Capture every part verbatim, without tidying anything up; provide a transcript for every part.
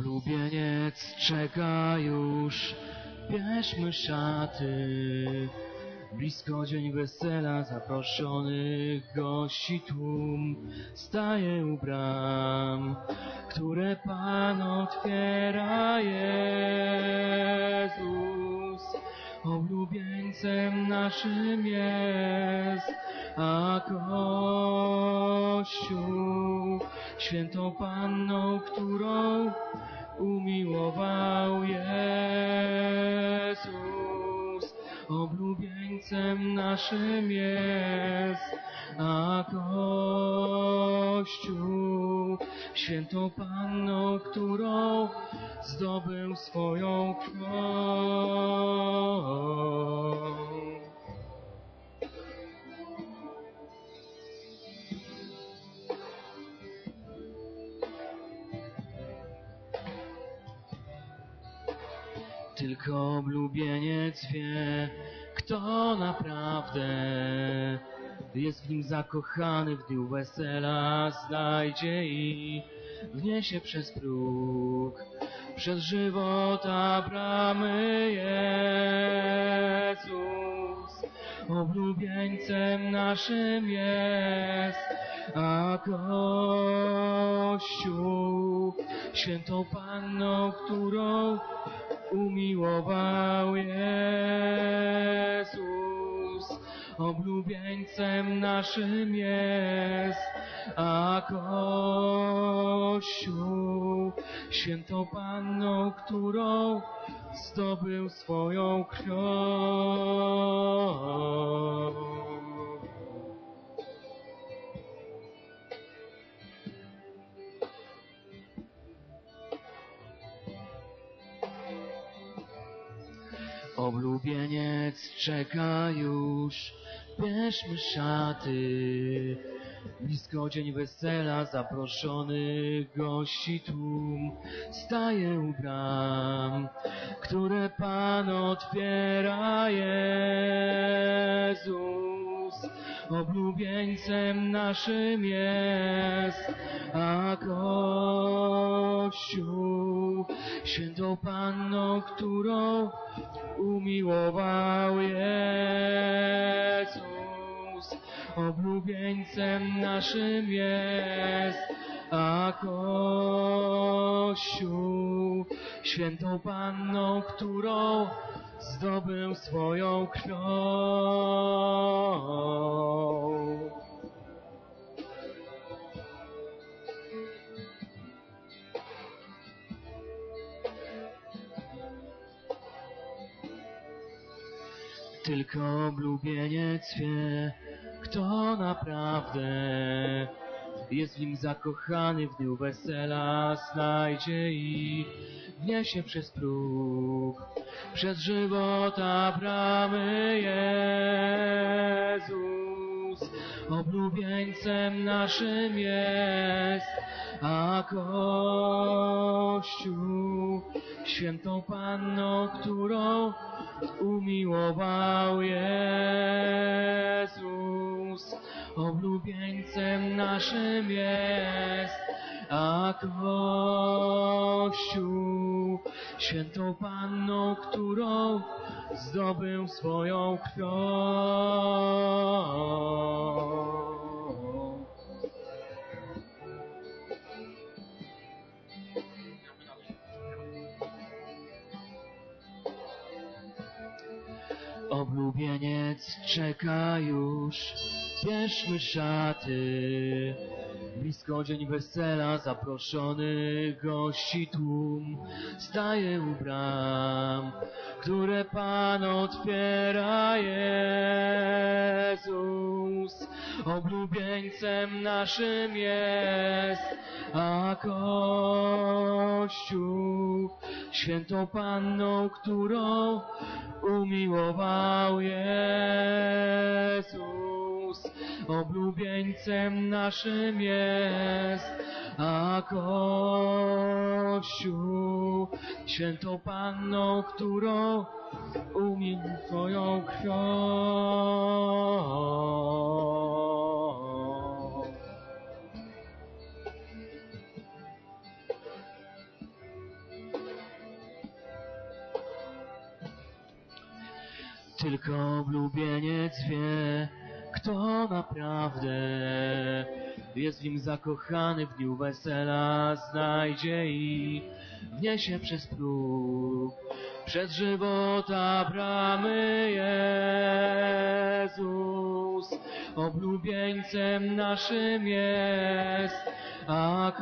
Oblubieniec czeka już, bierzmy szaty. Blisko dzień wesela, zaproszonych gości tłum staje u bram, które Pan otwiera. Jezus oblubieńcem naszym jest, a Kościół świętą Panną, którą umiłował Jezus. Oblubieńcem naszym jest, a Kościół świętą Panną, którą zdobył swoją krwią. Tylko oblubieniec wie, kto naprawdę jest w nim zakochany, w dniu wesela znajdzie i wniesie przez próg, przez żywota bramy. Jezus oblubieńcem naszym jest, a Kościół świętą Panną, którą umiłował Jezus. Oblubieńcem naszym jest, a Kościół świętą Panną, którą zdobył swoją krwią. Oblubieniec czeka już, bierzmy szaty. Blisko dzień wesela, zaproszonych gości tłum staje u bram, które Pan otwiera. Jezus oblubieńcem naszym jest, a Kościół świętą Panną, którą umiłował Jezus. Oblubieńcem naszym jest, a Kościół świętą Panną, którą zdobył swoją krwią. Tylko oblubieniec wie, kto naprawdę jest w nim zakochany, w dniu wesela znajdzie i wniesie przez próg, przez żywota bramy. Jezus oblubieńcem naszym jest, a Kościół świętą Panną, którą umiłował Jezus. Oblubieńcem naszym jest, a Kościół świętą Panną, którą zdobył swoją krwią. Oblubieniec czeka już, bierzmy szaty. Blisko dzień wesela, zaproszonych gości tłum staje u bram, które Pan otwiera. Jezus oblubieńcem naszym jest, a Kościół świętą Panną, którą umiłował Jezus. Oblubieńcem naszym jest, a Kościół świętą Panną, którą umił swoją krwią. Tylko oblubieniec wie, kto naprawdę jest w nim zakochany, w dniu wesela znajdzie i wniesie przez próg, przez żywota bramy Jezus. Oblubieńcem naszym jest, a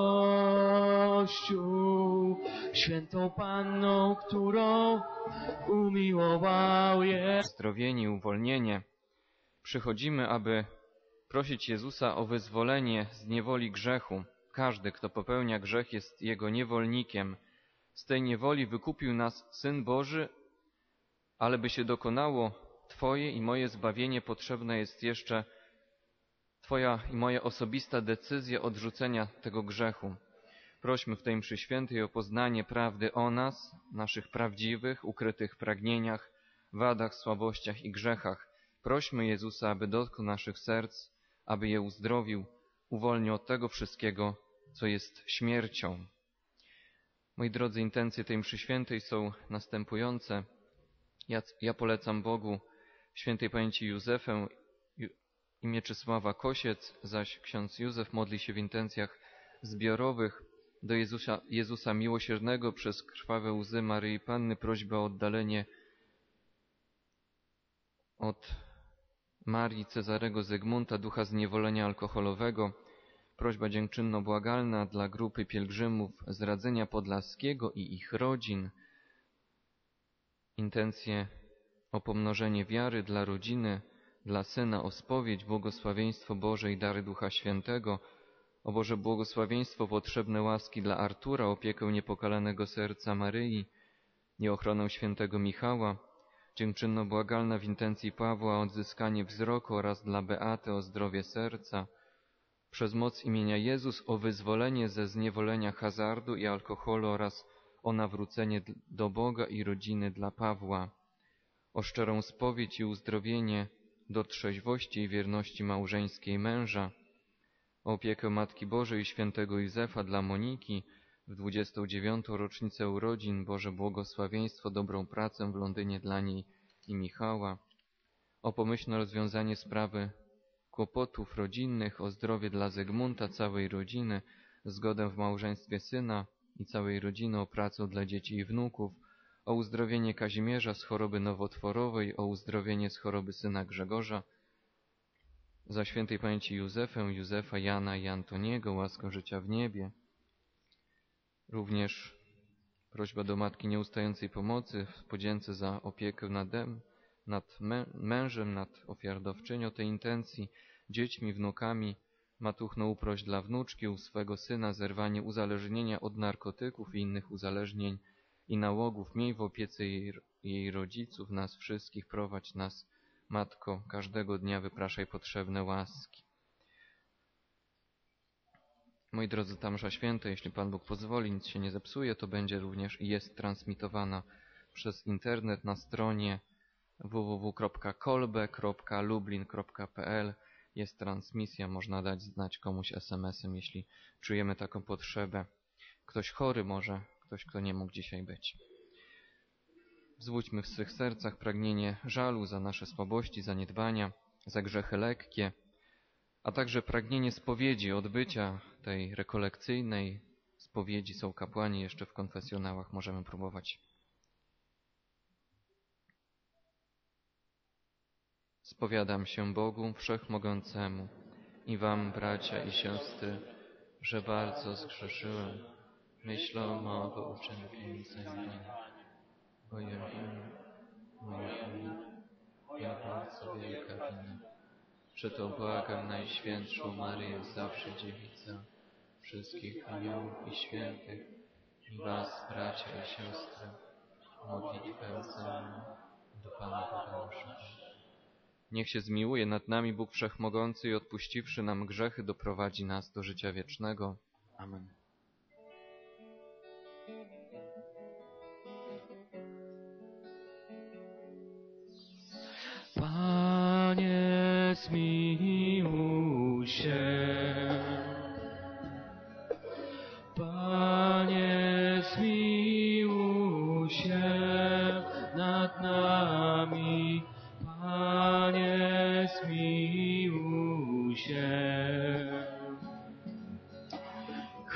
Kościół świętą Panną, którą umiłował je. Uzdrowienie, uwolnienie. Przychodzimy, aby prosić Jezusa o wyzwolenie z niewoli grzechu. Każdy, kto popełnia grzech, jest jego niewolnikiem. Z tej niewoli wykupił nas Syn Boży, ale by się dokonało Twoje i moje zbawienie, potrzebna jest jeszcze Twoja i moja osobista decyzja odrzucenia tego grzechu. Prośmy w tej mszy świętej o poznanie prawdy o nas, naszych prawdziwych, ukrytych pragnieniach, wadach, słabościach i grzechach. Prośmy Jezusa, aby dotknął naszych serc, aby je uzdrowił, uwolnił od tego wszystkiego, co jest śmiercią. Moi drodzy, intencje tej mszy świętej są następujące. Ja, ja polecam Bogu świętej pamięci Józefę i Mieczysława Kosiec, zaś ksiądz Józef modli się w intencjach zbiorowych do Jezusa, Jezusa Miłosiernego przez krwawe łzy Maryi Panny, prośbę o oddalenie od Marii Cezarego Zygmunta, ducha zniewolenia alkoholowego, prośba dziękczynno-błagalna dla grupy pielgrzymów z Radzenia Podlaskiego i ich rodzin, intencje o pomnożenie wiary dla rodziny, dla syna, o spowiedź, błogosławieństwo Boże i dary Ducha Świętego, o Boże błogosławieństwo, potrzebne łaski dla Artura, opiekę niepokalanego serca Maryi i ochronę świętego Michała, dziękczynno-błagalna w intencji Pawła o odzyskanie wzroku oraz dla Beaty o zdrowie serca, przez moc imienia Jezus o wyzwolenie ze zniewolenia hazardu i alkoholu oraz o nawrócenie do Boga i rodziny dla Pawła, o szczerą spowiedź i uzdrowienie do trzeźwości i wierności małżeńskiej męża, o opiekę Matki Bożej i świętego Józefa dla Moniki w dwudziestą dziewiątą rocznicę urodzin, Boże błogosławieństwo, dobrą pracę w Londynie dla niej i Michała, o pomyślne rozwiązanie sprawy kłopotów rodzinnych, o zdrowie dla Zygmunta, całej rodziny, zgodę w małżeństwie syna i całej rodziny, o pracę dla dzieci i wnuków, o uzdrowienie Kazimierza z choroby nowotworowej, o uzdrowienie z choroby syna Grzegorza, za świętej pamięci Józefę, Józefa, Jana i Antoniego, łaskę życia w niebie. Również prośba do Matki Nieustającej Pomocy w podzięce za opiekę nadem, nad mężem, nad ofiardowczynią tej intencji, dziećmi, wnukami. Matuchno, uproś dla wnuczki u swego syna zerwanie uzależnienia od narkotyków i innych uzależnień i nałogów. Miej w opiece jej, jej rodziców, nas wszystkich, prowadź nas, Matko, każdego dnia wypraszaj potrzebne łaski. Moi drodzy, ta msza święta, jeśli Pan Bóg pozwoli, nic się nie zepsuje, to będzie również i jest transmitowana przez internet na stronie w w w kropka kolbe kropka lublin kropka p l. Jest transmisja, można dać znać komuś es em esem, jeśli czujemy taką potrzebę. Ktoś chory może, ktoś, kto nie mógł dzisiaj być. Wzbudźmy w swych sercach pragnienie żalu za nasze słabości, zaniedbania, za grzechy lekkie, a także pragnienie spowiedzi, odbycia tej rekolekcyjnej spowiedzi. Są kapłani jeszcze w konfesjonałach, możemy próbować. Spowiadam się Bogu Wszechmogącemu i wam, bracia i siostry, że bardzo zgrzeszyłem myślą, mową, uczynkiem i zaniedbaniem. Moja wina, moja wina, moja bardzo wielka wina. Przeto błagam Najświętszą Maryję, zawsze Dziewicę, wszystkich aniołów i świętych i was, bracia i siostry, modlitwę za mną do Pana Boga naszego. Niech się zmiłuje nad nami Bóg Wszechmogący i odpuściwszy nam grzechy, doprowadzi nas do życia wiecznego. Amen. Panie, zmiłuj się. Panie, zmiłuj się nad nami.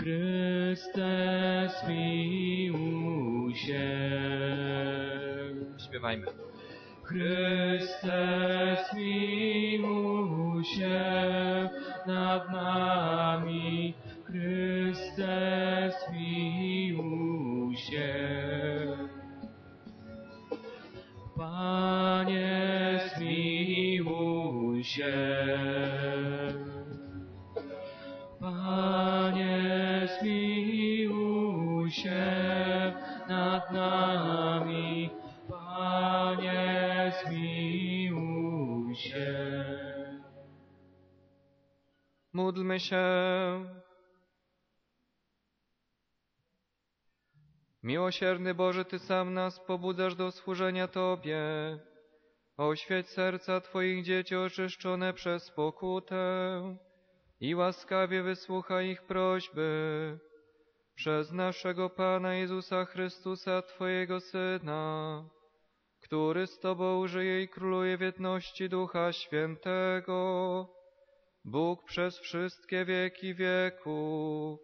Chryste, zmiłuj się. Śpiewajmy. Chryste, zmiłuj się nad nami. Chryste, zmiłuj się. Panie, zmiłuj się. Panie, zmiłuj się nad nami. Panie, zmiłuj się. Módlmy się. Miłosierny Boże, Ty sam nas pobudzasz do służenia Tobie. Oświeć serca Twoich dzieci oczyszczone przez pokutę i łaskawie wysłuchaj ich prośby. Przez naszego Pana Jezusa Chrystusa, Twojego Syna, który z Tobą żyje i króluje w jedności Ducha Świętego, Bóg przez wszystkie wieki wieków.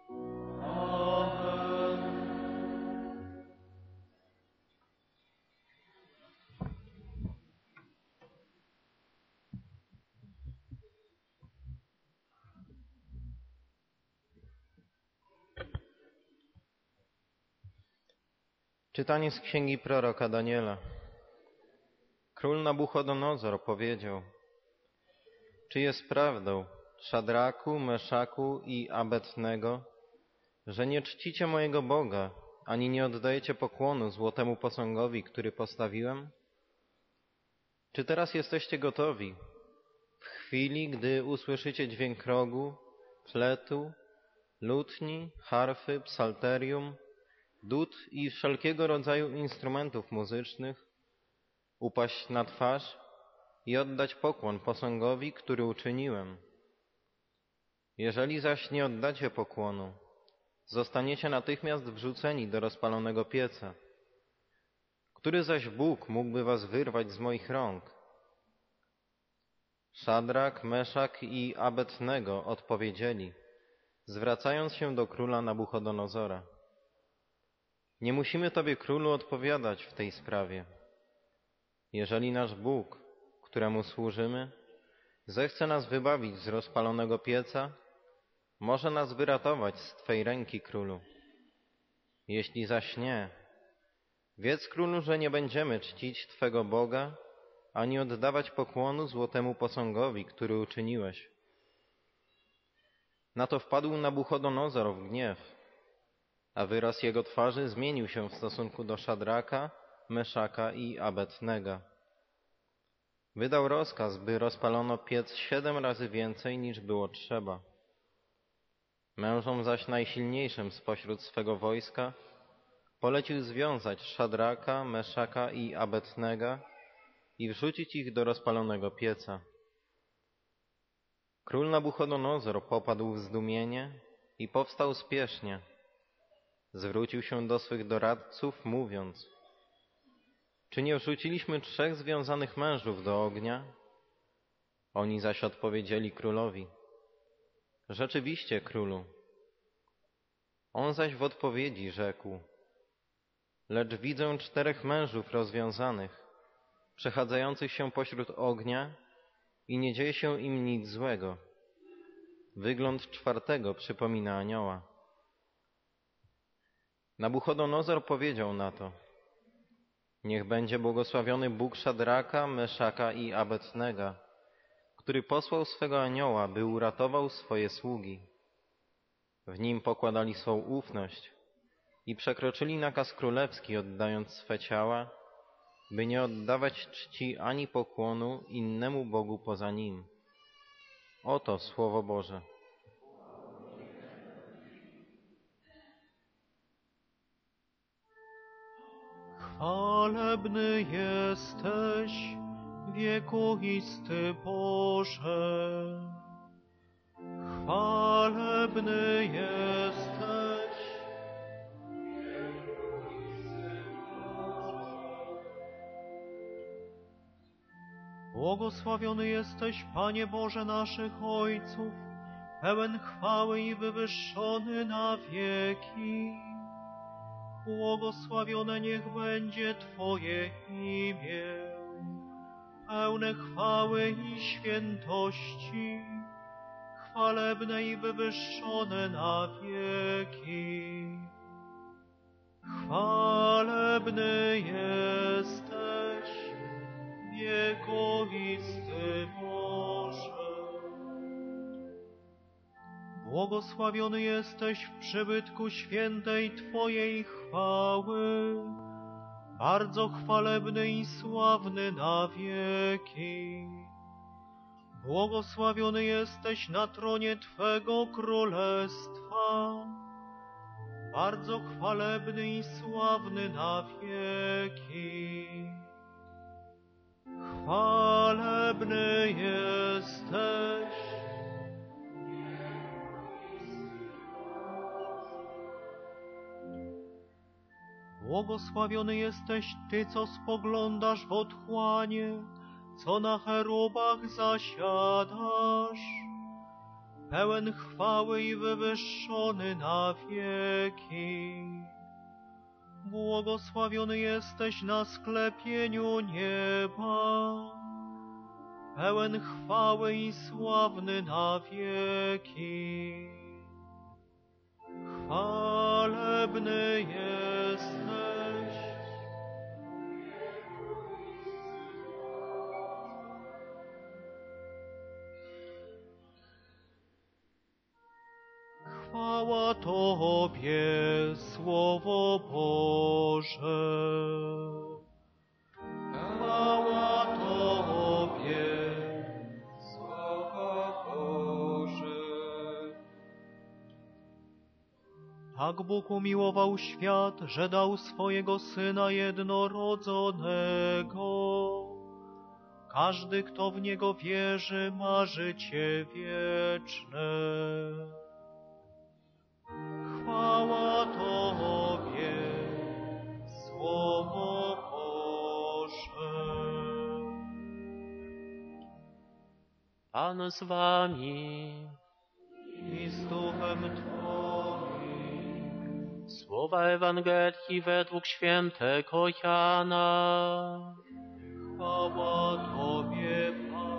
Czytanie z księgi proroka Daniela. Król Nabuchodonozor powiedział: czy jest prawdą, Szadraku, Meszaku i Abednego, że nie czcicie mojego Boga, ani nie oddajecie pokłonu złotemu posągowi, który postawiłem? Czy teraz jesteście gotowi, w chwili, gdy usłyszycie dźwięk rogu, fletu, lutni, harfy, psalterium, dud i wszelkiego rodzaju instrumentów muzycznych, upaść na twarz i oddać pokłon posągowi, który uczyniłem? Jeżeli zaś nie oddacie pokłonu, zostaniecie natychmiast wrzuceni do rozpalonego pieca. Który zaś Bóg mógłby was wyrwać z moich rąk? Szadrak, Meszak i Abednego odpowiedzieli, zwracając się do króla Nabuchodonozora: nie musimy Tobie, królu, odpowiadać w tej sprawie. Jeżeli nasz Bóg, któremu służymy, zechce nas wybawić z rozpalonego pieca, może nas wyratować z Twej ręki, królu. Jeśli zaś nie, wiedz, królu, że nie będziemy czcić Twego Boga, ani oddawać pokłonu złotemu posągowi, który uczyniłeś. Na to wpadł Nabuchodonozor w gniew, a wyraz jego twarzy zmienił się w stosunku do Szadraka, Meszaka i Abednego. Wydał rozkaz, by rozpalono piec siedem razy więcej, niż było trzeba. Mężom zaś najsilniejszym spośród swego wojska polecił związać Szadraka, Meszaka i Abednego i wrzucić ich do rozpalonego pieca. Król Nabuchodonozor popadł w zdumienie i powstał spiesznie. Zwrócił się do swych doradców, mówiąc: czy nie wrzuciliśmy trzech związanych mężów do ognia? Oni zaś odpowiedzieli królowi: rzeczywiście, królu. On zaś w odpowiedzi rzekł: lecz widzę czterech mężów rozwiązanych, przechadzających się pośród ognia i nie dzieje się im nic złego. Wygląd czwartego przypomina anioła. Nabuchodonozor powiedział na to: niech będzie błogosławiony Bóg Szadraka, Meszaka i Abednego, który posłał swego anioła, by uratował swoje sługi. W nim pokładali swą ufność i przekroczyli nakaz królewski, oddając swe ciała, by nie oddawać czci ani pokłonu innemu Bogu poza nim. Oto Słowo Boże. Chwalebny jesteś, wiekuisty Boże. Chwalebny jesteś. Błogosławiony jesteś, Panie Boże naszych ojców, pełen chwały i wywyższony na wieki. Błogosławione niech będzie Twoje imię, pełne chwały i świętości, chwalebne i wywyższone na wieki. Chwalebny jesteś, wiekuisty Boże. Błogosławiony jesteś w przybytku świętej Twojej chwały, bardzo chwalebny i sławny na wieki. Błogosławiony jesteś na tronie Twego królestwa, bardzo chwalebny i sławny na wieki. Chwalebny jesteś, błogosławiony jesteś Ty, co spoglądasz w otchłanie, co na cherubach zasiadasz, pełen chwały i wywyższony na wieki. Błogosławiony jesteś na sklepieniu nieba, pełen chwały i sławny na wieki. Chwalebny jesteś, chwała Tobie, Słowo Boże. Chwała Tobie, Słowo Boże. Tak Bóg umiłował świat, że dał swojego Syna jednorodzonego. Każdy, kto w Niego wierzy, ma życie wieczne. Chwała Tobie, Słowo Boże. Pan z wami. I z duchem Twoim. Słowa Ewangelii według świętego Jana. Chwała Tobie, Panie.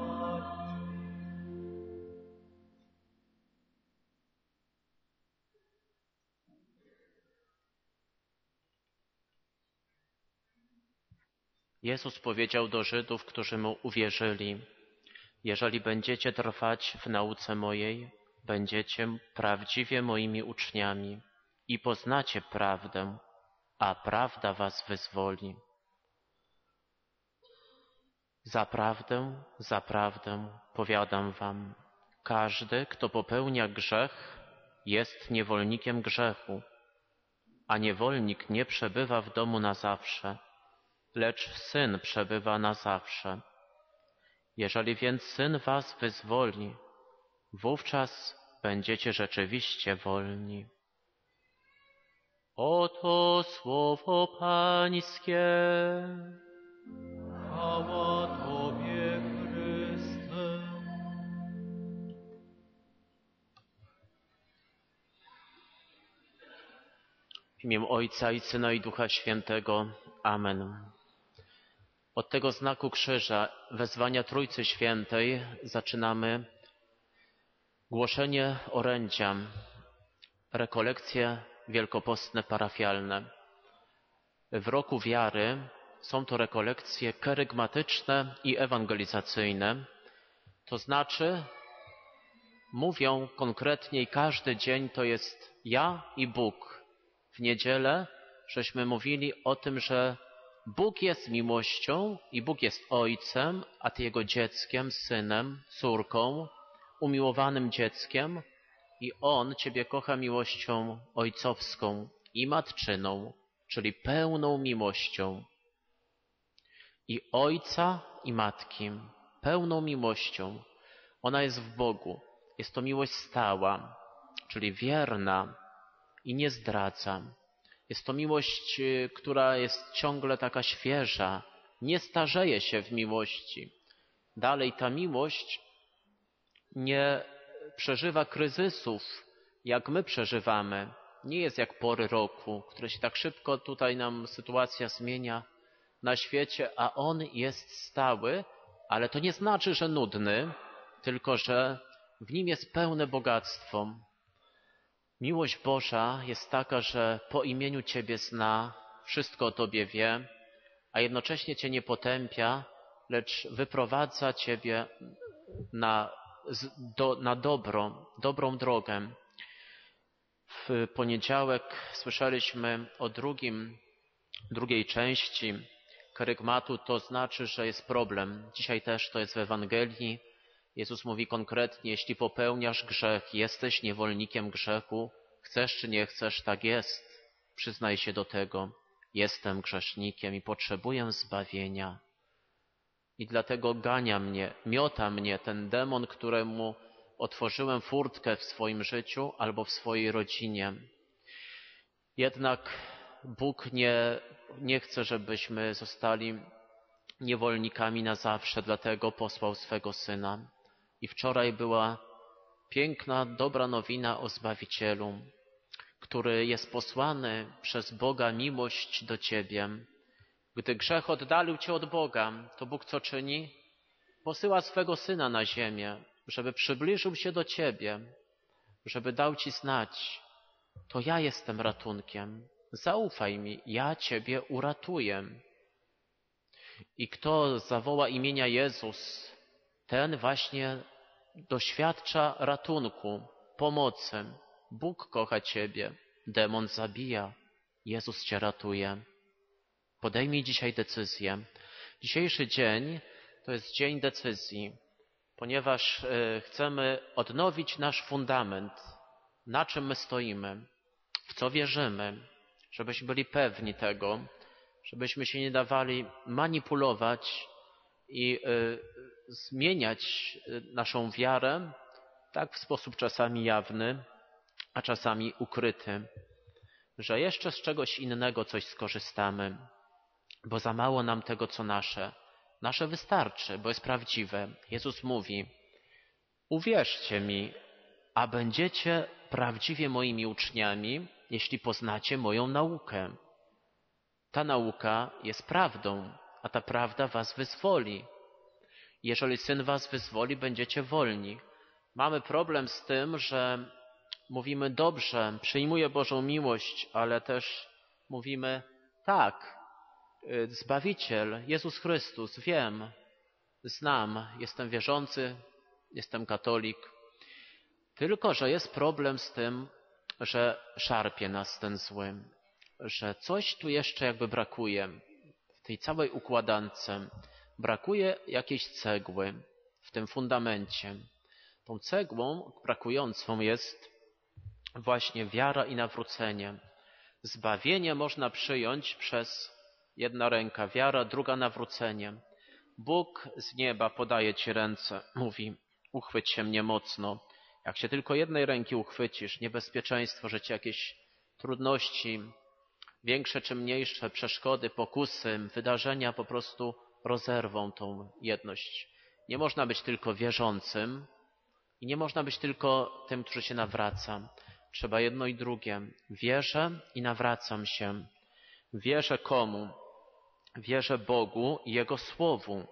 Jezus powiedział do Żydów, którzy Mu uwierzyli: jeżeli będziecie trwać w nauce mojej, będziecie prawdziwie moimi uczniami i poznacie prawdę, a prawda was wyzwoli. Zaprawdę, zaprawdę, powiadam wam, każdy, kto popełnia grzech, jest niewolnikiem grzechu, a niewolnik nie przebywa w domu na zawsze, lecz Syn przebywa na zawsze. Jeżeli więc Syn was wyzwoli, wówczas będziecie rzeczywiście wolni. Oto słowo Pańskie. Chwała Tobie, Chryste. W imię Ojca i Syna i Ducha Świętego. Amen. Od tego znaku krzyża, wezwania Trójcy Świętej, zaczynamy głoszenie orędzia, rekolekcje wielkopostne parafialne. W roku wiary są to rekolekcje kerygmatyczne i ewangelizacyjne, to znaczy mówią konkretniej, każdy dzień to jest ja i Bóg. W niedzielę żeśmy mówili o tym, że Bóg jest miłością i Bóg jest Ojcem, a Ty Jego dzieckiem, synem, córką, umiłowanym dzieckiem i On Ciebie kocha miłością ojcowską i matczyną, czyli pełną miłością. I Ojca i Matki, pełną miłością. Ona jest w Bogu. Jest to miłość stała, czyli wierna i nie zdradza. Jest to miłość, która jest ciągle taka świeża, nie starzeje się w miłości. Dalej ta miłość nie przeżywa kryzysów, jak my przeżywamy. Nie jest jak pory roku, które się tak szybko tutaj nam sytuacja zmienia na świecie, a on jest stały, ale to nie znaczy, że nudny, tylko że w nim jest pełne bogactwo. Miłość Boża jest taka, że po imieniu Ciebie zna, wszystko o Tobie wie, a jednocześnie Cię nie potępia, lecz wyprowadza Ciebie na, do, na dobro, dobrą drogę. W poniedziałek słyszeliśmy o drugim, drugiej części kerygmatu, to znaczy, że jest problem. Dzisiaj też to jest w Ewangelii. Jezus mówi konkretnie, jeśli popełniasz grzech, jesteś niewolnikiem grzechu, chcesz czy nie chcesz, tak jest. Przyznaj się do tego. Jestem grzesznikiem i potrzebuję zbawienia. I dlatego gania mnie, miota mnie ten demon, któremu otworzyłem furtkę w swoim życiu albo w swojej rodzinie. Jednak Bóg nie, nie chce, żebyśmy zostali niewolnikami na zawsze, dlatego posłał swego Syna. I wczoraj była piękna, dobra nowina o Zbawicielu, który jest posłany przez Boga miłość do Ciebie. Gdy grzech oddalił Cię od Boga, to Bóg co czyni? Posyła swego Syna na ziemię, żeby przybliżył się do Ciebie, żeby dał Ci znać, to ja jestem ratunkiem. Zaufaj mi, ja Ciebie uratuję. I kto zawoła imienia Jezus, ten właśnie doświadcza ratunku, pomocy. Bóg kocha Ciebie, demon zabija, Jezus Cię ratuje. Podejmij dzisiaj decyzję. Dzisiejszy dzień to jest dzień decyzji, ponieważ chcemy odnowić nasz fundament, na czym my stoimy, w co wierzymy, żebyśmy byli pewni tego, żebyśmy się nie dawali manipulować i zmieniać naszą wiarę, tak w sposób czasami jawny, a czasami ukryty, że jeszcze z czegoś innego coś skorzystamy, bo za mało nam tego, co nasze. Nasze wystarczy, bo jest prawdziwe. Jezus mówi, uwierzcie mi, a będziecie prawdziwie moimi uczniami, jeśli poznacie moją naukę. Ta nauka jest prawdą, a ta prawda was wyzwoli. Jeżeli Syn was wyzwoli, będziecie wolni. Mamy problem z tym, że mówimy dobrze, przyjmuję Bożą miłość, ale też mówimy tak, Zbawiciel, Jezus Chrystus, wiem, znam, jestem wierzący, jestem katolik. Tylko że jest problem z tym, że szarpie nas ten zły, że coś tu jeszcze jakby brakuje w tej całej układance. Brakuje jakiejś cegły w tym fundamencie. Tą cegłą brakującą jest właśnie wiara i nawrócenie. Zbawienie można przyjąć przez jedna ręka wiara, druga nawrócenie. Bóg z nieba podaje ci ręce, mówi, uchwyć się mnie mocno. Jak się tylko jednej ręki uchwycisz, niebezpieczeństwo, że ci jakieś trudności, większe czy mniejsze, przeszkody, pokusy, wydarzenia po prostu rozerwą tą jedność. Nie można być tylko wierzącym i nie można być tylko tym, który się nawraca. Trzeba jedno i drugie. Wierzę i nawracam się. Wierzę komu? Wierzę Bogu i Jego Słowu.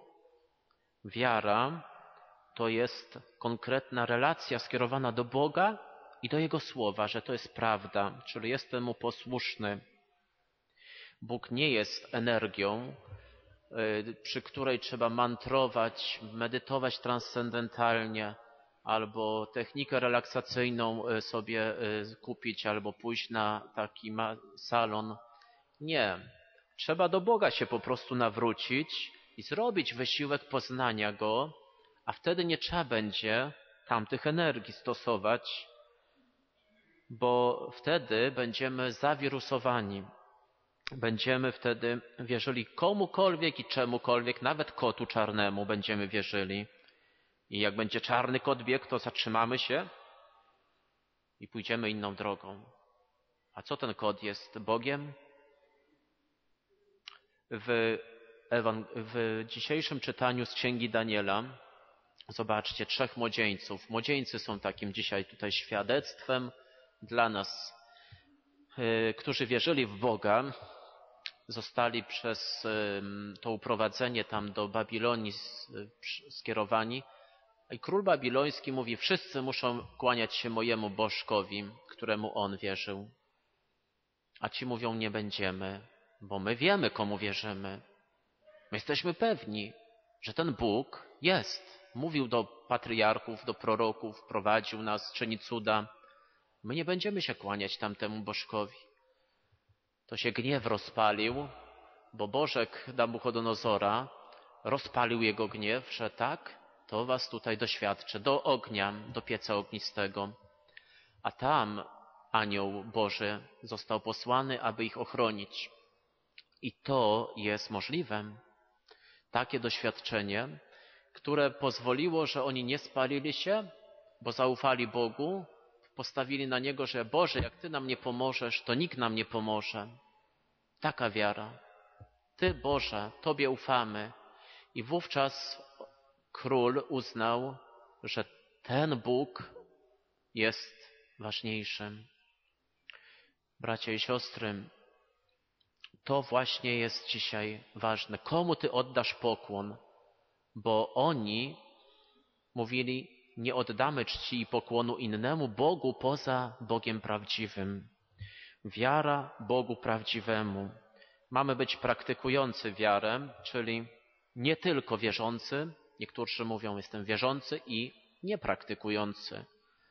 Wiara to jest konkretna relacja skierowana do Boga i do Jego Słowa, że to jest prawda, czyli jestem Mu posłuszny. Bóg nie jest energią, przy której trzeba mantrować, medytować transcendentalnie, albo technikę relaksacyjną sobie kupić, albo pójść na taki salon. Nie. Trzeba do Boga się po prostu nawrócić i zrobić wysiłek poznania Go, a wtedy nie trzeba będzie tamtych energii stosować, bo wtedy będziemy zawirusowani. Będziemy wtedy wierzyli komukolwiek i czemukolwiek, nawet kotu czarnemu będziemy wierzyli. I jak będzie czarny kot biegł, to zatrzymamy się i pójdziemy inną drogą. A co ten kot jest? Bogiem? W, Ewan- w dzisiejszym czytaniu z Księgi Daniela Zobaczcie, trzech młodzieńców. Młodzieńcy są takim dzisiaj tutaj świadectwem dla nas, yy, którzy wierzyli w Boga, zostali przez yy, to uprowadzenie tam do Babilonii yy, skierowani. I król babiloński mówi, wszyscy muszą kłaniać się mojemu bożkowi, któremu on wierzył. A ci mówią, nie będziemy, bo my wiemy, komu wierzymy. My jesteśmy pewni, że ten Bóg jest. Mówił do patriarchów, do proroków, prowadził nas, czyni cuda. My nie będziemy się kłaniać tamtemu bożkowi. To się gniew rozpalił, bo Bożek Nabuchodonozora rozpalił jego gniew, że tak, to was tutaj doświadczę, do ognia, do pieca ognistego. A tam anioł Boży został posłany, aby ich ochronić. I to jest możliwe. Takie doświadczenie, które pozwoliło, że oni nie spalili się, bo zaufali Bogu, postawili na Niego, że Boże, jak Ty nam nie pomożesz, to nikt nam nie pomoże. Taka wiara. Ty, Boże, Tobie ufamy. I wówczas król uznał, że ten Bóg jest ważniejszy. Bracia i siostry, to właśnie jest dzisiaj ważne. Komu Ty oddasz pokłon? Bo oni mówili, nie oddamy czci i pokłonu innemu Bogu poza Bogiem prawdziwym. Wiara Bogu prawdziwemu. Mamy być praktykujący wiarę, czyli nie tylko wierzący. Niektórzy mówią, jestem wierzący i niepraktykujący.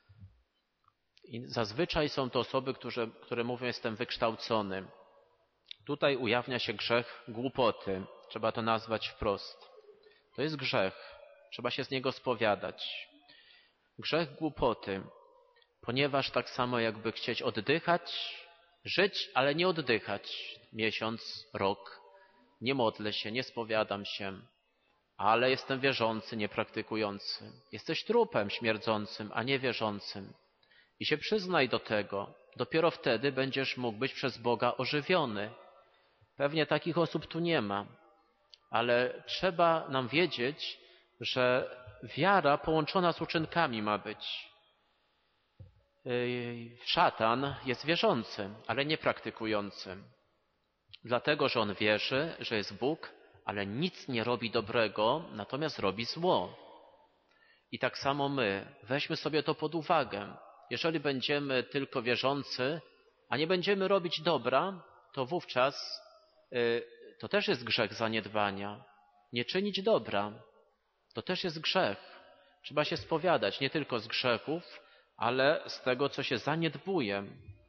I zazwyczaj są to osoby, które, które mówią, jestem wykształcony. Tutaj ujawnia się grzech głupoty. Trzeba to nazwać wprost. To jest grzech. Trzeba się z niego spowiadać. Grzech głupoty, ponieważ tak samo jakby chcieć oddychać, żyć, ale nie oddychać. Miesiąc, rok. Nie modlę się, nie spowiadam się, ale jestem wierzący, niepraktykujący. Jesteś trupem śmierdzącym, a nie wierzącym. I się przyznaj do tego. Dopiero wtedy będziesz mógł być przez Boga ożywiony. Pewnie takich osób tu nie ma, ale trzeba nam wiedzieć, że wiara połączona z uczynkami ma być. Szatan jest wierzący, ale niepraktykujący. Dlatego, że on wierzy, że jest Bóg, ale nic nie robi dobrego, natomiast robi zło. I tak samo my. Weźmy sobie to pod uwagę. Jeżeli będziemy tylko wierzący, a nie będziemy robić dobra, to wówczas y, to też jest grzech zaniedbania. Nie czynić dobra. To też jest grzech. Trzeba się spowiadać nie tylko z grzechów, ale z tego, co się zaniedbuje.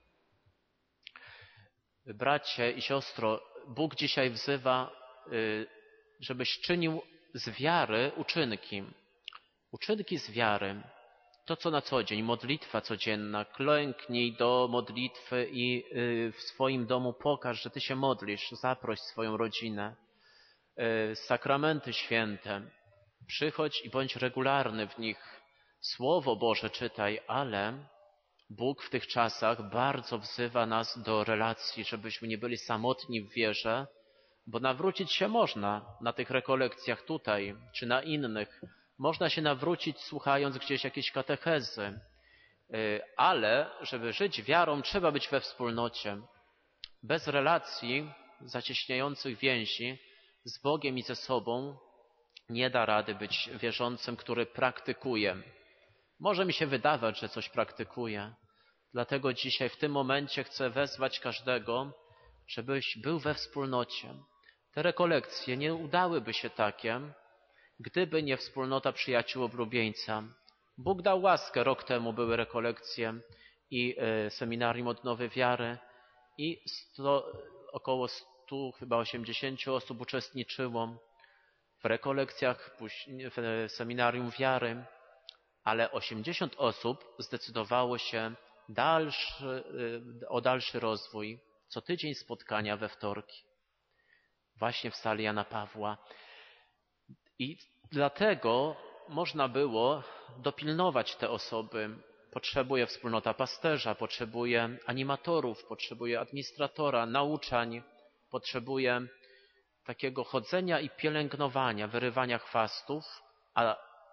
Bracie i siostro, Bóg dzisiaj wzywa, żebyś czynił z wiary uczynki. Uczynki z wiary. To, co na co dzień, modlitwa codzienna. Klęknij do modlitwy i w swoim domu pokaż, że Ty się modlisz. Zaproś swoją rodzinę. Sakramenty święte. Przychodź i bądź regularny w nich. Słowo Boże czytaj, ale Bóg w tych czasach bardzo wzywa nas do relacji, żebyśmy nie byli samotni w wierze, bo nawrócić się można na tych rekolekcjach tutaj, czy na innych. Można się nawrócić słuchając gdzieś jakiejś katechezy, ale żeby żyć wiarą, trzeba być we wspólnocie. Bez relacji zacieśniających więzi z Bogiem i ze sobą nie da rady być wierzącym, który praktykuje. Może mi się wydawać, że coś praktykuje. Dlatego dzisiaj w tym momencie chcę wezwać każdego, żebyś był we wspólnocie. Te rekolekcje nie udałyby się takie, gdyby nie wspólnota przyjaciół oblubieńca. Bóg dał łaskę, rok temu były rekolekcje i y, seminarium odnowy wiary i sto, około stu, chyba osiemdziesięciu osób uczestniczyło w rekolekcjach, w seminarium wiary, ale osiemdziesiąt osób zdecydowało się dalszy, o dalszy rozwój. Co tydzień spotkania we wtorki. Właśnie w sali Jana Pawła. I dlatego można było dopilnować te osoby. Potrzebuje wspólnota pasterza, potrzebuje animatorów, potrzebuje administratora, nauczań, potrzebuje takiego chodzenia i pielęgnowania, wyrywania chwastów, a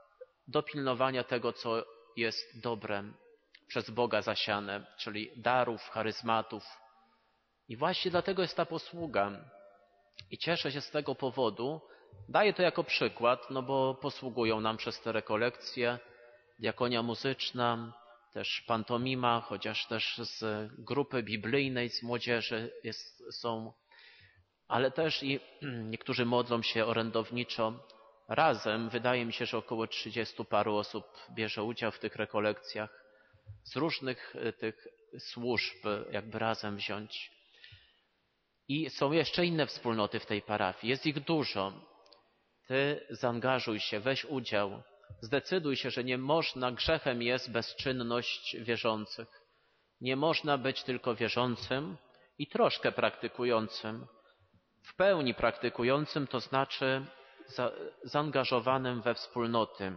dopilnowania tego, co jest dobrem przez Boga zasiane, czyli darów, charyzmatów. I właśnie dlatego jest ta posługa. I cieszę się z tego powodu. Daję to jako przykład, no bo posługują nam przez te rekolekcje diakonia muzyczna, też pantomima, chociaż też z grupy biblijnej, z młodzieży jest, są, ale też i niektórzy modlą się orędowniczo. Razem wydaje mi się, że około trzydziestu paru osób bierze udział w tych rekolekcjach z różnych tych służb, jakby razem wziąć. I są jeszcze inne wspólnoty w tej parafii. Jest ich dużo. Ty zaangażuj się, weź udział. Zdecyduj się, że nie można, grzechem jest bezczynność wierzących. Nie można być tylko wierzącym i troszkę praktykującym. W pełni praktykującym, to znaczy za, zaangażowanym we wspólnoty.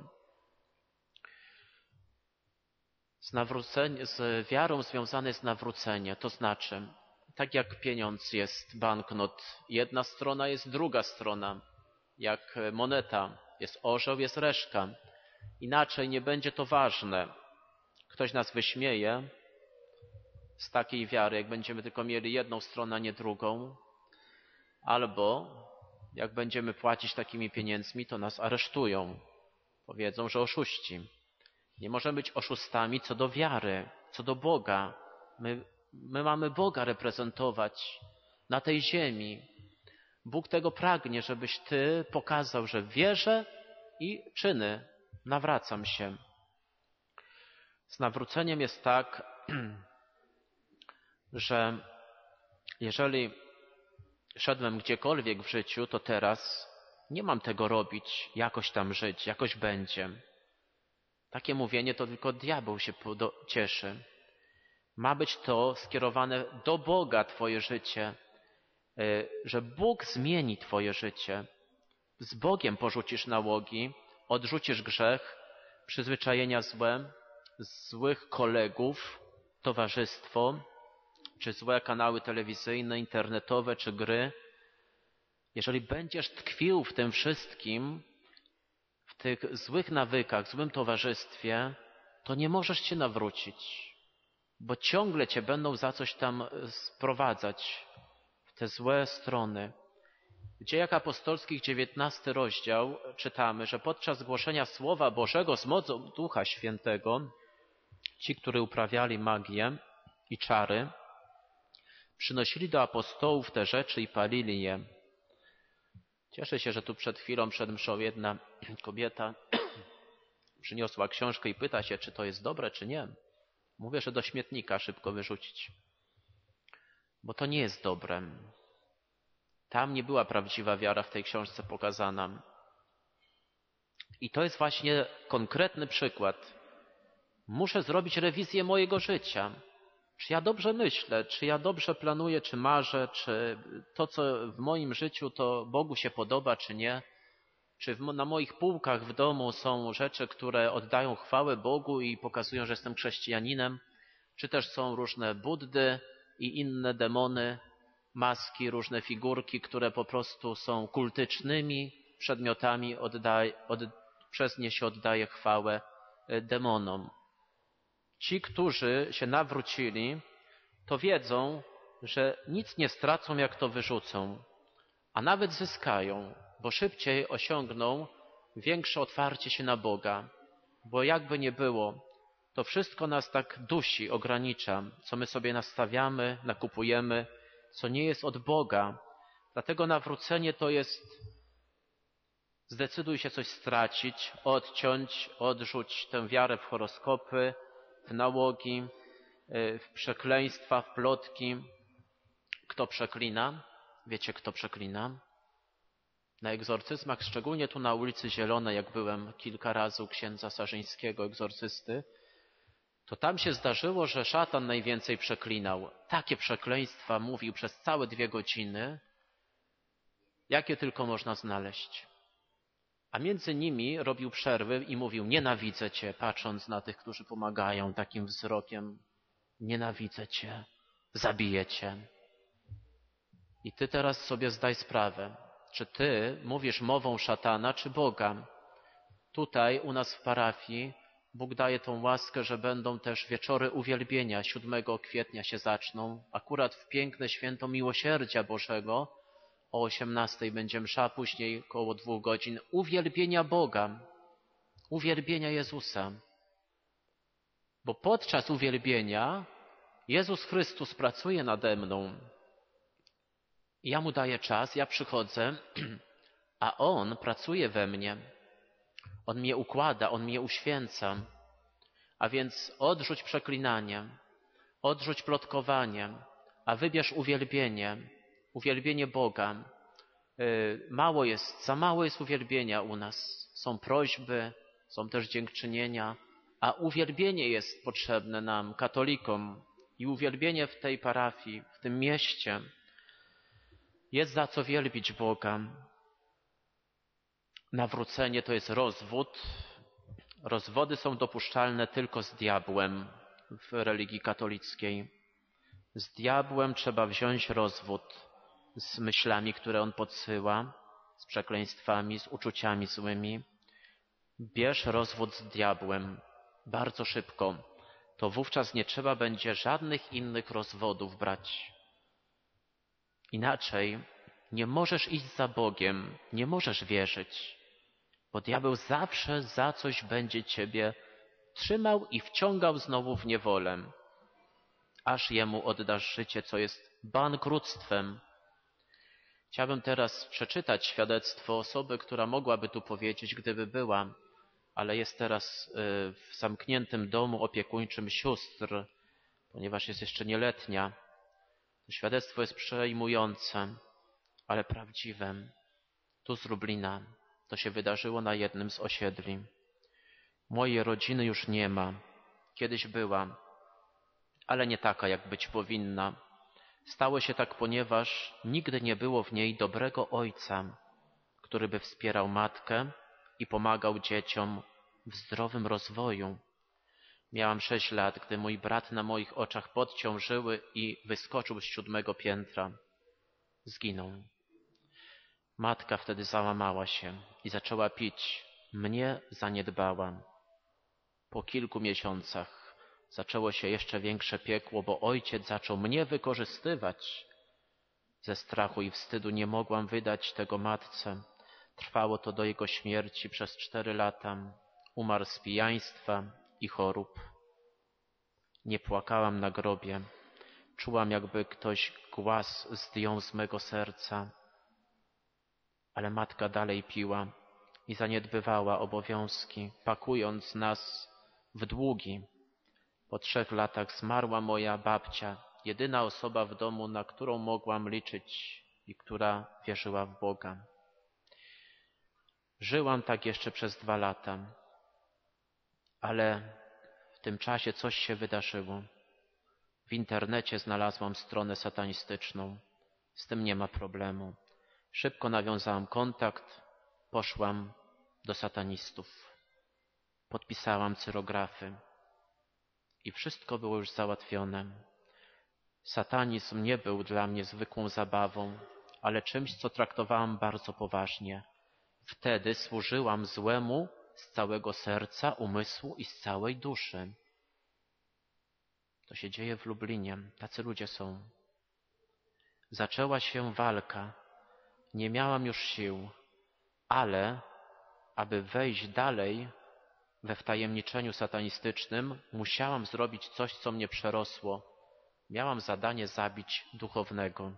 Z, nawrócenie, z wiarą związane jest nawrócenie, to znaczy, tak jak pieniądz jest banknot, jedna strona jest druga strona, jak moneta, jest orzeł, jest reszka. Inaczej nie będzie to ważne. Ktoś nas wyśmieje z takiej wiary, jak będziemy tylko mieli jedną stronę, a nie drugą, albo jak będziemy płacić takimi pieniędzmi, to nas aresztują. Powiedzą, że oszuści. Nie możemy być oszustami co do wiary, co do Boga. My, my mamy Boga reprezentować na tej ziemi. Bóg tego pragnie, żebyś ty pokazał, że wierzę i czyny. Nawracam się. Z nawróceniem jest tak, że jeżeli szedłem gdziekolwiek w życiu, to teraz nie mam tego robić, jakoś tam żyć, jakoś będzie. Takie mówienie to tylko diabeł się cieszy. Ma być to skierowane do Boga twoje życie, że Bóg zmieni twoje życie. Z Bogiem porzucisz nałogi, odrzucisz grzech, przyzwyczajenia złe, złych kolegów, towarzystwo, czy złe kanały telewizyjne, internetowe, czy gry. Jeżeli będziesz tkwił w tym wszystkim, w tych złych nawykach, złym towarzystwie, to nie możesz się nawrócić, bo ciągle cię będą za coś tam sprowadzać w te złe strony. W Dziejach Apostolskich, dziewiętnasty rozdział, czytamy, że podczas głoszenia Słowa Bożego z mocą Ducha Świętego ci, którzy uprawiali magię i czary, przynosili do apostołów te rzeczy i palili je. Cieszę się, że tu przed chwilą, przed mszą jedna kobieta przyniosła książkę i pyta się, czy to jest dobre, czy nie. Mówię, że do śmietnika szybko wyrzucić, bo to nie jest dobre. Tam nie była prawdziwa wiara w tej książce pokazana. I to jest właśnie konkretny przykład. Muszę zrobić rewizję mojego życia. Czy ja dobrze myślę, czy ja dobrze planuję, czy marzę, czy to, co w moim życiu, to Bogu się podoba, czy nie. Czy w, na moich półkach w domu są rzeczy, które oddają chwałę Bogu i pokazują, że jestem chrześcijaninem, czy też są różne Buddy i inne demony, maski, różne figurki, które po prostu są kultycznymi przedmiotami, oddaj, od, przez nie się oddaje chwałę demonom. Ci, którzy się nawrócili, to wiedzą, że nic nie stracą, jak to wyrzucą, a nawet zyskają, bo szybciej osiągną większe otwarcie się na Boga. Bo jakby nie było, to wszystko nas tak dusi, ogranicza, co my sobie nastawiamy, nakupujemy, co nie jest od Boga. Dlatego nawrócenie to jest zdecyduj się coś stracić, odciąć, odrzuć tę wiarę w horoskopy, w nałogi, w przekleństwa, w plotki. Kto przeklina? Wiecie, kto przeklina? Na egzorcyzmach, szczególnie tu na ulicy Zielonej, jak byłem kilka razy u księdza Sarzyńskiego, egzorcysty, to tam się zdarzyło, że szatan najwięcej przeklinał. Takie przekleństwa mówił przez całe dwie godziny, jakie tylko można znaleźć. A między nimi robił przerwy i mówił: nienawidzę cię, patrząc na tych, którzy pomagają takim wzrokiem. Nienawidzę cię, zabiję cię. I ty teraz sobie zdaj sprawę, czy ty mówisz mową szatana, czy Boga. Tutaj u nas w parafii Bóg daje tą łaskę, że będą też wieczory uwielbienia. siódmego kwietnia się zaczną. Akurat w piękne święto Miłosierdzia Bożego o osiemnastej będzie msza, później około dwóch godzin uwielbienia Boga, uwielbienia Jezusa. Bo podczas uwielbienia Jezus Chrystus pracuje nade mną. Ja Mu daję czas, ja przychodzę, a On pracuje we mnie. On mnie układa, On mnie uświęca. A więc odrzuć przeklinanie, odrzuć plotkowanie, a wybierz uwielbienie, uwielbienie Boga. Mało jest, za mało jest uwielbienia u nas. Są prośby, są też dziękczynienia, a uwielbienie jest potrzebne nam, katolikom. I uwielbienie w tej parafii, w tym mieście, jest za co wielbić Boga. Nawrócenie to jest rozwód. Rozwody są dopuszczalne tylko z diabłem w religii katolickiej. Z diabłem trzeba wziąć rozwód z myślami, które on podsyła, z przekleństwami, z uczuciami złymi. Bierz rozwód z diabłem bardzo szybko. To wówczas nie trzeba będzie żadnych innych rozwodów brać. Inaczej nie możesz iść za Bogiem, nie możesz wierzyć, bo diabeł zawsze za coś będzie ciebie trzymał i wciągał znowu w niewolę, aż jemu oddasz życie, co jest bankructwem. Chciałbym teraz przeczytać świadectwo osoby, która mogłaby tu powiedzieć, gdyby była, ale jest teraz w zamkniętym domu opiekuńczym sióstr, ponieważ jest jeszcze nieletnia. To świadectwo jest przejmujące, ale prawdziwe. Tu z Lublina. To się wydarzyło na jednym z osiedli. Mojej rodziny już nie ma. Kiedyś była, ale nie taka, jak być powinna. Stało się tak, ponieważ nigdy nie było w niej dobrego ojca, który by wspierał matkę i pomagał dzieciom w zdrowym rozwoju. Miałam sześć lat, gdy mój brat na moich oczach podciął żyły i wyskoczył z siódmego piętra. Zginął. Matka wtedy załamała się i zaczęła pić. Mnie zaniedbała. Po kilku miesiącach zaczęło się jeszcze większe piekło, bo ojciec zaczął mnie wykorzystywać. Ze strachu i wstydu nie mogłam wydać tego matce. Trwało to do jego śmierci przez cztery lata. Umarł z pijaństwa i chorób. Nie płakałam na grobie. Czułam, jakby ktoś głaz zdjął z mego serca. Ale matka dalej piła i zaniedbywała obowiązki, pakując nas w długi. Po trzech latach zmarła moja babcia, jedyna osoba w domu, na którą mogłam liczyć i która wierzyła w Boga. Żyłam tak jeszcze przez dwa lata, ale w tym czasie coś się wydarzyło. W internecie znalazłam stronę satanistyczną. Z tym nie ma problemu. Szybko nawiązałam kontakt, poszłam do satanistów. Podpisałam cyrografy i wszystko było już załatwione. Satanizm nie był dla mnie zwykłą zabawą, ale czymś, co traktowałam bardzo poważnie. Wtedy służyłam złemu z całego serca, umysłu i z całej duszy. To się dzieje w Lublinie. Tacy ludzie są. Zaczęła się walka. Nie miałam już sił, ale aby wejść dalej we wtajemniczeniu satanistycznym, musiałam zrobić coś, co mnie przerosło. Miałam zadanie zabić duchownego.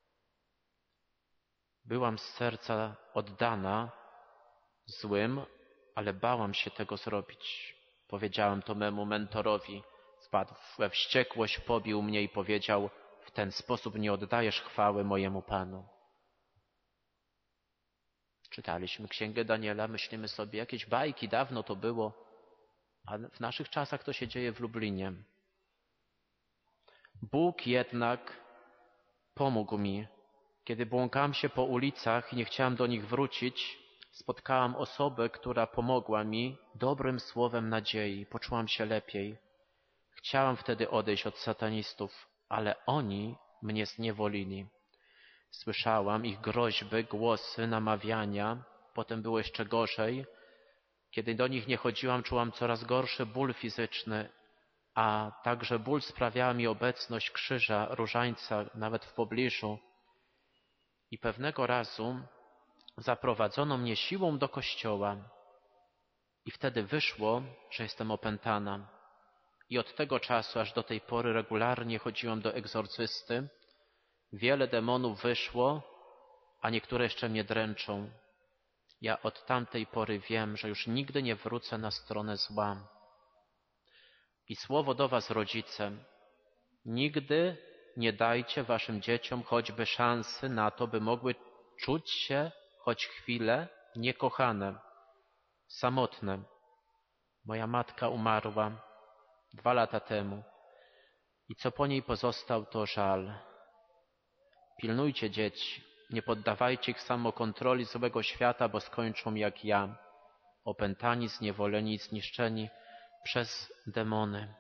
Byłam z serca oddana złym, ale bałam się tego zrobić. Powiedziałam to memu mentorowi. Wpadł we wściekłość, pobił mnie i powiedział: w ten sposób nie oddajesz chwały mojemu Panu. Czytaliśmy Księgę Daniela, myślimy sobie, jakieś bajki, dawno to było, a w naszych czasach to się dzieje w Lublinie. Bóg jednak pomógł mi. Kiedy błąkałam się po ulicach i nie chciałam do nich wrócić, spotkałam osobę, która pomogła mi dobrym słowem nadziei. Poczułam się lepiej. Chciałam wtedy odejść od satanistów, ale oni mnie zniewolili. Słyszałam ich groźby, głosy, namawiania. Potem było jeszcze gorzej. Kiedy do nich nie chodziłam, czułam coraz gorszy ból fizyczny, a także ból sprawiała mi obecność krzyża, różańca, nawet w pobliżu. I pewnego razu zaprowadzono mnie siłą do kościoła. I wtedy wyszło, że jestem opętana. I od tego czasu aż do tej pory regularnie chodziłam do egzorcysty. Wiele demonów wyszło, a niektóre jeszcze mnie dręczą. Ja od tamtej pory wiem, że już nigdy nie wrócę na stronę zła. I słowo do was, rodzice, nigdy nie dajcie waszym dzieciom choćby szansy na to, by mogły czuć się choć chwilę niekochane, samotne. Moja matka umarła dwa lata temu i co po niej pozostał, to żal. Pilnujcie dzieci, nie poddawajcie ich samokontroli złego świata, bo skończą jak ja, opętani, zniewoleni i zniszczeni przez demony.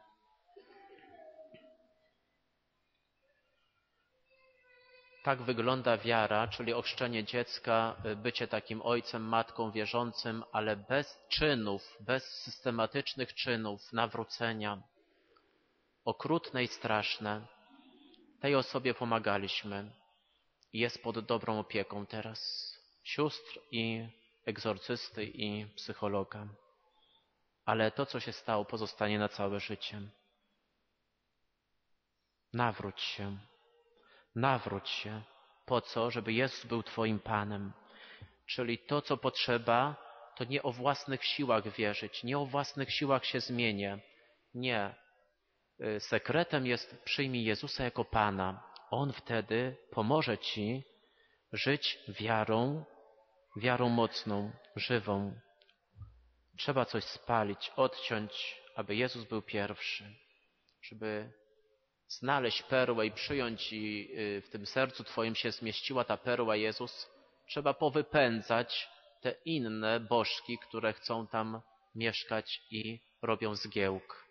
Tak wygląda wiara, czyli ochrzczenie dziecka, bycie takim ojcem, matką wierzącym, ale bez czynów, bez systematycznych czynów, nawrócenia. Okrutne i straszne. Tej osobie pomagaliśmy. Jest pod dobrą opieką teraz sióstr i egzorcysty i psychologa. Ale to, co się stało, pozostanie na całe życie. Nawróć się. Nawróć się. Po co? Żeby Jezus był twoim Panem. Czyli to, co potrzeba, to nie o własnych siłach wierzyć, nie o własnych siłach się zmienię. Nie. Sekretem jest przyjmij Jezusa jako Pana. On wtedy pomoże ci żyć wiarą, wiarą mocną, żywą. Trzeba coś spalić, odciąć, aby Jezus był pierwszy. Żeby znaleźć perłę i przyjąć i w tym sercu twoim się zmieściła ta perła Jezus, trzeba powypędzać te inne bożki, które chcą tam mieszkać i robią zgiełk.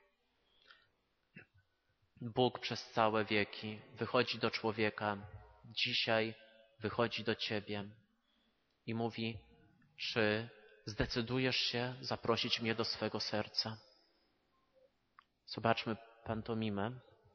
Bóg przez całe wieki wychodzi do człowieka, dzisiaj wychodzi do ciebie i mówi, czy zdecydujesz się zaprosić mnie do swego serca? Zobaczmy pantomimę.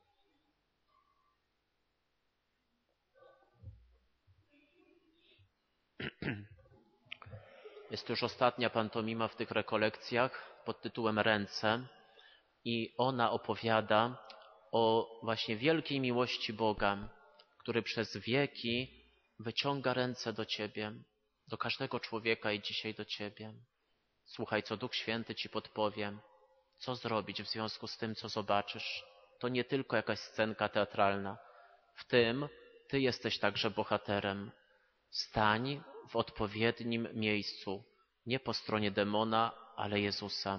Jest to już ostatnia pantomima w tych rekolekcjach pod tytułem Ręce i ona opowiada o właśnie wielkiej miłości Boga, który przez wieki wyciąga ręce do ciebie, do każdego człowieka i dzisiaj do ciebie. Słuchaj, co Duch Święty ci podpowie, co zrobić w związku z tym, co zobaczysz. To nie tylko jakaś scenka teatralna. W tym ty jesteś także bohaterem. Stań w odpowiednim miejscu, nie po stronie demona, ale Jezusa.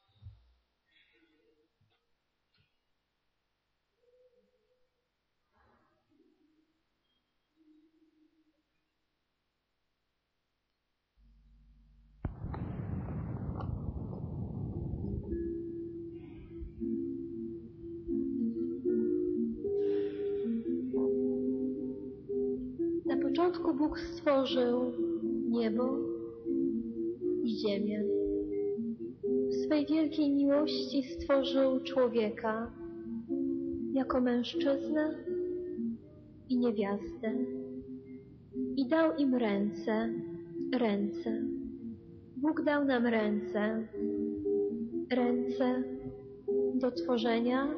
Na początku Bóg stworzył niebo i ziemię. W swej wielkiej miłości stworzył człowieka jako mężczyznę i niewiastę i dał im ręce, ręce. Bóg dał nam ręce, ręce do tworzenia,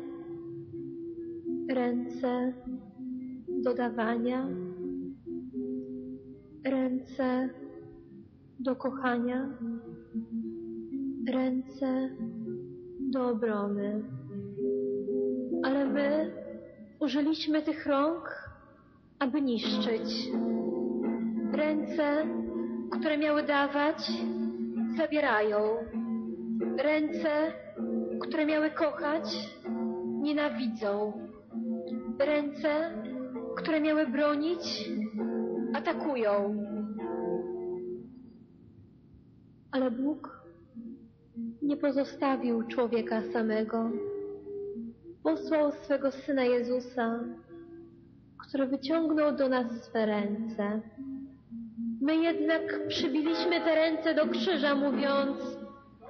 ręce do dawania, ręce do kochania, ręce do obrony. Ale my użyliśmy tych rąk, aby niszczyć. Ręce, które miały dawać, zabierają. Ręce, które miały kochać, nienawidzą. Ręce, które miały bronić, atakują. Ale Bóg nie pozostawił człowieka samego. Posłał swego Syna Jezusa, który wyciągnął do nas swe ręce. My jednak przybiliśmy te ręce do krzyża, mówiąc: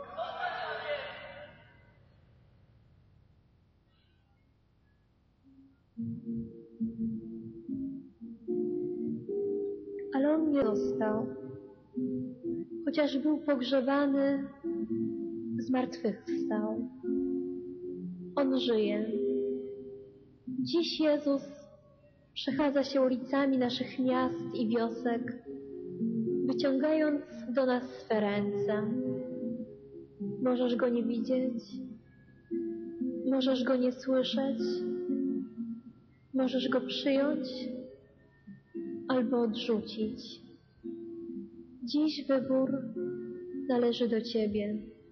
Ale on nie został. Chociaż był pogrzebany, zmartwychwstał. On żyje. Dziś Jezus przechadza się ulicami naszych miast i wiosek, wyciągając do nas swe ręce. Możesz Go nie widzieć, możesz Go nie słyszeć, możesz Go przyjąć albo odrzucić. Dziś wybór należy do Ciebie.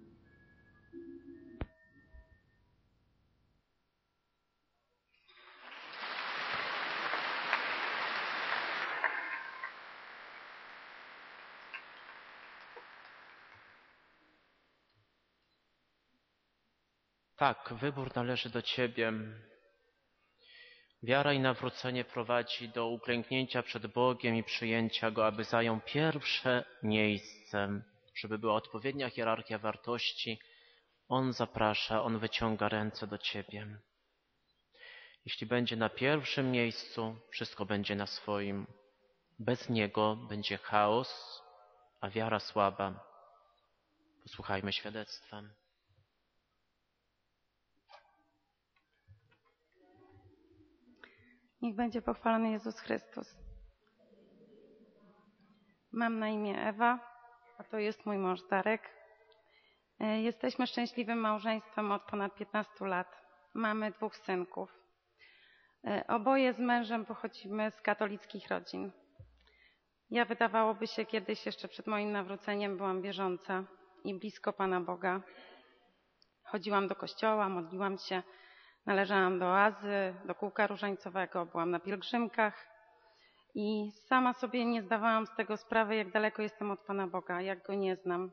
Tak, wybór należy do Ciebie. Wiara i nawrócenie prowadzi do uklęknięcia przed Bogiem i przyjęcia Go, aby zajął pierwsze miejsce, żeby była odpowiednia hierarchia wartości. On zaprasza, On wyciąga ręce do Ciebie. Jeśli będzie na pierwszym miejscu, wszystko będzie na swoim. Bez Niego będzie chaos, a wiara słaba. Posłuchajmy świadectwa. Niech będzie pochwalony Jezus Chrystus. Mam na imię Ewa, a to jest mój mąż Darek. Jesteśmy szczęśliwym małżeństwem od ponad piętnastu lat. Mamy dwóch synków. Oboje z mężem pochodzimy z katolickich rodzin. Ja, wydawałoby się, kiedyś jeszcze przed moim nawróceniem byłam wierząca i blisko Pana Boga. Chodziłam do kościoła, modliłam się, należałam do oazy, do kółka różańcowego, byłam na pielgrzymkach i sama sobie nie zdawałam z tego sprawy, jak daleko jestem od Pana Boga, jak Go nie znam.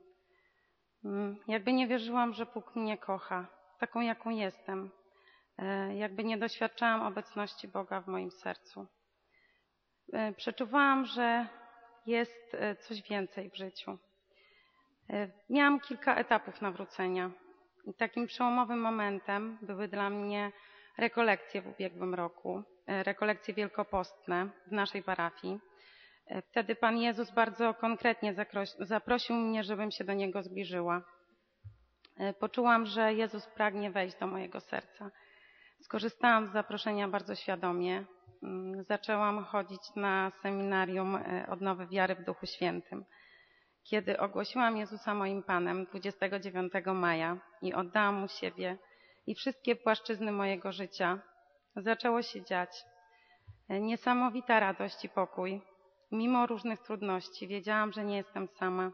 Jakby nie wierzyłam, że Bóg mnie kocha, taką jaką jestem. Jakby nie doświadczałam obecności Boga w moim sercu. Przeczuwałam, że jest coś więcej w życiu. Miałam kilka etapów nawrócenia i takim przełomowym momentem były dla mnie rekolekcje w ubiegłym roku, rekolekcje wielkopostne w naszej parafii. Wtedy Pan Jezus bardzo konkretnie zaprosił mnie, żebym się do Niego zbliżyła. Poczułam, że Jezus pragnie wejść do mojego serca. Skorzystałam z zaproszenia bardzo świadomie. Zaczęłam chodzić na seminarium Odnowy Wiary w Duchu Świętym. Kiedy ogłosiłam Jezusa moim Panem dwudziestego dziewiątego maja i oddałam Mu siebie i wszystkie płaszczyzny mojego życia, zaczęło się dziać. Niesamowita radość i pokój. Mimo różnych trudności wiedziałam, że nie jestem sama,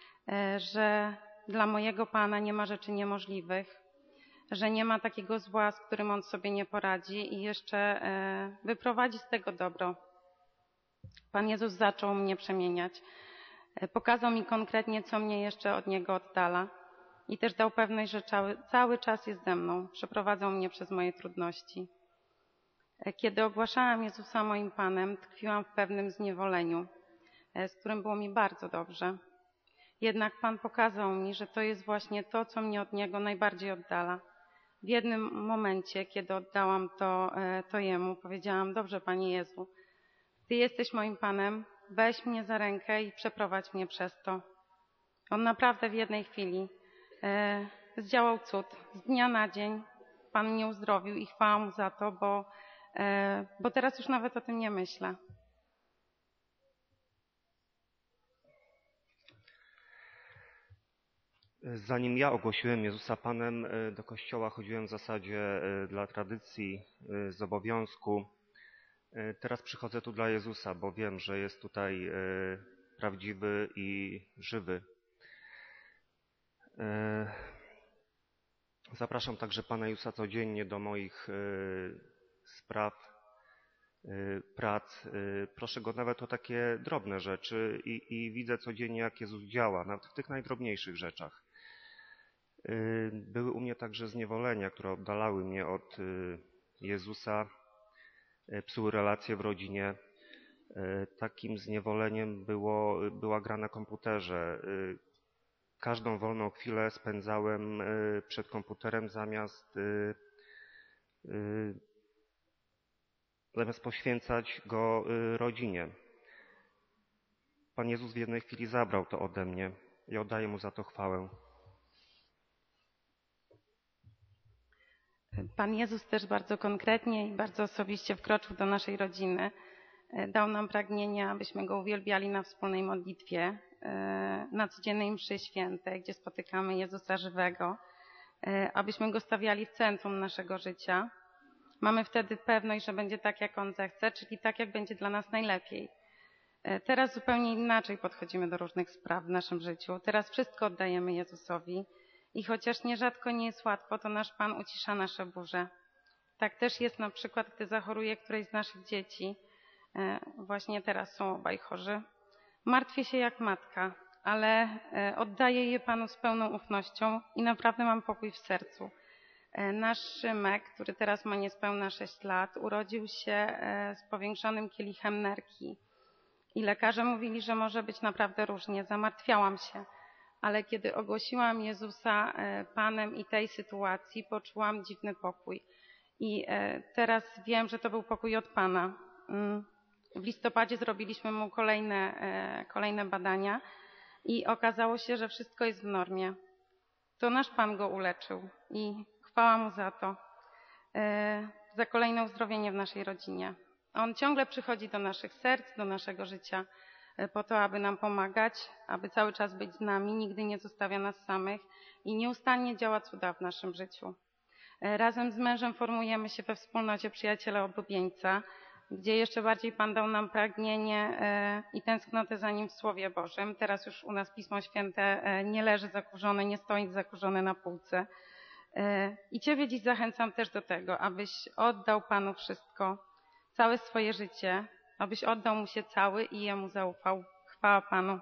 że dla mojego Pana nie ma rzeczy niemożliwych, że nie ma takiego zła, z którym On sobie nie poradzi i jeszcze wyprowadzi z tego dobro. Pan Jezus zaczął mnie przemieniać. Pokazał mi konkretnie, co mnie jeszcze od Niego oddala i też dał pewność, że cały, cały czas jest ze mną. Przeprowadzał mnie przez moje trudności. Kiedy ogłaszałam Jezusa moim Panem, tkwiłam w pewnym zniewoleniu, z którym było mi bardzo dobrze. Jednak Pan pokazał mi, że to jest właśnie to, co mnie od Niego najbardziej oddala. W jednym momencie, kiedy oddałam to, to Jemu, powiedziałam: dobrze, Panie Jezu, Ty jesteś moim Panem, weź mnie za rękę i przeprowadź mnie przez to. On naprawdę w jednej chwili e, zdziałał cud. Z dnia na dzień Pan mnie uzdrowił i chwała Mu za to, bo, e, bo teraz już nawet o tym nie myślę. Zanim ja ogłosiłem Jezusa Panem, do kościoła chodziłem w zasadzie dla tradycji, z obowiązku. Teraz przychodzę tu dla Jezusa, bo wiem, że jest tutaj prawdziwy i żywy. Zapraszam także Pana Jezusa codziennie do moich spraw, prac. Proszę Go nawet o takie drobne rzeczy i, i widzę codziennie, jak Jezus działa, nawet w tych najdrobniejszych rzeczach. Były u mnie także zniewolenia, które oddalały mnie od Jezusa, psuły relacje w rodzinie. Takim zniewoleniem było, była gra na komputerze. Każdą wolną chwilę spędzałem przed komputerem zamiast zamiast poświęcać go rodzinie. Pan Jezus w jednej chwili zabrał to ode mnie i oddaję Mu za to chwałę. Pan Jezus też bardzo konkretnie i bardzo osobiście wkroczył do naszej rodziny. Dał nam pragnienie, abyśmy Go uwielbiali na wspólnej modlitwie, na codziennej mszy świętej, gdzie spotykamy Jezusa żywego, abyśmy Go stawiali w centrum naszego życia. Mamy wtedy pewność, że będzie tak, jak On zechce, czyli tak, jak będzie dla nas najlepiej. Teraz zupełnie inaczej podchodzimy do różnych spraw w naszym życiu. Teraz wszystko oddajemy Jezusowi i chociaż nierzadko nie jest łatwo, to nasz Pan ucisza nasze burze. Tak też jest na przykład, gdy zachoruje któreś z naszych dzieci. Właśnie teraz są obaj chorzy. Martwię się jak matka, ale oddaję je Panu z pełną ufnością i naprawdę mam pokój w sercu. Nasz Szymek, który teraz ma niespełna sześć lat, urodził się z powiększonym kielichem nerki. I lekarze mówili, że może być naprawdę różnie. Zamartwiałam się, ale kiedy ogłosiłam Jezusa Panem i tej sytuacji, poczułam dziwny pokój. I teraz wiem, że to był pokój od Pana. W listopadzie zrobiliśmy mu kolejne, kolejne badania i okazało się, że wszystko jest w normie. To nasz Pan go uleczył i chwała Mu za to, za kolejne uzdrowienie w naszej rodzinie. On ciągle przychodzi do naszych serc, do naszego życia po to, aby nam pomagać, aby cały czas być z nami, nigdy nie zostawia nas samych i nieustannie działa cuda w naszym życiu. Razem z mężem formujemy się we wspólnocie Przyjaciele Oblubieńca, gdzie jeszcze bardziej Pan dał nam pragnienie i tęsknotę za Nim w Słowie Bożym. Teraz już u nas Pismo Święte nie leży zakurzone, nie stoi zakurzone na półce. I Ciebie dziś zachęcam też do tego, abyś oddał Panu wszystko, całe swoje życie, abyś oddał Mu się cały i Jemu zaufał. Chwała Panu.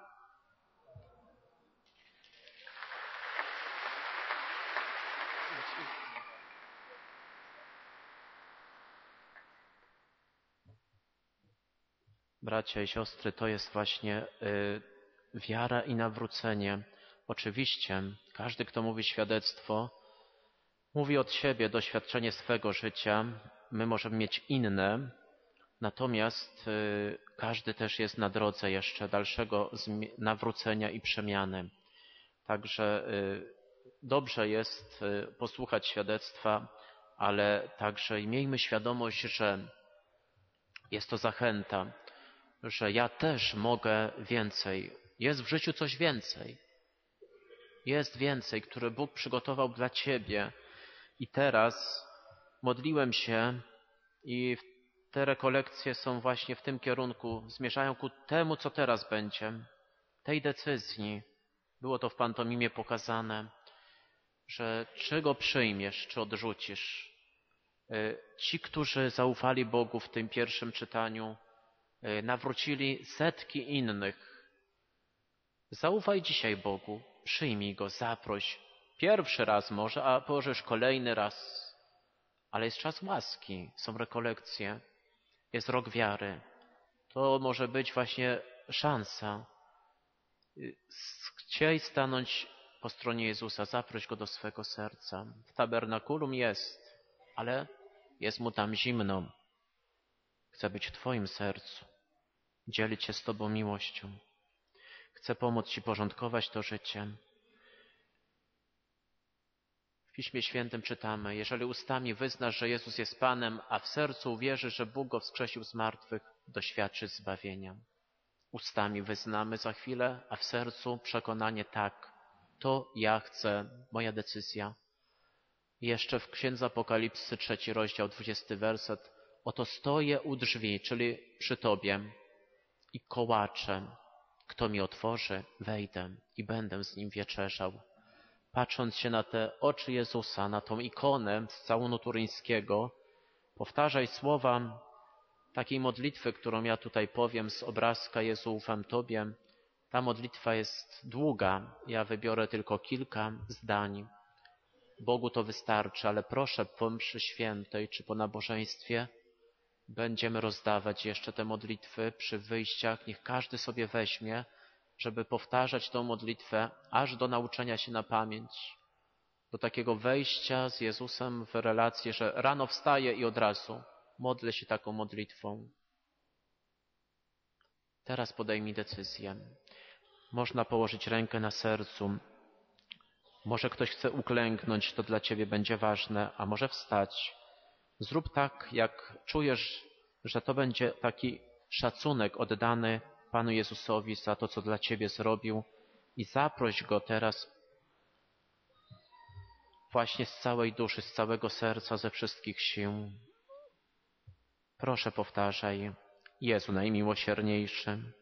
Bracia i siostry, to jest właśnie y, wiara i nawrócenie. Oczywiście każdy, kto mówi świadectwo, mówi od siebie doświadczenie swego życia. My możemy mieć inne, natomiast y, każdy też jest na drodze jeszcze dalszego nawrócenia i przemiany. Także y, dobrze jest y, posłuchać świadectwa, ale także i miejmy świadomość, że jest to zachęta, że ja też mogę więcej. Jest w życiu coś więcej. Jest więcej, które Bóg przygotował dla Ciebie. I teraz modliłem się i te rekolekcje są właśnie w tym kierunku, zmierzają ku temu, co teraz będzie. Tej decyzji. Było to w pantomimie pokazane, że czy Go przyjmiesz, czy odrzucisz. Ci, którzy zaufali Bogu w tym pierwszym czytaniu, nawrócili setki innych. Zaufaj dzisiaj Bogu, przyjmij Go, zaproś. Pierwszy raz może, a położysz kolejny raz. Ale jest czas łaski, są rekolekcje, jest rok wiary. To może być właśnie szansa. Chciej stanąć po stronie Jezusa, zaproś Go do swego serca. W tabernakulum jest, ale jest Mu tam zimno. Chce być w Twoim sercu, dzielić się z Tobą miłością. Chce pomóc Ci porządkować to życie. W Piśmie Świętym czytamy, jeżeli ustami wyznasz, że Jezus jest Panem, a w sercu uwierzysz, że Bóg Go wskrzesił z martwych, doświadczysz zbawienia. Ustami wyznamy za chwilę, a w sercu przekonanie tak, to ja chcę, moja decyzja. I jeszcze w Księdze Apokalipsy, trzeci rozdział, dwudziesty werset. Oto stoję u drzwi, czyli przy Tobie i kołaczę. Kto mi otworzy, wejdę i będę z Nim wieczerzał. Patrząc się na te oczy Jezusa, na tą ikonę z całunu turyńskiego, powtarzaj słowa takiej modlitwy, którą ja tutaj powiem z obrazka Jezu, ufam Tobie. Ta modlitwa jest długa, ja wybiorę tylko kilka zdań. Bogu to wystarczy, ale proszę po mszy świętej czy po nabożeństwie będziemy rozdawać jeszcze te modlitwy przy wyjściach. Niech każdy sobie weźmie, żeby powtarzać tę modlitwę aż do nauczenia się na pamięć. Do takiego wejścia z Jezusem w relację, że rano wstaję i od razu modlę się taką modlitwą. Teraz podejmij decyzję. Można położyć rękę na sercu. Może ktoś chce uklęknąć, to dla ciebie będzie ważne, a może wstać. Zrób tak, jak czujesz, że to będzie taki szacunek oddany Panu Jezusowi za to, co dla ciebie zrobił, i zaproś Go teraz właśnie z całej duszy, z całego serca, ze wszystkich sił. Proszę, powtarzaj: Jezu najmiłosierniejszy,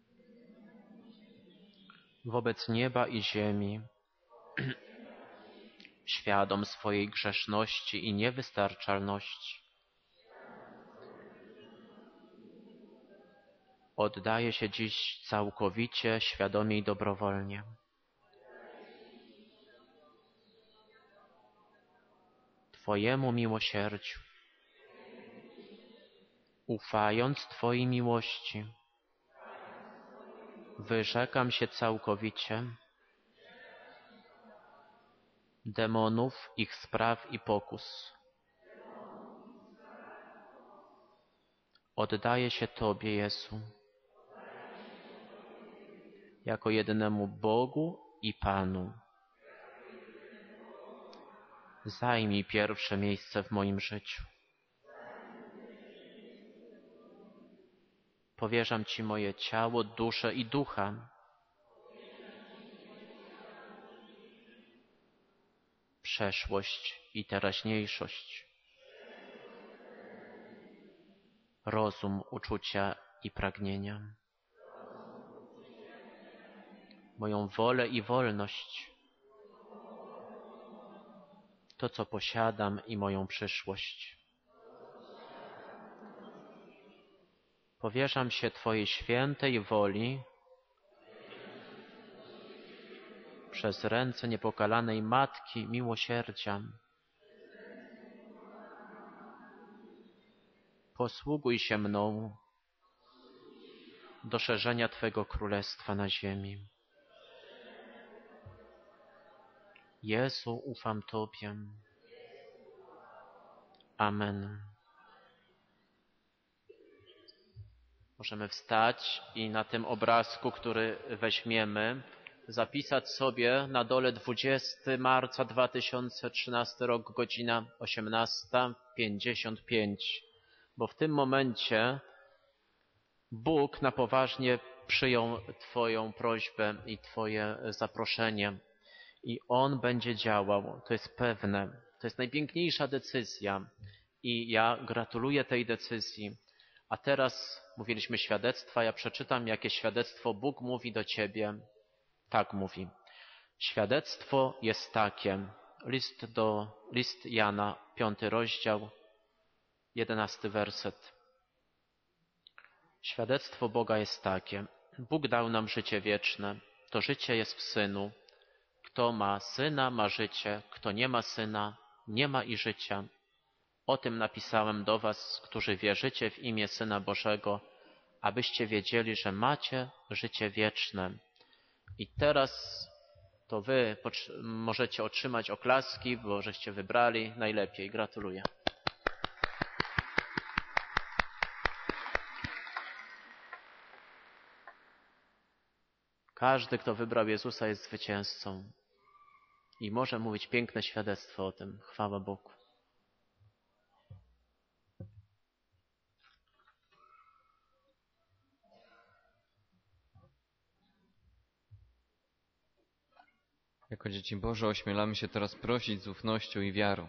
wobec nieba i ziemi, świadom swojej grzeszności i niewystarczalności, oddaję się dziś całkowicie, świadomie i dobrowolnie. Twojemu miłosierdziu, ufając Twojej miłości, wyrzekam się całkowicie demonów, ich spraw i pokus. Oddaję się Tobie, Jezu, jako jedynemu Bogu i Panu. Zajmij pierwsze miejsce w moim życiu. Powierzam Ci moje ciało, duszę i ducha. Przeszłość i teraźniejszość. Rozum, uczucia i pragnienia. Moją wolę i wolność. To, co posiadam, i moją przyszłość. Powierzam się Twojej świętej woli przez ręce niepokalanej Matki Miłosierdzia. Posługuj się mną do szerzenia Twego Królestwa na ziemi. Jezu, ufam Tobie. Amen. Możemy wstać i na tym obrazku, który weźmiemy, zapisać sobie na dole dwudziestego marca dwa tysiące trzynasty rok, godzina osiemnasta pięćdziesiąt pięć, bo w tym momencie Bóg na poważnie przyjął Twoją prośbę i Twoje zaproszenie i On będzie działał. To jest pewne. To jest najpiękniejsza decyzja i ja gratuluję tej decyzji. A teraz mówiliśmy świadectwa. Ja przeczytam, jakie świadectwo Bóg mówi do Ciebie. Tak mówi. Świadectwo jest takie. List do, list Jana, piąty rozdział, jedenasty werset. Świadectwo Boga jest takie. Bóg dał nam życie wieczne. To życie jest w Synu. Kto ma Syna, ma życie. Kto nie ma Syna, nie ma i życia. O tym napisałem do was, którzy wierzycie w imię Syna Bożego, abyście wiedzieli, że macie życie wieczne. I teraz to wy możecie otrzymać oklaski, bo żeście wybrali najlepiej. Gratuluję. Każdy, kto wybrał Jezusa, jest zwycięzcą i może mówić piękne świadectwo o tym. Chwała Bogu. Jako dzieci Boże ośmielamy się teraz prosić z ufnością i wiarą.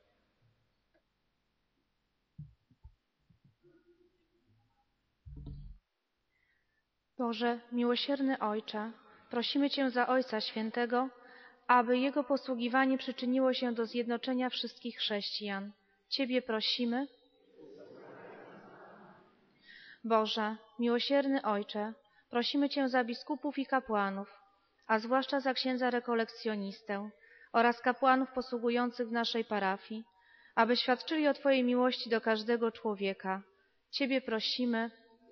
Boże, miłosierny Ojcze, prosimy Cię za Ojca Świętego, aby Jego posługiwanie przyczyniło się do zjednoczenia wszystkich chrześcijan. Ciebie prosimy. Boże, miłosierny Ojcze, prosimy Cię za biskupów i kapłanów, a zwłaszcza za księdza rekolekcjonistę oraz kapłanów posługujących w naszej parafii, aby świadczyli o Twojej miłości do każdego człowieka. Ciebie prosimy.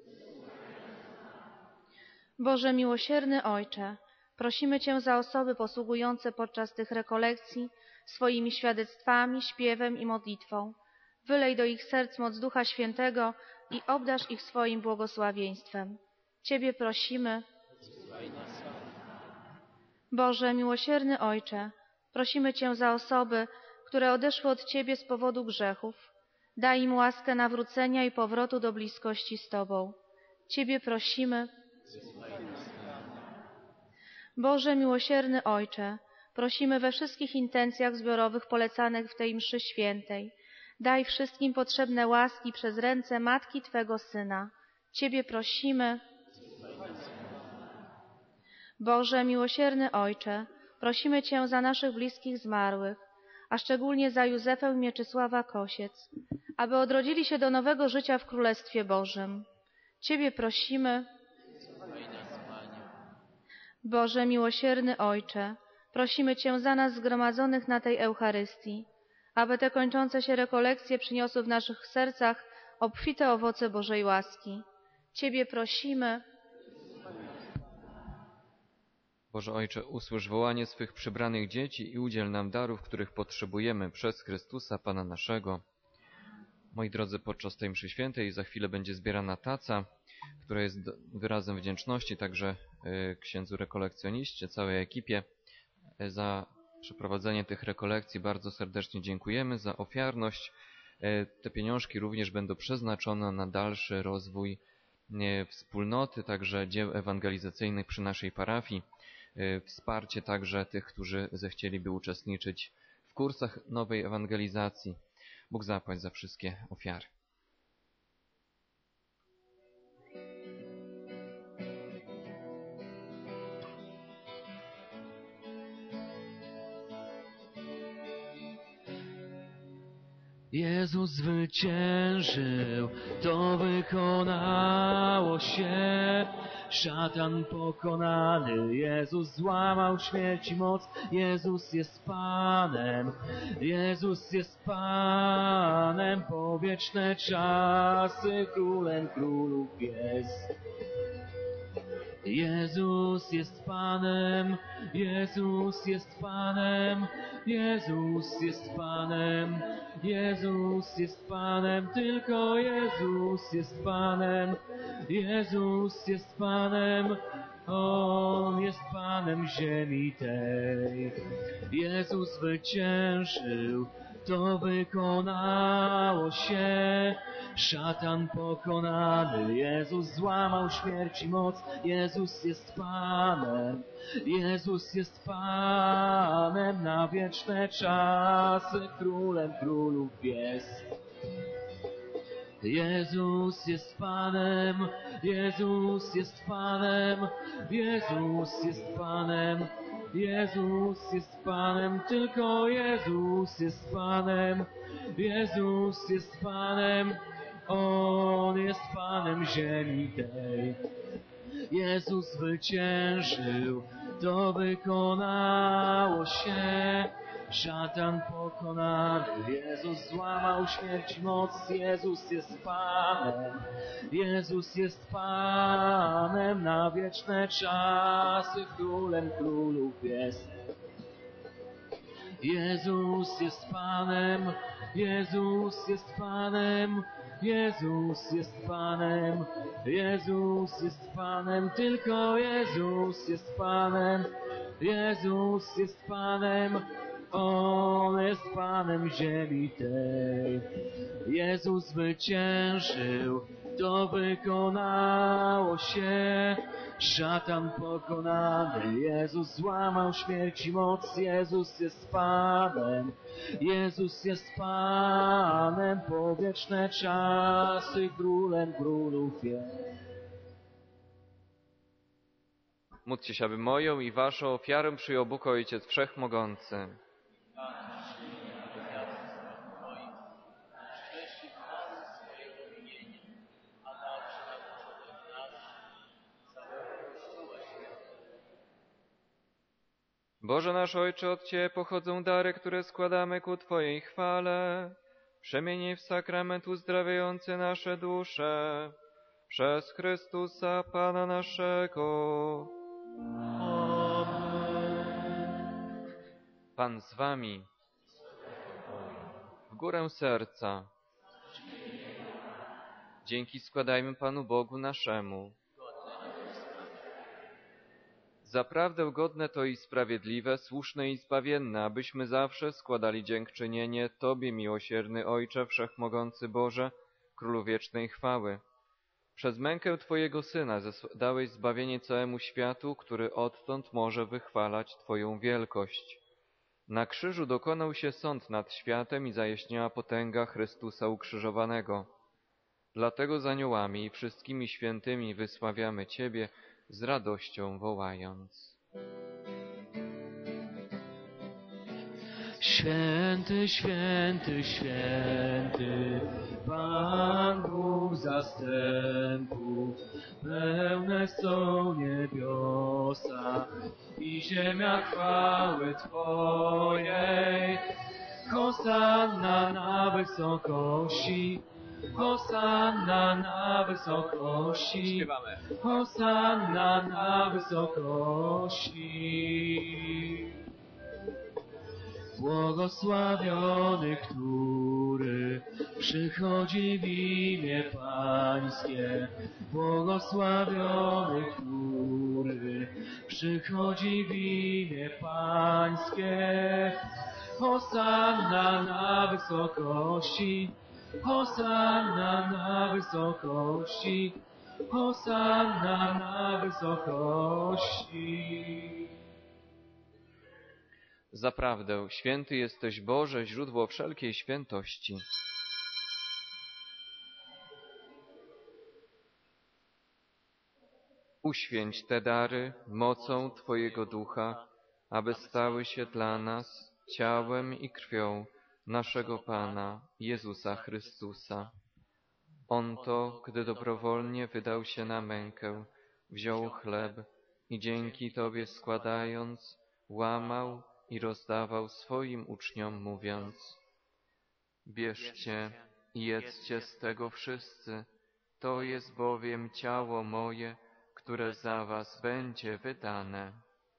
Boże, miłosierny Ojcze, prosimy Cię za osoby posługujące podczas tych rekolekcji swoimi świadectwami, śpiewem i modlitwą, Wylej do ich serc moc Ducha Świętego i obdarz ich swoim błogosławieństwem. Ciebie prosimy. Boże, miłosierny Ojcze, prosimy Cię za osoby, które odeszły od Ciebie z powodu grzechów. Daj im łaskę nawrócenia i powrotu do bliskości z Tobą. Ciebie prosimy. Boże, miłosierny Ojcze, prosimy we wszystkich intencjach zbiorowych polecanych w tej mszy świętej. Daj wszystkim potrzebne łaski przez ręce Matki Twego Syna. Ciebie prosimy. Boże, miłosierny Ojcze, prosimy Cię za naszych bliskich zmarłych, a szczególnie za Józefę i Mieczysława Kosiec, aby odrodzili się do nowego życia w Królestwie Bożym. Ciebie prosimy. Boże, miłosierny Ojcze, prosimy Cię za nas zgromadzonych na tej Eucharystii, aby te kończące się rekolekcje przyniosły w naszych sercach obfite owoce Bożej łaski. Ciebie prosimy. Boże Ojcze, usłysz wołanie swych przybranych dzieci i udziel nam darów, których potrzebujemy przez Chrystusa Pana naszego. Moi drodzy, podczas tej mszy świętej za chwilę będzie zbierana taca, która jest wyrazem wdzięczności także księdzu rekolekcjoniście, całej ekipie. Za przeprowadzenie tych rekolekcji bardzo serdecznie dziękujemy, za ofiarność. Te pieniążki również będą przeznaczone na dalszy rozwój wspólnoty, także dzieł ewangelizacyjnych przy naszej parafii. Wsparcie także tych, którzy zechcieliby uczestniczyć w kursach nowej ewangelizacji. Bóg zapłać za wszystkie ofiary. Jezus zwyciężył, to wykonało się. Szatan pokonany, Jezus złamał śmierć i moc. Jezus jest Panem, Jezus jest Panem, po wieczne czasy Królem królów jest. Jezus jest Panem, Jezus jest Panem, Jezus jest Panem, Jezus jest Panem, tylko Jezus jest Panem, Jezus jest Panem, On jest Panem ziemi tej. Jezus zwyciężył, to wykonało się. Szatan pokonany, Jezus złamał śmierć i moc. Jezus jest Panem, Jezus jest Panem, na wieczne czasy Królem królów jest. Jezus jest Panem, Jezus jest Panem, Jezus jest Panem, Jezus jest Panem, tylko Jezus jest Panem, Jezus jest Panem, On jest Panem ziemi tej. Jezus zwyciężył, to wykonało się. Szatan pokonany, Jezus złamał śmierć i moc. Jezus jest Panem, Jezus jest Panem, na wieczne czasy Królem królów jest. Jezus jest Panem, Jezus jest Panem, Jezus jest Panem, Jezus jest Panem, tylko Jezus jest Panem, Jezus jest Panem, On jest Panem ziemi tej. Jezus zwyciężył, to wykonało się. Szatan pokonany, Jezus złamał śmierć i moc. Jezus jest Panem, Jezus jest Panem, po wieczne czasy Królem królów jest. Módlcie się, aby moją i waszą ofiarę przyjął Bóg Ojciec Wszechmogący. Boże nasz Ojcze, od Ciebie pochodzą dary, które składamy ku Twojej chwale. Przemieniaj w sakrament uzdrawiający nasze dusze przez Chrystusa Pana naszego. Pan z wami. W górę serca. Dzięki składajmy Panu Bogu naszemu. Zaprawdę godne to i sprawiedliwe, słuszne i zbawienne, abyśmy zawsze składali dziękczynienie Tobie, miłosierny Ojcze, Wszechmogący Boże, Królu wiecznej chwały. Przez mękę Twojego Syna dałeś zbawienie całemu światu, który odtąd może wychwalać Twoją wielkość. Na krzyżu dokonał się sąd nad światem i zajaśniała potęga Chrystusa ukrzyżowanego. Dlatego z aniołami i wszystkimi świętymi wysławiamy Ciebie, z radością wołając. Święty, święty, święty, Pan Bóg zastępów, pełne są niebiosa i ziemia chwały Twojej. Hosanna na wysokości, Hosanna na wysokości, śpiewamy. Hosanna na wysokości. Błogosławiony, który przychodzi w imię Pańskie. Błogosławiony, który przychodzi w imię Pańskie. Hosanna na wysokości, Hosanna na wysokości, Hosanna na wysokości. Zaprawdę, święty jesteś Boże, źródło wszelkiej świętości. Uświęć te dary mocą Twojego Ducha, aby stały się dla nas ciałem i krwią naszego Pana Jezusa Chrystusa. On to, gdy dobrowolnie wydał się na mękę, wziął chleb i dzięki Tobie składając, łamał i rozdawał swoim uczniom, mówiąc: bierzcie i jedzcie z tego wszyscy, to jest bowiem ciało moje, które za was będzie wydane.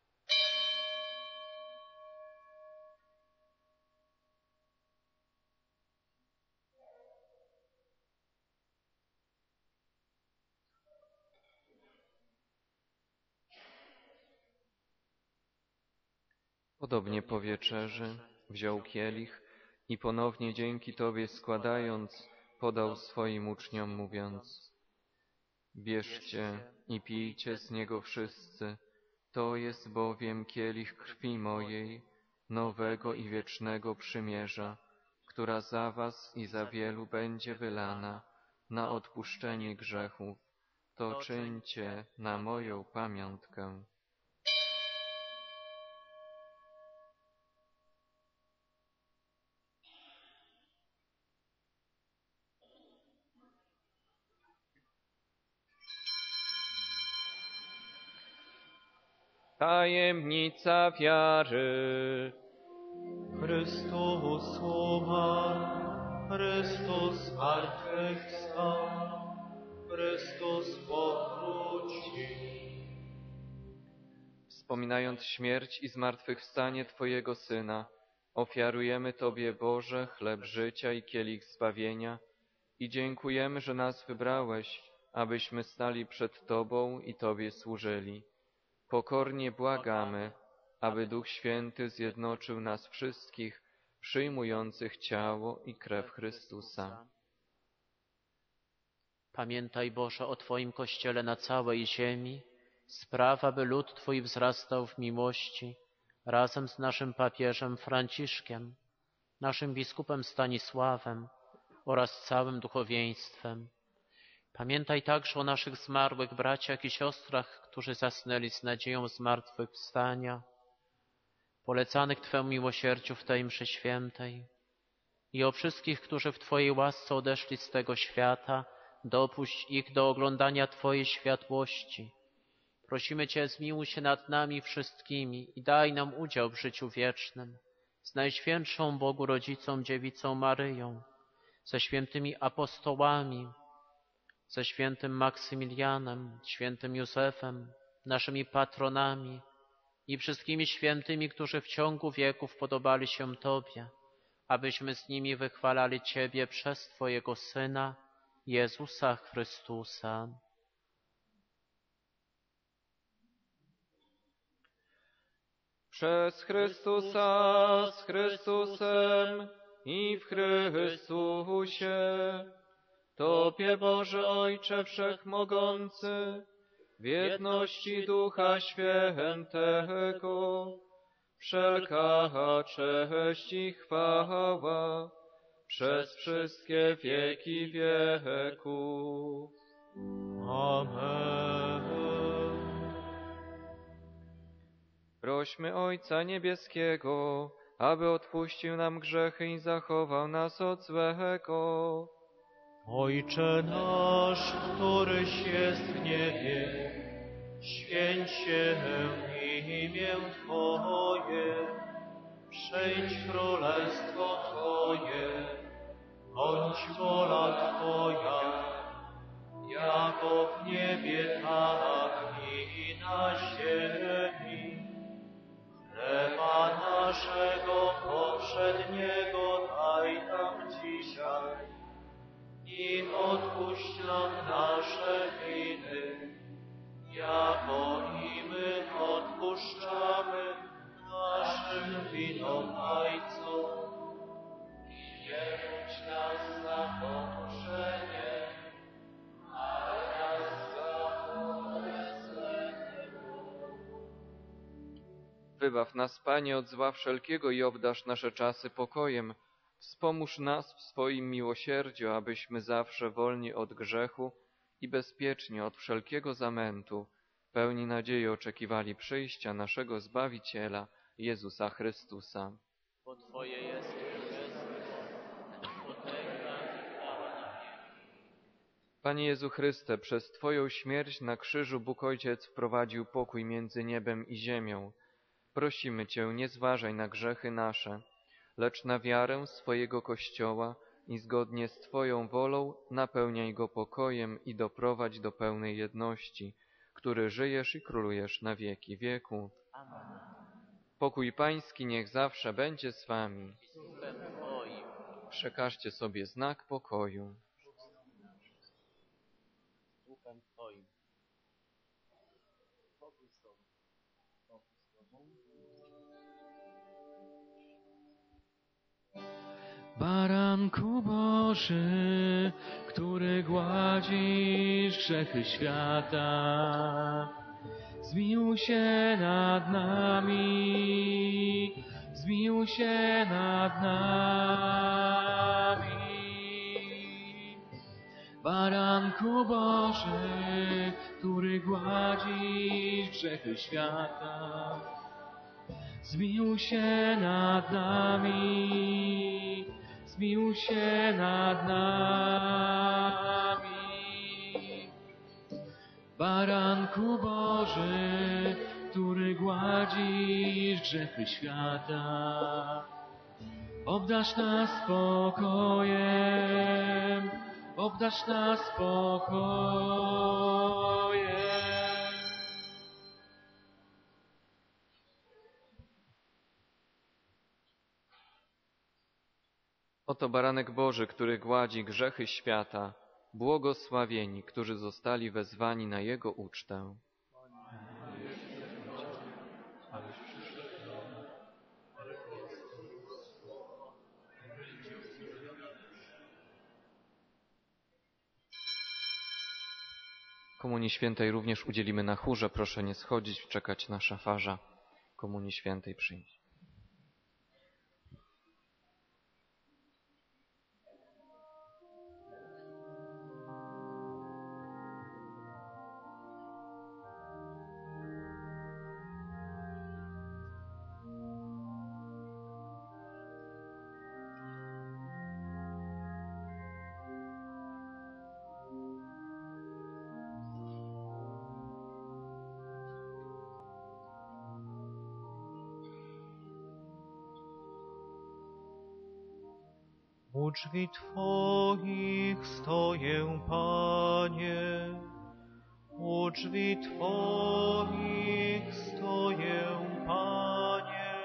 Podobnie po wieczerzy wziął kielich i ponownie dzięki Tobie składając, podał swoim uczniom, mówiąc: bierzcie i pijcie z niego wszyscy, to jest bowiem kielich krwi mojej, nowego i wiecznego przymierza, która za was i za wielu będzie wylana na odpuszczenie grzechów. To czyńcie na moją pamiątkę. Tajemnica wiary. Chrystus umarł, Chrystus zmartwychwstał, Chrystus powróci. Wspominając śmierć i zmartwychwstanie Twojego Syna, ofiarujemy Tobie, Boże, chleb życia i kielich zbawienia i dziękujemy, że nas wybrałeś, abyśmy stali przed Tobą i Tobie służyli. Pokornie błagamy, aby Duch Święty zjednoczył nas wszystkich, przyjmujących ciało i krew Chrystusa. Pamiętaj, Boże, o Twoim Kościele na całej ziemi. Spraw, aby lud Twój wzrastał w miłości, razem z naszym papieżem Franciszkiem, naszym biskupem Stanisławem oraz całym duchowieństwem. Pamiętaj także o naszych zmarłych braciach i siostrach, którzy zasnęli z nadzieją zmartwychwstania, polecanych Twemu miłosierdziu w tej mszy świętej, i o wszystkich, którzy w Twojej łasce odeszli z tego świata. Dopuść ich do oglądania Twojej światłości. Prosimy Cię, zmiłuj się nad nami wszystkimi i daj nam udział w życiu wiecznym z Najświętszą Bogu Rodzicą Dziewicą Maryją, ze świętymi apostołami, ze świętym Maksymilianem, świętym Józefem, naszymi patronami i wszystkimi świętymi, którzy w ciągu wieków podobali się Tobie, abyśmy z nimi wychwalali Ciebie przez Twojego Syna, Jezusa Chrystusa. Przez Chrystusa, z Chrystusem i w Chrystusie, Tobie, Boże Ojcze Wszechmogący, w jedności Ducha Świętego, wszelka cześć i chwała przez wszystkie wieki wieków. Amen. Prośmy Ojca Niebieskiego, aby odpuścił nam grzechy i zachował nas od złego. Ojcze nasz, któryś jest w niebie, święć się imię Twoje, przyjdź królestwo Twoje, bądź wola Twoja, jako w niebie, tak i na ziemi. Chleba naszego powszedniego daj nam dzisiaj i odpuść nam nasze winy, jako i my odpuszczamy naszym winowajcom. I nie wódź nas na pokuszenie, ale nas zbaw złego. Wybaw nas, Panie, od zła wszelkiego i obdarz nasze czasy pokojem. Wspomóż nas w swoim miłosierdziu, abyśmy zawsze wolni od grzechu i bezpiecznie od wszelkiego zamętu, pełni nadziei oczekiwali przyjścia naszego Zbawiciela, Jezusa Chrystusa. Bo Twoje jest potęga i chwała na wieki. Panie Jezu Chryste, przez Twoją śmierć na krzyżu Bóg Ojciec wprowadził pokój między niebem i ziemią. Prosimy Cię, nie zważaj na grzechy nasze, lecz na wiarę swojego Kościoła i zgodnie z Twoją wolą napełniaj go pokojem i doprowadź do pełnej jedności, który żyjesz i królujesz na wieki wieku. Amen. Pokój Pański niech zawsze będzie z Wami. I z duchem Twoim. Przekażcie sobie znak pokoju. Z duchem Twoim. Pokój z Tobą. Pokój z Tobą. Baranku Boży, który gładzisz grzechy świata, zmiłuj się nad nami, zmiłuj się nad nami. Baranku Boży, który gładzisz grzechy świata, zmiłuj się nad nami, zmiłuj się nad nami. Baranku Boży, który gładzisz grzechy świata, obdarz nas spokojem, obdarz nas spokojem. Oto baranek Boży, który gładzi grzechy świata, błogosławieni, którzy zostali wezwani na Jego ucztę. Komunii Świętej również udzielimy na chórze. Proszę nie schodzić, czekać na szafarza Komunii Świętej przyjść. U drzwi Twoich stoję, Panie, u drzwi Twoich stoję, Panie,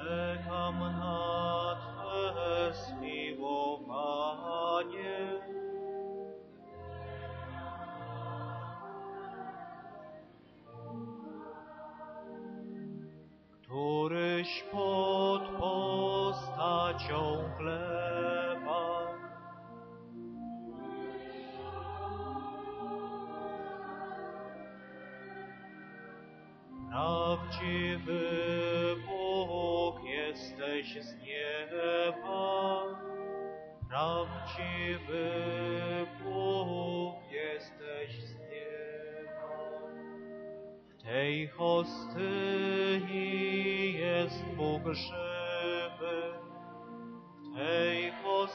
czekam na Twe zmiłowanie, chleba. Prawdziwy Bóg jesteś z nieba, prawdziwy Bóg jesteś z nieba. W tej hostyi jest Bóg żywy, w tej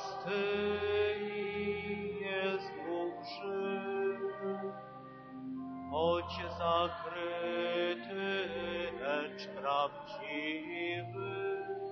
hostyi jest Bóg żywy. Choć zakryty, lecz prawdziwy.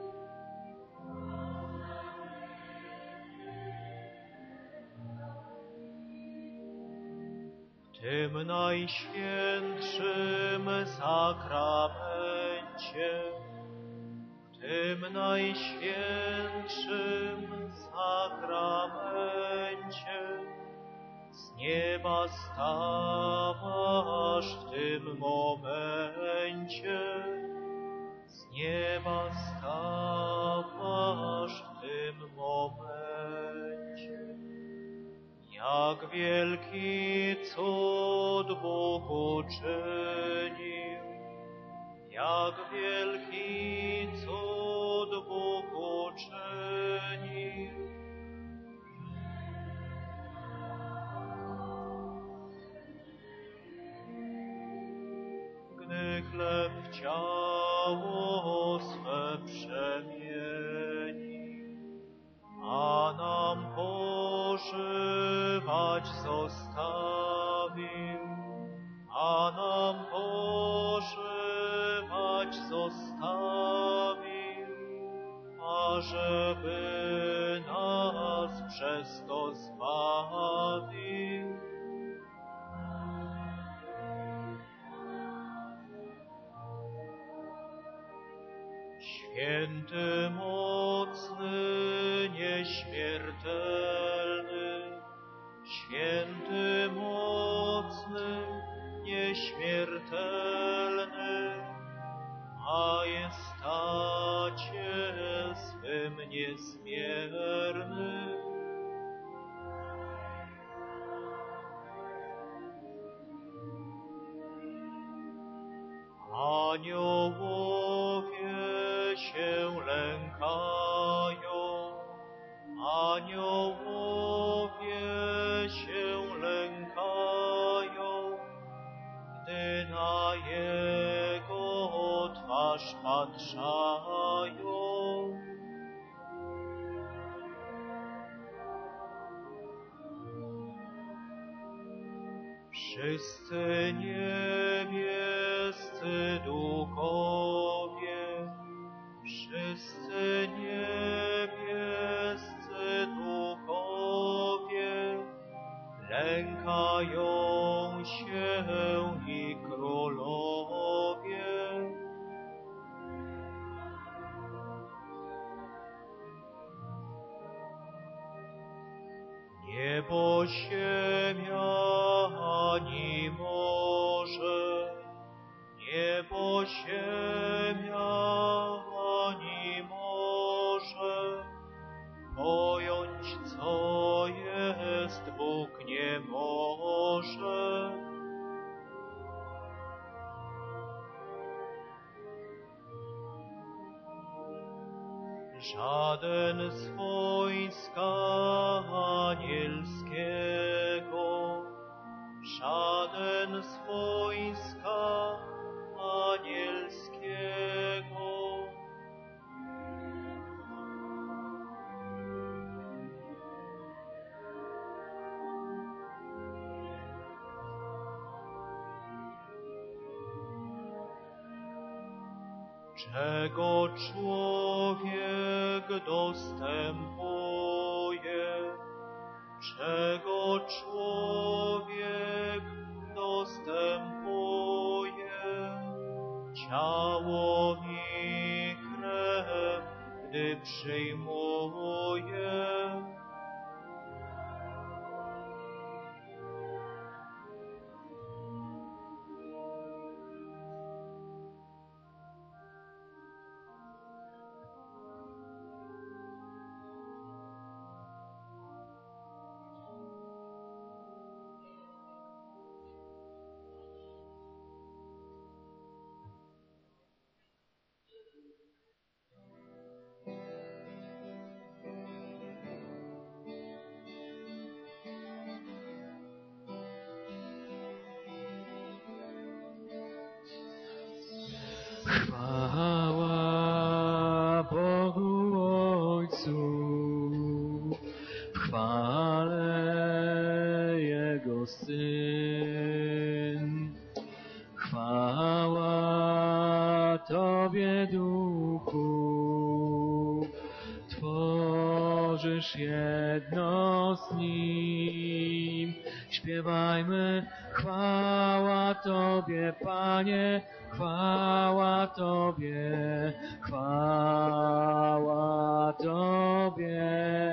W tym najświętszym sakramencie, w tym najświętszym sakramencie, z nieba stawasz w tym momencie, z nieba stawasz w tym momencie. Jak wielki cud Bóg uczynił, jak wielki cud Bóg uczynił. Gdy chleb w ciało swe przemienił, a nam pożywać zostawił, a nam pożywać zostawił, ażeby nas przez to zbawił. Święty, mocny, nieśmiertelny, święty, mocny, nieśmiertelny, majestacie swym niezmierny. Aniołowie się lękają, aniołowie się lękają, gdy na Jego twarz patrzają. Wszyscy niebiescy duchowie, wszyscy niebiescy duchowie, lękają się i królowie. Niebo, ziemia, ani morze, niebo, ziemia, ani morze, pojąć, co jest, Bóg nie może. Żaden z wojska anielskiego, żaden z wojska anielskiego, czego człowiek dostępuje, czego człowiek dostępuje, ciało i krew, gdy przyjmuje. chwale Jego Syn. Chwała Tobie, Duchu, tworzysz jedno z Nim. Śpiewajmy, chwała Tobie, Panie, chwała Tobie, chwała Tobie.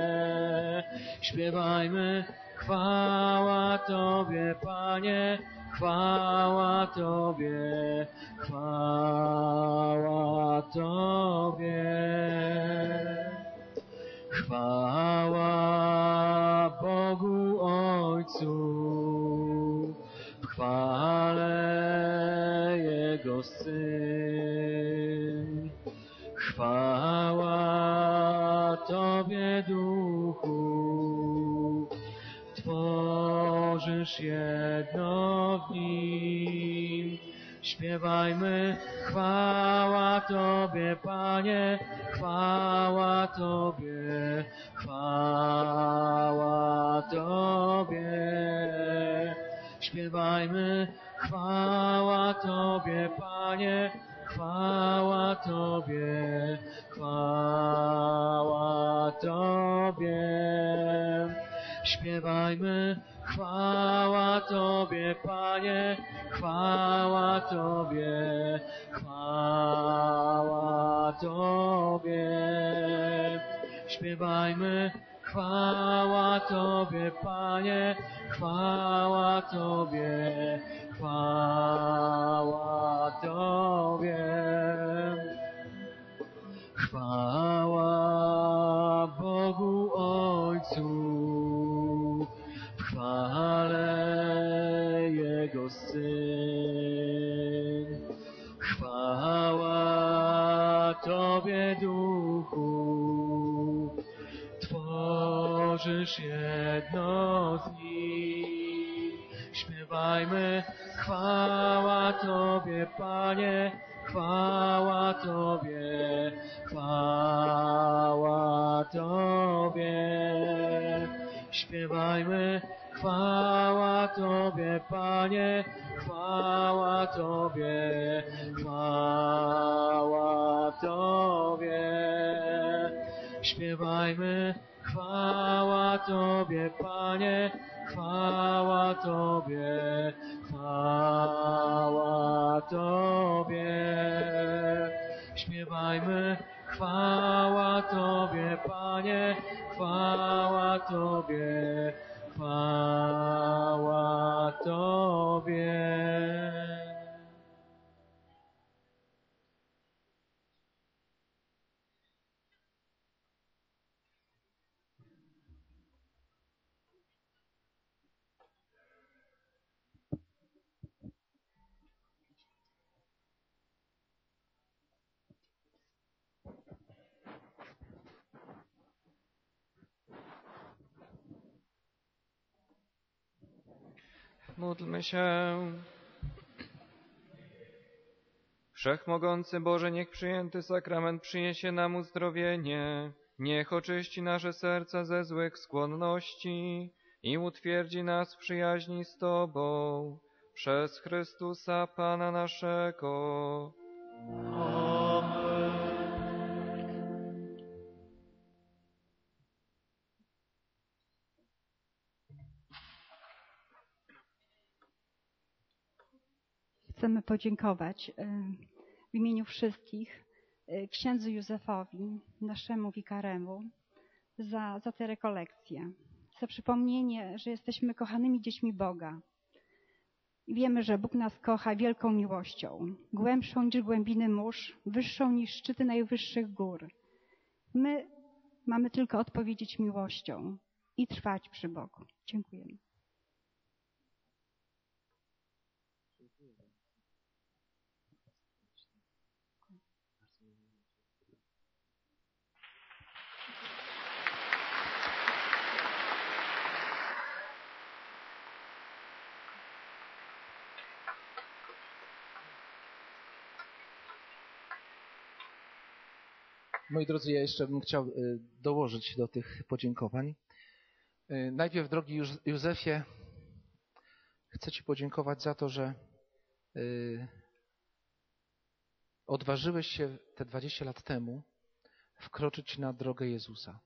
Śpiewajmy, chwała Tobie, Panie, chwała Tobie, chwała Tobie. Chwała Bogu Ojcu, w chwale Jego Syn. Chwała Tobie, Duchu, tworzysz jedno w Nim. Śpiewajmy, chwała Tobie, Panie, chwała Tobie, chwała Tobie. Śpiewajmy, chwała Tobie, Panie, chwała Tobie, chwała Tobie. Śpiewajmy, chwała Tobie, Panie, chwała Tobie, chwała Tobie. Śpiewajmy, chwała Tobie, Panie, chwała Tobie, chwała Tobie. Chwała Bogu Ojcu, w chwale Jego Syn. Chwała Tobie, Duchu, tworzysz jedno z Nim. Śpiewajmy, chwała Tobie, Panie, chwała Tobie, chwała Tobie. Śpiewajmy, chwała Tobie, Panie, chwała Tobie, chwała Tobie. Śpiewajmy, chwała Tobie, Panie, chwała Tobie, chwała Tobie. Śpiewajmy, chwała Tobie, Panie, chwała Tobie, chwała Tobie. Módlmy się. Wszechmogący Boże, niech przyjęty sakrament przyniesie nam uzdrowienie, niech oczyści nasze serca ze złych skłonności i utwierdzi nas w przyjaźni z Tobą, przez Chrystusa Pana naszego. Amen. Chcemy podziękować w imieniu wszystkich księdzu Józefowi, naszemu wikaremu, za, za tę rekolekcję, za przypomnienie, że jesteśmy kochanymi dziećmi Boga. I wiemy, że Bóg nas kocha wielką miłością, głębszą niż głębiny mórz, wyższą niż szczyty najwyższych gór. My mamy tylko odpowiedzieć miłością i trwać przy Bogu. Dziękujemy. Moi drodzy, ja jeszcze bym chciał dołożyć do tych podziękowań, Najpierw, drogi Józefie, chcę Ci podziękować za to, że odważyłeś się te dwadzieścia lat temu wkroczyć na drogę Jezusa.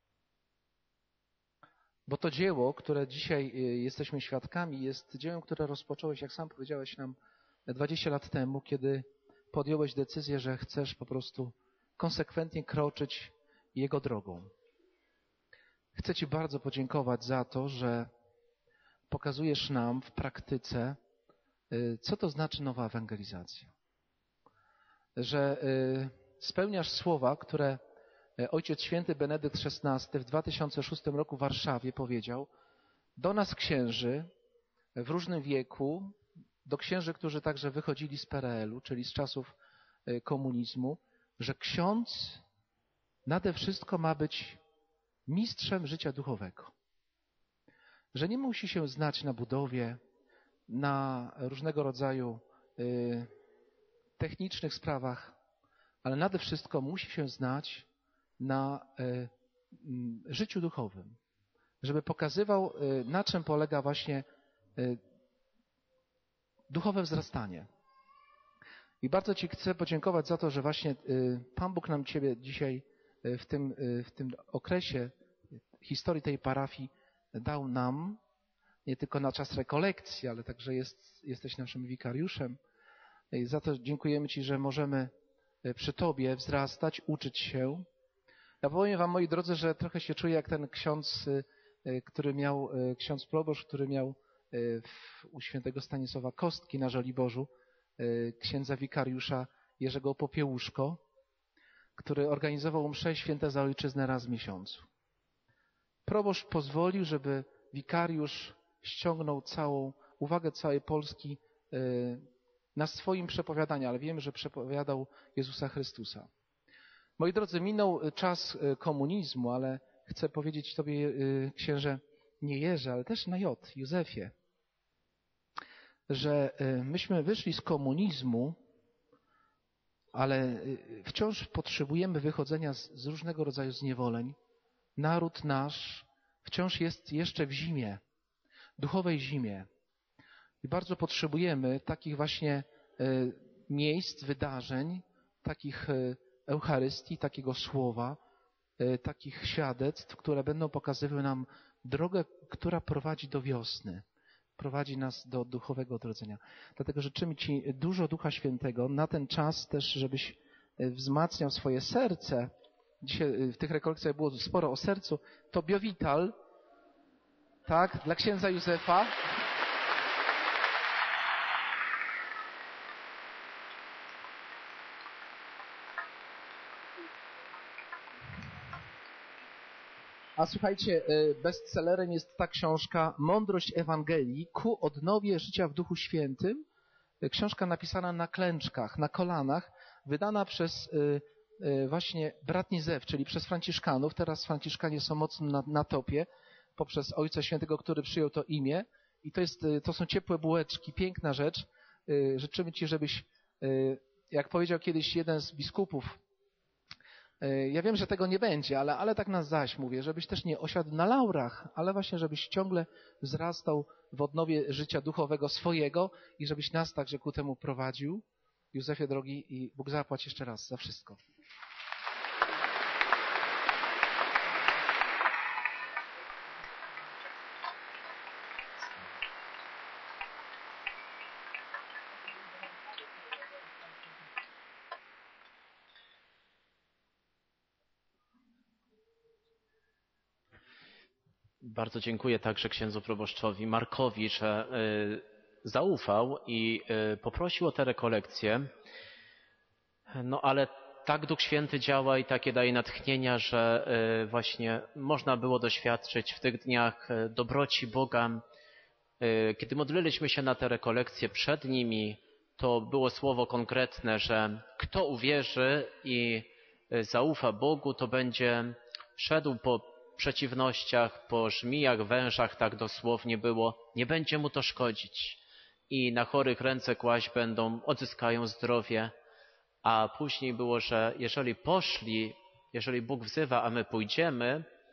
Bo to dzieło, które dzisiaj jesteśmy świadkami, jest dziełem, które rozpocząłeś, jak sam powiedziałeś nam, dwadzieścia lat temu, kiedy podjąłeś decyzję, że chcesz po prostu konsekwentnie kroczyć Jego drogą. Chcę Ci bardzo podziękować za to, że pokazujesz nam w praktyce, co to znaczy nowa ewangelizacja. Że spełniasz słowa, które Ojciec Święty Benedykt szesnasty w dwa tysiące szóstym roku w Warszawie powiedział do nas księży w różnym wieku, do księży, którzy także wychodzili z P R L u, czyli z czasów komunizmu, że ksiądz nade wszystko ma być mistrzem życia duchowego. Że nie musi się znać na budowie, na różnego rodzaju y, technicznych sprawach, ale nade wszystko musi się znać na y, y, życiu duchowym. Żeby pokazywał, y, na czym polega właśnie y, duchowe wzrastanie. I bardzo Ci chcę podziękować za to, że właśnie y, Pan Bóg nam Ciebie dzisiaj y, w tym, y, w tym okresie historii tej parafii dał nam, nie tylko na czas rekolekcji, ale także jest, jesteś naszym wikariuszem. I za to dziękujemy Ci, że możemy przy Tobie wzrastać, uczyć się. Ja powiem Wam, moi drodzy, że trochę się czuję jak ten ksiądz, który miał, ksiądz proboszcz, który miał w, u świętego Stanisława Kostki na Żoliborzu, księdza wikariusza Jerzego Popiełuszko, który organizował msze święte za ojczyznę raz w miesiącu. Proboszcz pozwolił, żeby wikariusz ściągnął całą uwagę całej Polski na swoim przepowiadaniu, ale wiemy, że przepowiadał Jezusa Chrystusa. Moi drodzy, minął czas komunizmu, ale chcę powiedzieć Tobie, księże, nie Jerzy, ale też na J, Józefie, że myśmy wyszli z komunizmu, ale wciąż potrzebujemy wychodzenia z, z różnego rodzaju zniewoleń. Naród nasz wciąż jest jeszcze w zimie, duchowej zimie. I bardzo potrzebujemy takich właśnie miejsc, wydarzeń, takich Eucharystii, takiego słowa, takich świadectw, które będą pokazywały nam drogę, która prowadzi do wiosny, prowadzi nas do duchowego odrodzenia. Dlatego życzymy Ci dużo Ducha Świętego na ten czas też, żebyś wzmacniał swoje serce. Dzisiaj w tych rekolekcjach było sporo o sercu. To Biovital, tak, dla księdza Józefa. A słuchajcie, bestsellerem jest ta książka Mądrość Ewangelii ku odnowie życia w Duchu Świętym. Książka napisana na klęczkach, na kolanach, wydana przez właśnie brat Nizew, czyli przez Franciszkanów. Teraz Franciszkanie są mocno na, na topie, poprzez Ojca Świętego, który przyjął to imię. I to, jest, to są ciepłe bułeczki, piękna rzecz. Życzymy Ci, żebyś, jak powiedział kiedyś jeden z biskupów, ja wiem, że tego nie będzie, ale, ale tak nas zaś mówię, żebyś też nie osiadł na laurach, ale właśnie, żebyś ciągle wzrastał w odnowie życia duchowego swojego i żebyś nas także ku temu prowadził. Józefie drogi, i Bóg zapłać jeszcze raz za wszystko. Bardzo dziękuję także księdzu proboszczowi Markowi, że y, zaufał i y, poprosił o tę rekolekcję. No ale tak Duch Święty działa i takie daje natchnienia, że y, właśnie można było doświadczyć w tych dniach y, dobroci Boga. Y, kiedy modliliśmy się na tę rekolekcję przed nimi, to było słowo konkretne, że kto uwierzy i y, zaufa Bogu, to będzie szedł po przeciwnościach, po żmijach, wężach, tak dosłownie było, nie będzie mu to szkodzić. I na chorych ręce kłaść będą, odzyskają zdrowie. A później było, że jeżeli poszli, jeżeli Bóg wzywa, a my pójdziemy,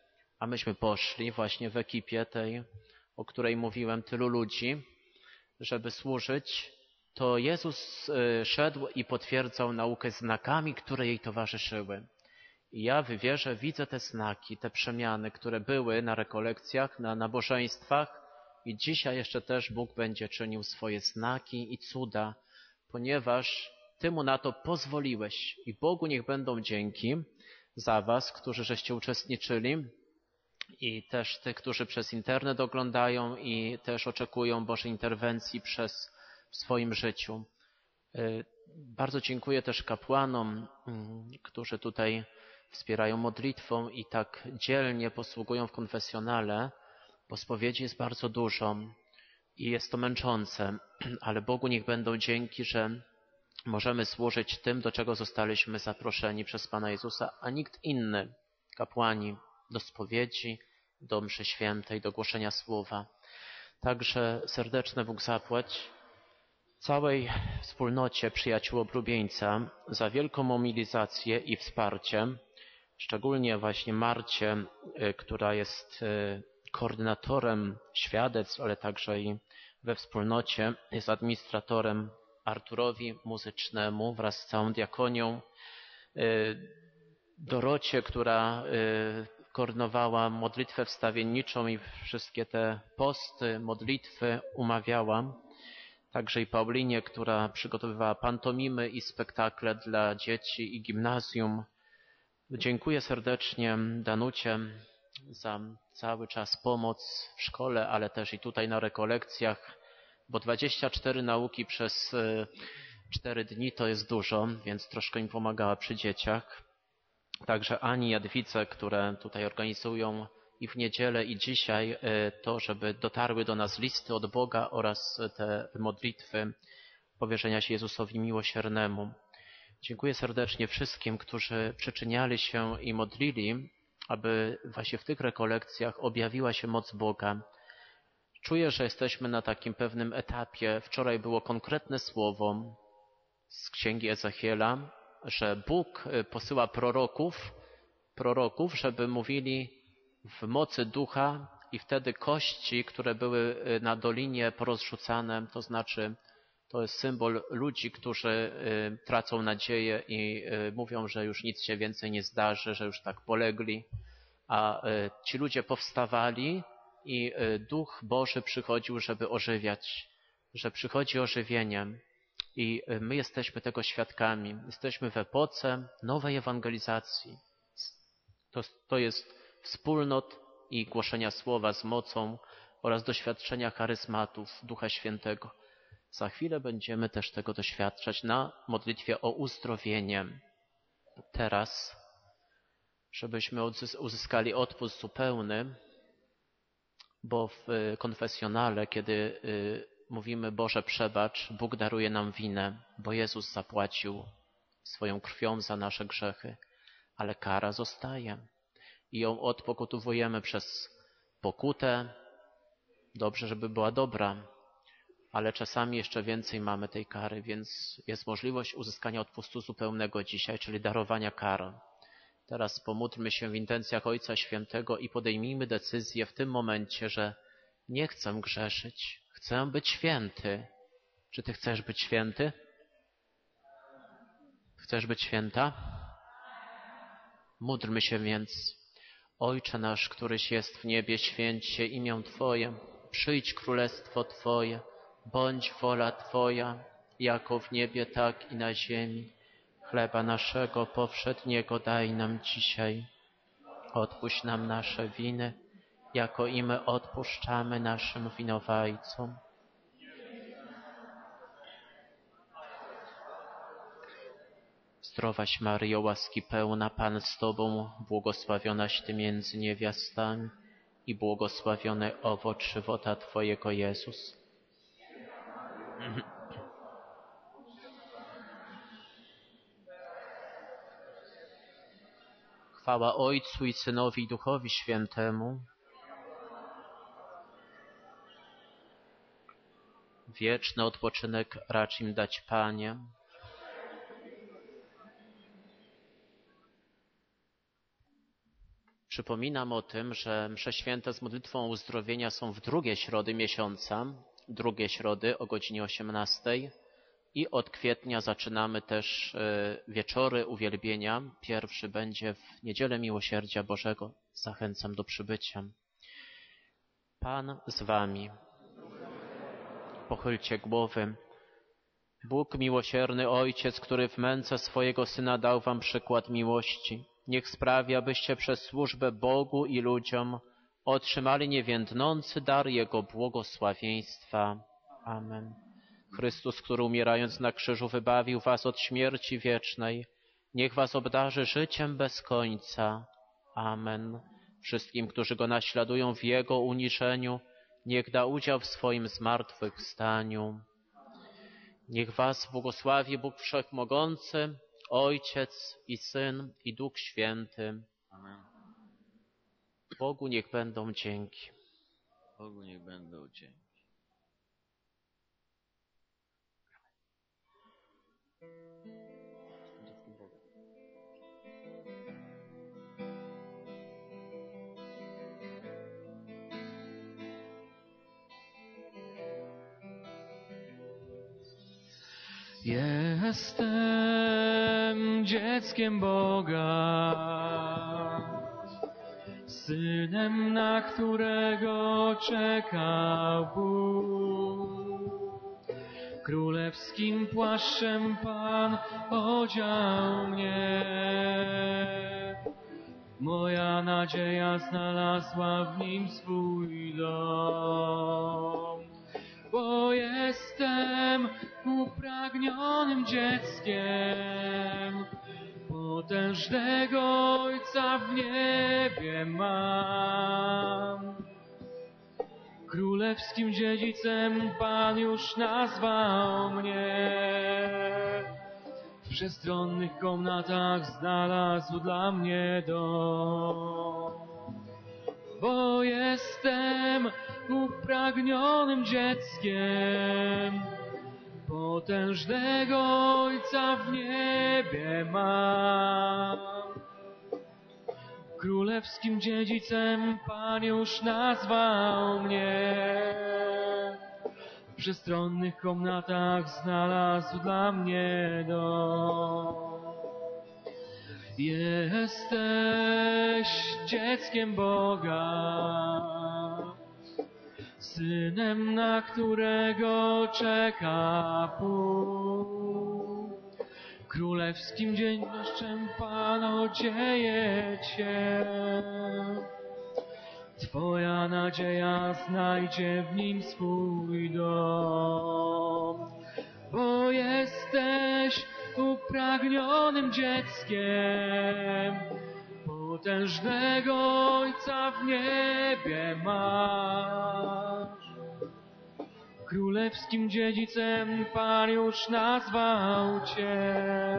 a myśmy poszli właśnie w ekipie tej, o której mówiłem, tylu ludzi, żeby służyć, to Jezus szedł i potwierdzał naukę znakami, które jej towarzyszyły. I ja w wierze widzę te znaki, te przemiany, które były na rekolekcjach, na nabożeństwach i dzisiaj jeszcze też Bóg będzie czynił swoje znaki i cuda, ponieważ Ty Mu na to pozwoliłeś. I Bogu niech będą dzięki za Was, którzy żeście uczestniczyli i też tych, którzy przez internet oglądają i też oczekują Bożej interwencji przez w swoim życiu. Bardzo dziękuję też kapłanom, którzy tutaj wspierają modlitwą i tak dzielnie posługują w konfesjonale, bo spowiedzi jest bardzo dużo i jest to męczące, ale Bogu niech będą dzięki, że możemy służyć tym, do czego zostaliśmy zaproszeni przez Pana Jezusa, a nikt inny, kapłani, do spowiedzi, do mszy świętej, do głoszenia słowa. Także serdeczne Bóg zapłać całej wspólnocie przyjaciół oblubieńca za wielką mobilizację i wsparcie, szczególnie właśnie Marcie, która jest koordynatorem świadectw, ale także i we wspólnocie, jest administratorem Arturowi muzycznemu wraz z całą diakonią, Dorocie, która koordynowała modlitwę wstawienniczą i wszystkie te posty, modlitwy umawiała, także i Paulinie, która przygotowywała pantomimy i spektakle dla dzieci i gimnazjum. Dziękuję serdecznie Danucie za cały czas pomoc w szkole, ale też i tutaj na rekolekcjach, bo dwadzieścia cztery nauki przez cztery dni to jest dużo, więc troszkę mi pomagała przy dzieciach. Także Ani, Jadwice, które tutaj organizują i w niedzielę i dzisiaj to, żeby dotarły do nas listy od Boga oraz te modlitwy powierzenia się Jezusowi Miłosiernemu. Dziękuję serdecznie wszystkim, którzy przyczyniali się i modlili, aby właśnie w tych rekolekcjach objawiła się moc Boga. Czuję, że jesteśmy na takim pewnym etapie. Wczoraj było konkretne słowo z księgi Ezechiela, że Bóg posyła proroków, proroków, żeby mówili w mocy ducha i wtedy kości, które były na dolinie porozrzucane, to znaczy to jest symbol ludzi, którzy tracą nadzieję i mówią, że już nic się więcej nie zdarzy, że już tak polegli, a ci ludzie powstawali i Duch Boży przychodził, żeby ożywiać, że przychodzi ożywienie. I my jesteśmy tego świadkami. Jesteśmy w epoce nowej ewangelizacji. To, to jest wspólnot i głoszenia słowa z mocą oraz doświadczenia charyzmatów Ducha Świętego. Za chwilę będziemy też tego doświadczać na modlitwie o uzdrowienie. Teraz, żebyśmy uzyskali odpust zupełny, bo w konfesjonale, kiedy mówimy Boże przebacz, Bóg daruje nam winę, bo Jezus zapłacił swoją krwią za nasze grzechy, ale kara zostaje i ją odpokutowujemy przez pokutę. Dobrze, żeby była dobra, ale czasami jeszcze więcej mamy tej kary, więc jest możliwość uzyskania odpustu zupełnego dzisiaj, czyli darowania kar. Teraz pomódlmy się w intencjach Ojca Świętego i podejmijmy decyzję w tym momencie, że nie chcę grzeszyć, chcę być święty. Czy ty chcesz być święty? Chcesz być święta? Módlmy się więc. Ojcze nasz, któryś jest w niebie, święć się imię Twoje. Przyjdź królestwo Twoje. Bądź wola Twoja, jako w niebie, tak i na ziemi. Chleba naszego powszedniego daj nam dzisiaj. Odpuść nam nasze winy, jako i my odpuszczamy naszym winowajcom. Zdrowaś Maryjo, łaski pełna, Pan z Tobą, błogosławionaś Ty między niewiastami i błogosławiony owoc żywota Twojego, Jezus. Chwała Ojcu i Synowi i Duchowi Świętemu. Wieczny odpoczynek racz im dać, Panie. Przypominam o tym, że msze święte z modlitwą uzdrowienia są w drugie środy miesiąca, drugie środy o godzinie osiemnastej i od kwietnia zaczynamy też wieczory uwielbienia. Pierwszy będzie w Niedzielę Miłosierdzia Bożego. Zachęcam do przybycia. Pan z wami. Pochylcie głowy. Bóg miłosierny Ojciec, który w męce swojego Syna dał wam przykład miłości, niech sprawi, abyście przez służbę Bogu i ludziom otrzymali niewiędnący dar Jego błogosławieństwa. Amen. Chrystus, który umierając na krzyżu wybawił was od śmierci wiecznej, niech was obdarzy życiem bez końca. Amen. Wszystkim, którzy Go naśladują w Jego uniżeniu, niech da udział w swoim zmartwychwstaniu. Niech was błogosławi Bóg Wszechmogący, Ojciec i Syn i Duch Święty. Amen. Bogu niech będą dzięki. Bogu niech będą dzięki. Jestem dzieckiem Boga, synem, na którego czekał Bóg. Królewskim płaszczem Pan odział mnie. Moja nadzieja znalazła w Nim swój dom. Bo jestem upragnionym dzieckiem, potężnego Ojca w niebie mam. Królewskim dziedzicem Pan już nazwał mnie. W przestronnych komnatach znalazł dla mnie dom. Bo jestem upragnionym dzieckiem, potężnego Ojca w niebie mam. Królewskim dziedzicem Pan już nazwał mnie. W przestronnych komnatach znalazł dla mnie dom. Jesteś dzieckiem Boga, synem, na którego czeka Bóg. Królewskim dziedzicem Pan odzieje Cię. Twoja nadzieja znajdzie w Nim swój dom. Bo jesteś upragnionym dzieckiem, potężnego Ojca w niebie masz. Królewskim dziedzicem Pan już nazwał Cię.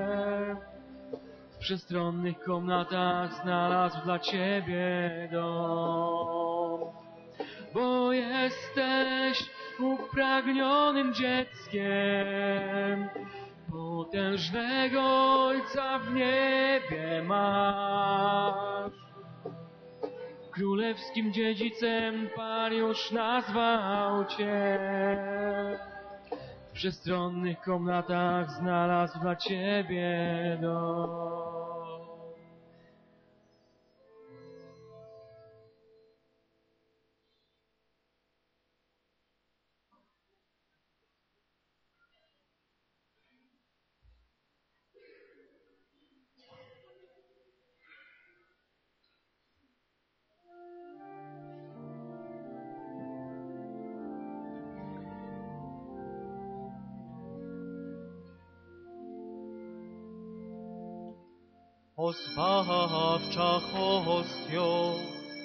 W przestronnych komnatach znalazł dla Ciebie dom. Bo jesteś upragnionym dzieckiem, potężnego Ojca w niebie masz. Królewskim dziedzicem Pan już nazwał Cię. W przestronnych komnatach znalazł dla Ciebie dom. O zbawcza hostio,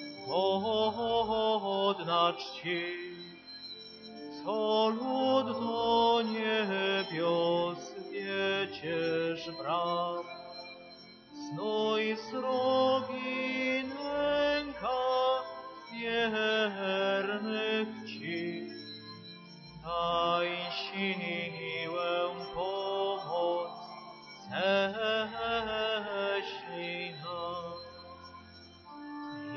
godna czci, co lud do niebios wiecież bram, znoj srogi nęka wiernych Ci, daj siłę pomoc, ześlij nam.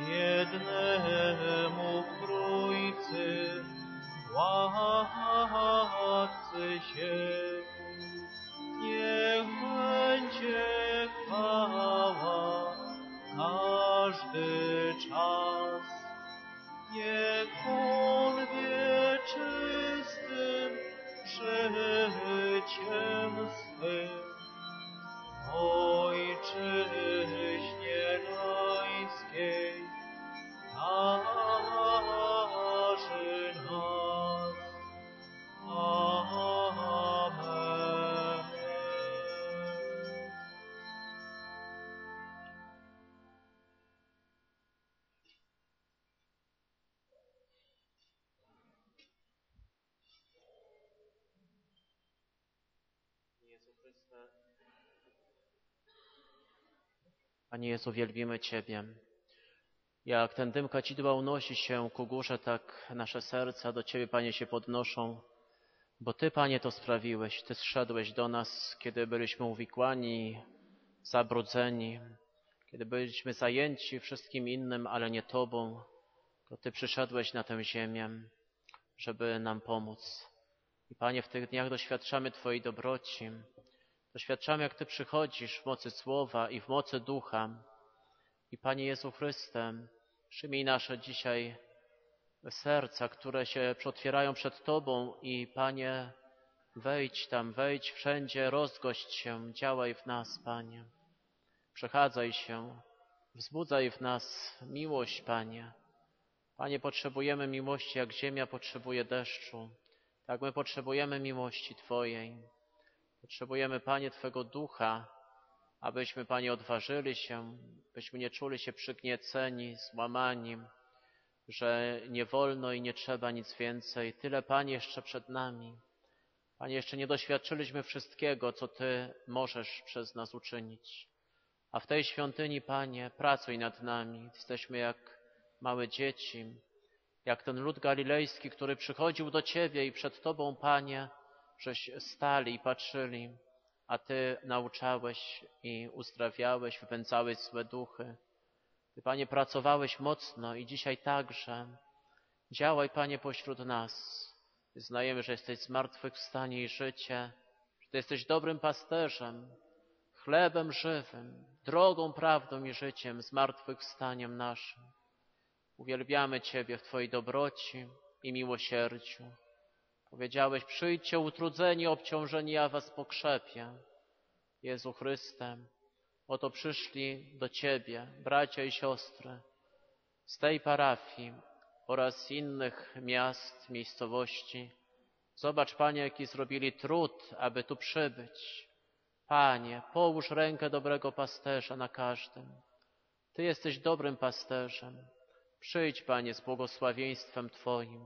niech On wie czystym życiem swym ojczyźnie rajskiej darzy nas. Amen. Panie Jezu, wielbimy Ciebie. Jak ten dym kadzidła unosi się ku górze, tak nasze serca do Ciebie, Panie, się podnoszą, bo Ty, Panie, to sprawiłeś. Ty zszedłeś do nas, kiedy byliśmy uwikłani, zabrudzeni, kiedy byliśmy zajęci wszystkim innym, ale nie Tobą, to Ty przyszedłeś na tę ziemię, żeby nam pomóc. I Panie, w tych dniach doświadczamy Twojej dobroci, doświadczamy, jak Ty przychodzisz w mocy Słowa i w mocy Ducha. I Panie Jezu Chryste, przyjmij nasze dzisiaj serca, które się otwierają przed Tobą i Panie, wejdź tam, wejdź wszędzie, rozgość się, działaj w nas, Panie. Przechadzaj się, wzbudzaj w nas miłość, Panie. Panie, potrzebujemy miłości, jak ziemia potrzebuje deszczu. Tak my potrzebujemy miłości Twojej. Potrzebujemy, Panie, Twego Ducha, abyśmy, Panie, odważyli się, byśmy nie czuli się przygnieceni, złamani, że nie wolno i nie trzeba nic więcej. Tyle, Panie, jeszcze przed nami. Panie, jeszcze nie doświadczyliśmy wszystkiego, co Ty możesz przez nas uczynić. A w tej świątyni, Panie, pracuj nad nami. Jesteśmy jak małe dzieci, jak ten lud galilejski, który przychodził do Ciebie i przed Tobą, Panie, żeś stali i patrzyli, a Ty nauczałeś i uzdrawiałeś, wypędzałeś złe duchy. Ty, Panie, pracowałeś mocno i dzisiaj także. Działaj, Panie, pośród nas. Wyznajemy, że jesteś zmartwychwstanie i życie, że Ty jesteś dobrym pasterzem, chlebem żywym, drogą, prawdą i życiem, zmartwychwstaniem naszym. Uwielbiamy Ciebie w Twojej dobroci i miłosierdziu. Powiedziałeś, przyjdźcie utrudzeni, obciążeni, ja was pokrzepię. Jezu Chryste, oto przyszli do Ciebie bracia i siostry z tej parafii oraz innych miast, miejscowości. Zobacz, Panie, jaki zrobili trud, aby tu przybyć. Panie, połóż rękę dobrego pasterza na każdym. Ty jesteś dobrym pasterzem. Przyjdź, Panie, z błogosławieństwem Twoim,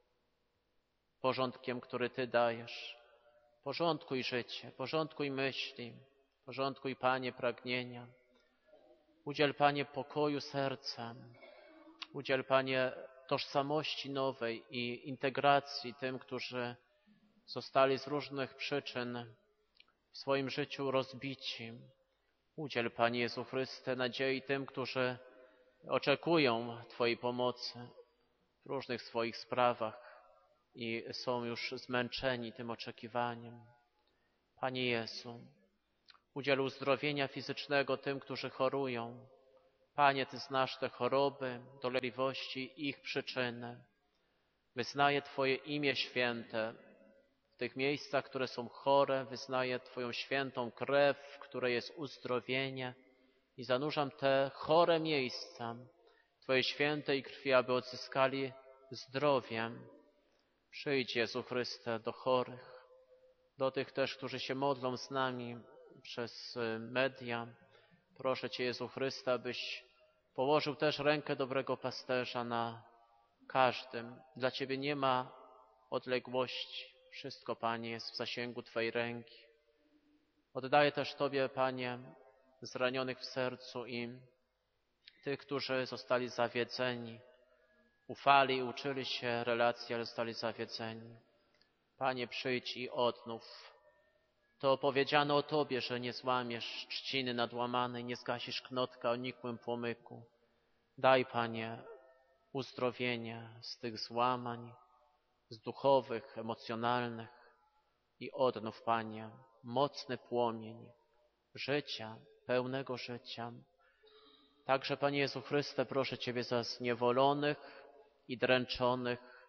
porządkiem, który Ty dajesz. Porządkuj życie, porządkuj myśli, porządkuj, Panie, pragnienia. Udziel, Panie, pokoju serca. Udziel, Panie, tożsamości nowej i integracji tym, którzy zostali z różnych przyczyn w swoim życiu rozbici. Udziel, Panie Jezu Chryste, nadziei tym, którzy oczekują Twojej pomocy w różnych swoich sprawach i są już zmęczeni tym oczekiwaniem. Panie Jezu, udziel uzdrowienia fizycznego tym, którzy chorują. Panie, Ty znasz te choroby, dolegliwości i ich przyczyny. Wyznaję Twoje imię święte w tych miejscach, które są chore. Wyznaję Twoją świętą krew, w której jest uzdrowienie i zanurzam te chore miejsca w Twojej świętej krwi, aby odzyskali zdrowie. Przyjdź, Jezu Chryste, do chorych, do tych też, którzy się modlą z nami przez media. Proszę Cię, Jezu Chryste, abyś położył też rękę dobrego pasterza na każdym. Dla Ciebie nie ma odległości. Wszystko, Panie, jest w zasięgu Twojej ręki. Oddaję też Tobie, Panie, zranionych w sercu i tych, którzy zostali zawiedzeni. Ufali i uczyli się relacji, ale zostali zawiedzeni. Panie, przyjdź i odnów. To powiedziano o Tobie, że nie złamiesz trzciny nadłamanej, nie zgasisz knotka o nikłym płomyku. Daj, Panie, uzdrowienie z tych złamań, z duchowych, emocjonalnych i odnów, Panie, mocny płomień życia, pełnego życia. Także, Panie Jezu Chryste, proszę Ciebie za zniewolonych, i dręczonych,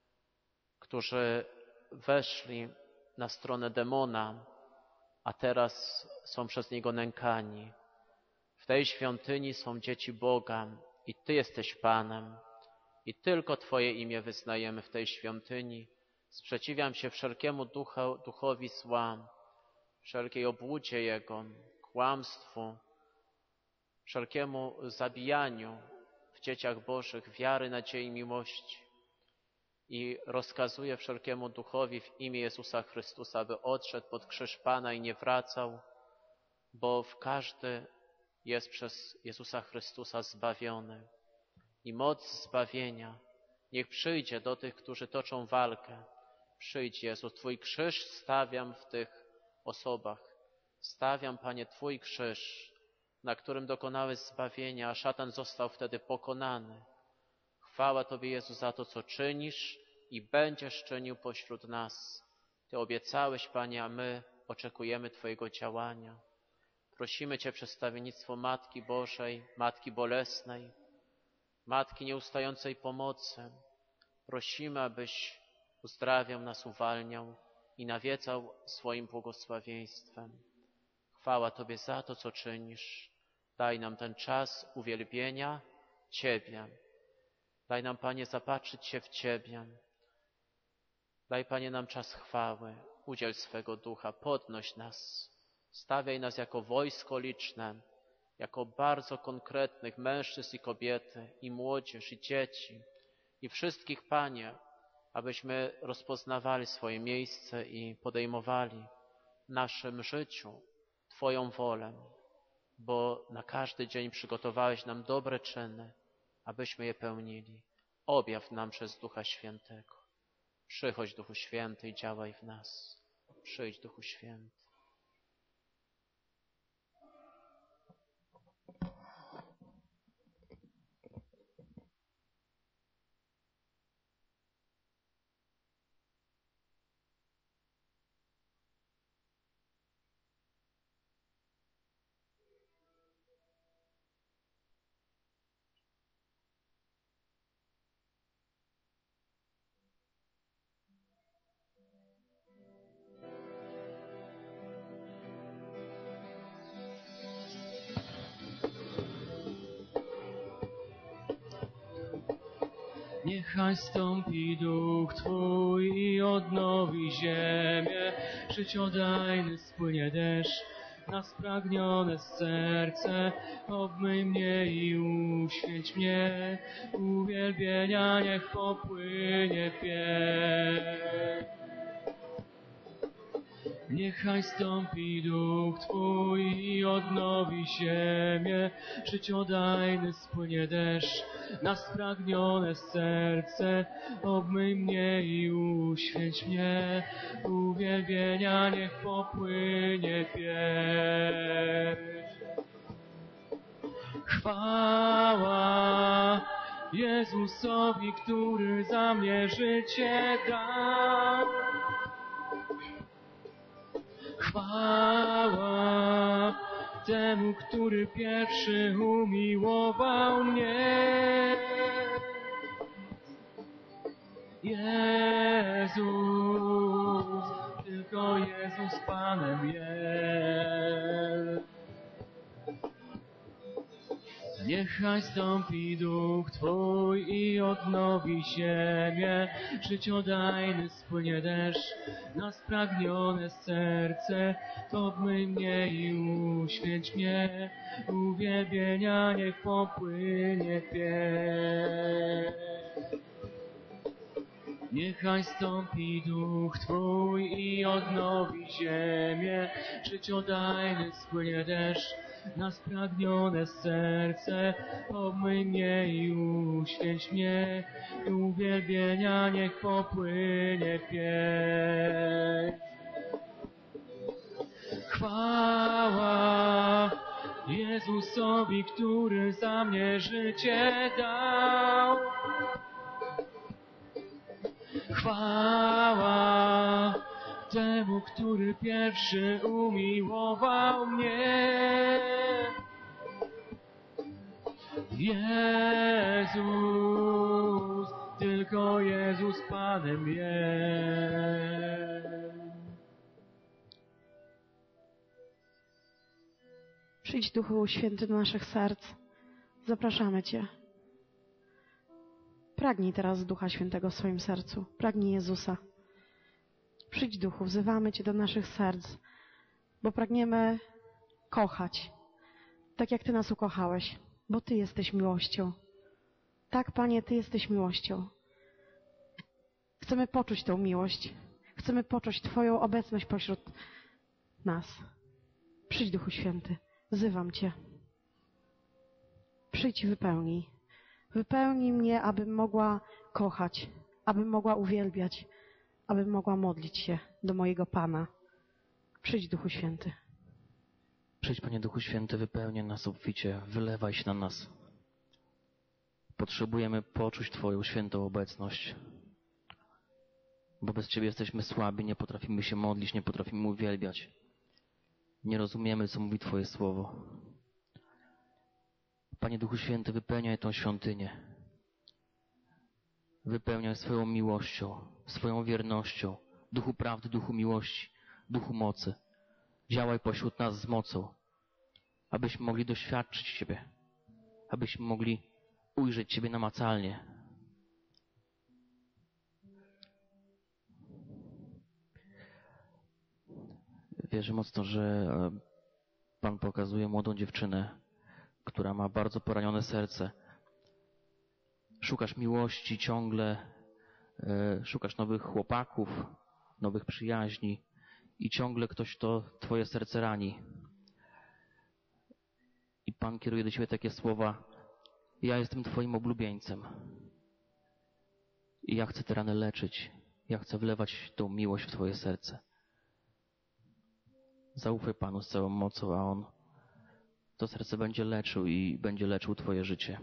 którzy weszli na stronę demona, a teraz są przez niego nękani. W tej świątyni są dzieci Boga i Ty jesteś Panem i tylko Twoje imię wyznajemy w tej świątyni. Sprzeciwiam się wszelkiemu ducha, duchowi zła, wszelkiej obłudzie Jego, kłamstwu, wszelkiemu zabijaniu w dzieciach Bożych wiary, nadziei, miłości. I rozkazuję wszelkiemu duchowi w imię Jezusa Chrystusa, aby odszedł pod krzyż Pana i nie wracał, bo w każdy jest przez Jezusa Chrystusa zbawiony. I moc zbawienia niech przyjdzie do tych, którzy toczą walkę. Przyjdź, Jezu, Twój krzyż stawiam w tych osobach. Stawiam, Panie, Twój krzyż, na którym dokonałeś zbawienia, a szatan został wtedy pokonany. Chwała Tobie, Jezu, za to, co czynisz i będziesz czynił pośród nas. Ty obiecałeś, Panie, a my oczekujemy Twojego działania. Prosimy Cię, przedstawiennictwo Matki Bożej, Matki Bolesnej, Matki Nieustającej Pomocy. Prosimy, abyś uzdrawiał nas, uwalniał i nawiedzał swoim błogosławieństwem. Chwała Tobie za to, co czynisz. Daj nam ten czas uwielbienia Ciebie. Daj nam, Panie, zapatrzyć się w Ciebie. Daj, Panie, nam czas chwały. Udziel swego ducha, podnoś nas. Stawiaj nas jako wojsko liczne, jako bardzo konkretnych mężczyzn i kobiety, i młodzież, i dzieci, i wszystkich, Panie, abyśmy rozpoznawali swoje miejsce i podejmowali w naszym życiu Twoją wolę, bo na każdy dzień przygotowałeś nam dobre czyny, abyśmy je pełnili. Objaw nam przez Ducha Świętego. Przychodź, Duchu Święty, i działaj w nas. Przyjdź, Duchu Święty. Niechaj stąpi Duch Twój i odnowi ziemię, życiodajny spłynie deszcz na spragnione serce, obmyj mnie i uświęć mnie, uwielbienia niech popłynie pieśń. Niechaj stąpi Duch Twój i odnowi ziemię, życiodajny spłynie deszcz na spragnione serce, obmyj mnie i uświęć mnie, uwielbienia niech popłynie pieśń. Chwała Jezusowi, który za mnie życie dał. Chwała temu, który pierwszy umiłował mnie. Jezus, tylko Jezus Panem jest. Niechaj stąpi Duch Twój i odnowi ziemię, życiodajny spłynie deszcz na spragnione serce, obmyj mnie i uświęć mnie, uwielbienia niech popłynie pieśń. Niechaj stąpi Duch Twój i odnowi ziemię, życiodajny spłynie deszcz na spragnione serce, obmyj mnie i uświęć mnie, i uwielbienia niech popłynie pieśń. Chwała Jezusowi, który za mnie życie dał. Chwała temu, który pierwszy umiłował mnie. Jezus, tylko Jezus Panem jest. Przyjdź, Duchu Święty, do naszych serc. Zapraszamy Cię. Pragnij teraz Ducha Świętego w swoim sercu. Pragnij Jezusa. Przyjdź, Duchu, wzywamy Cię do naszych serc, bo pragniemy kochać, tak jak Ty nas ukochałeś, bo Ty jesteś miłością. Tak, Panie, Ty jesteś miłością. Chcemy poczuć tę miłość. Chcemy poczuć Twoją obecność pośród nas. Przyjdź, Duchu Święty. Wzywam Cię. Przyjdź i wypełnij. Wypełnij mnie, abym mogła kochać, abym mogła uwielbiać, abym mogła modlić się do mojego Pana. Przyjdź, Duchu Święty. Przyjdź, Panie Duchu Święty, wypełniaj nas obficie, wylewaj się na nas. Potrzebujemy poczuć Twoją świętą obecność, bo bez Ciebie jesteśmy słabi, nie potrafimy się modlić, nie potrafimy uwielbiać. Nie rozumiemy, co mówi Twoje słowo. Panie Duchu Święty, wypełniaj tą świątynię. Wypełniaj swoją miłością, swoją wiernością. Duchu prawdy, Duchu miłości, Duchu mocy. Działaj pośród nas z mocą, abyśmy mogli doświadczyć Ciebie, abyśmy mogli ujrzeć Ciebie namacalnie. Wierzę mocno, że Pan pokazuje młodą dziewczynę, która ma bardzo poranione serce. Szukasz miłości ciągle, szukasz nowych chłopaków, nowych przyjaźni i ciągle ktoś to Twoje serce rani. I Pan kieruje do Ciebie takie słowa: ja jestem Twoim oblubieńcem i ja chcę te rany leczyć. Ja chcę wlewać tą miłość w Twoje serce. Zaufaj Panu z całą mocą, a On to serce będzie leczył i będzie leczył Twoje życie.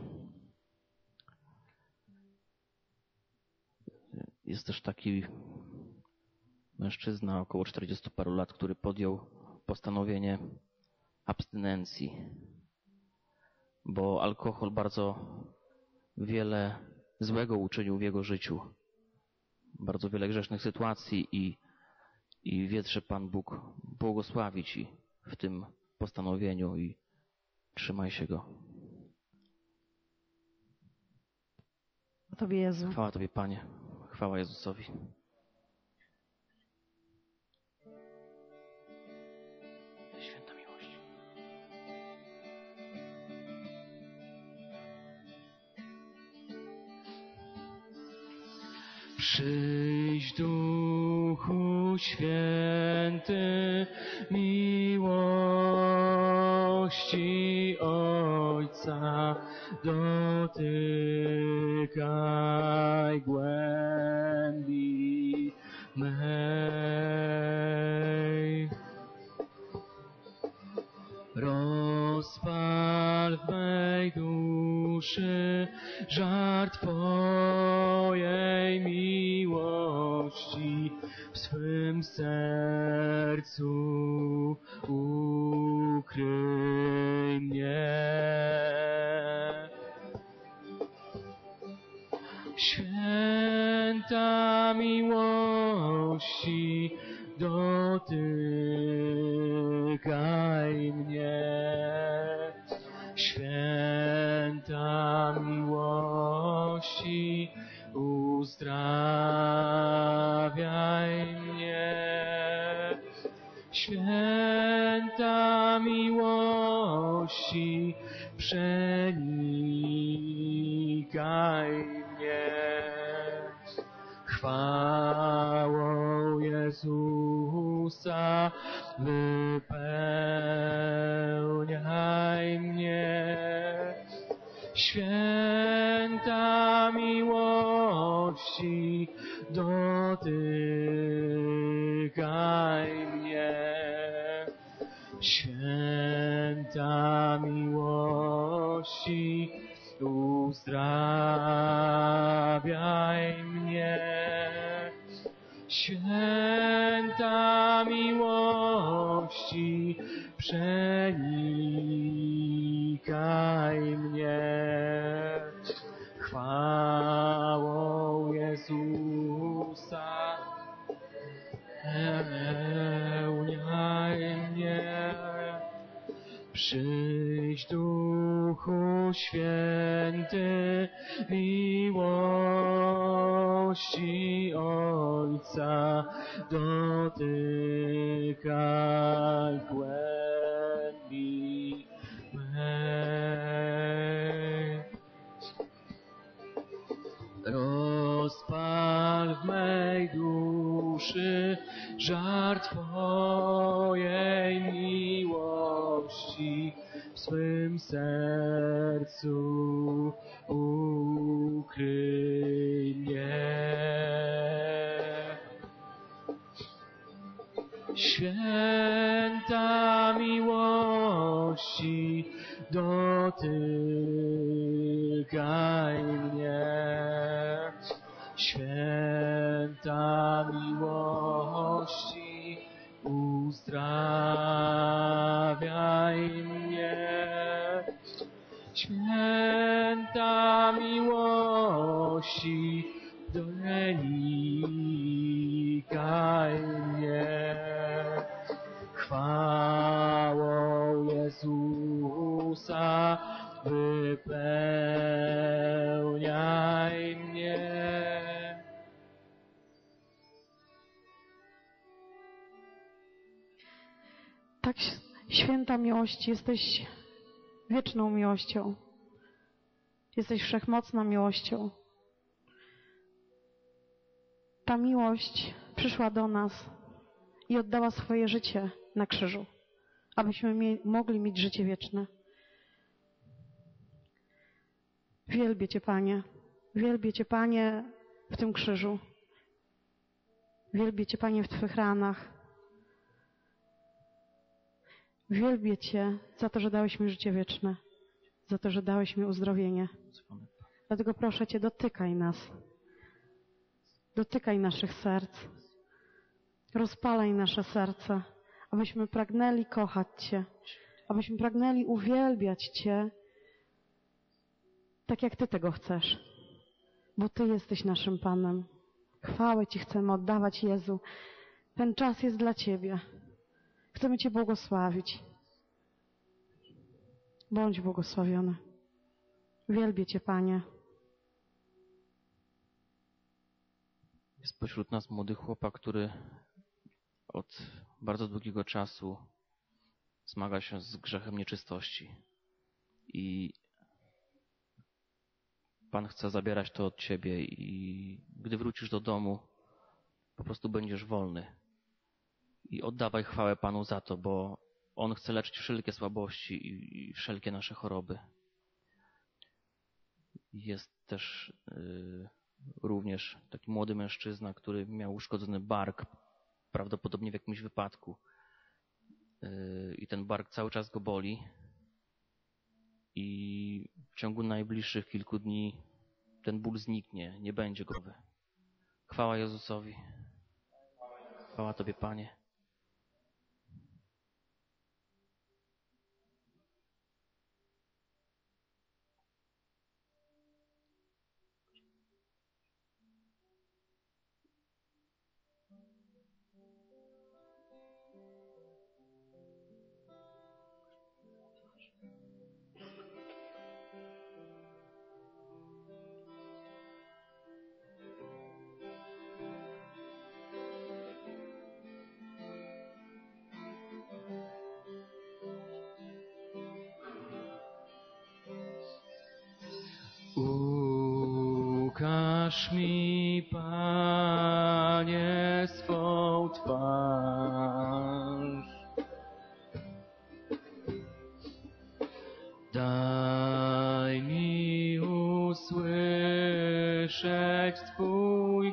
Jest też taki mężczyzna, około czterdziestu paru lat, który podjął postanowienie abstynencji, bo alkohol bardzo wiele złego uczynił w jego życiu, bardzo wiele grzesznych sytuacji i, i wie, że Pan Bóg błogosławi Ci w tym postanowieniu i trzymaj się Go. Tobie, Jezu. Chwała Tobie, Panie. Chwała Jezusowi. Święta miłość. Przyjdź, Duchu Święty, miłości Ojca, dotykaj głębi mej. Rozpal w mej duszy żar Twojej miłości, w swym sercu ukryj mnie. Święta miłości, dotykaj mnie. Święta miłości, uzdrawiaj mnie. Święta miłości, przenikaj mnie. Chwałą Jezusa wypełniaj mnie. Święta miłości, dotykaj mnie. Święta miłości, uzdrawiaj mnie. Święta miłości, przenikaj mnie. Chwałą Święty, miłości Ojca, dotykaj głębi mej. Rozpal w mej duszy żar Twojej miłości, w swym sercu ukryj mnie. Święta miłości, dotykaj mnie. Święta miłości, uzdrawiaj mnie. Święta miłości, donikaj mnie. Chwałą Jezusa wypełniaj mnie. Tak, święta miłość, jesteś wieczną miłością. Jesteś wszechmocną miłością. Ta miłość przyszła do nas i oddała swoje życie na krzyżu, abyśmy mie- mogli mieć życie wieczne. Wielbię Cię, Panie. Wielbię Cię, Panie, w tym krzyżu. Wielbię Cię, Panie, w Twych ranach. Wielbię Cię za to, że dałeś mi życie wieczne, za to, że dałeś mi uzdrowienie. Dlatego proszę Cię, dotykaj nas. Dotykaj naszych serc. Rozpalaj nasze serce, abyśmy pragnęli kochać Cię, abyśmy pragnęli uwielbiać Cię tak, jak Ty tego chcesz, bo Ty jesteś naszym Panem. Chwałę Ci chcemy oddawać, Jezu. Ten czas jest dla Ciebie. Chcemy Cię błogosławić. Bądź błogosławiony. Wielbię Cię, Panie. Jest pośród nas młody chłopak, który od bardzo długiego czasu zmaga się z grzechem nieczystości. I Pan chce zabierać to od Ciebie i gdy wrócisz do domu, po prostu będziesz wolny. I oddawaj chwałę Panu za to, bo On chce leczyć wszelkie słabości i wszelkie nasze choroby. Jest też yy, również taki młody mężczyzna, który miał uszkodzony bark, prawdopodobnie w jakimś wypadku. Yy, I ten bark cały czas go boli. I w ciągu najbliższych kilku dni ten ból zniknie, nie będzie go. Chwała Jezusowi. Chwała Tobie, Panie. Ukaż mi, Panie, swą twarz. Daj mi usłyszeć Twój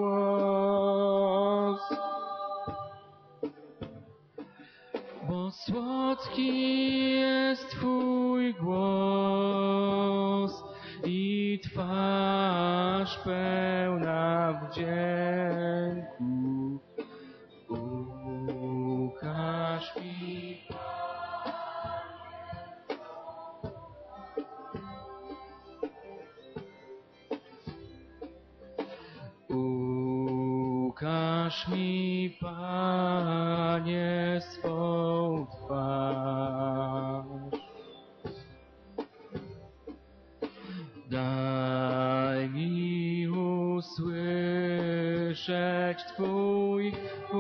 głos, bo słodki jest Twój głos i twarz pełna wdzięku. Ukaż mi, ukaż mi, Panie, swą twarz. słyszeć Twój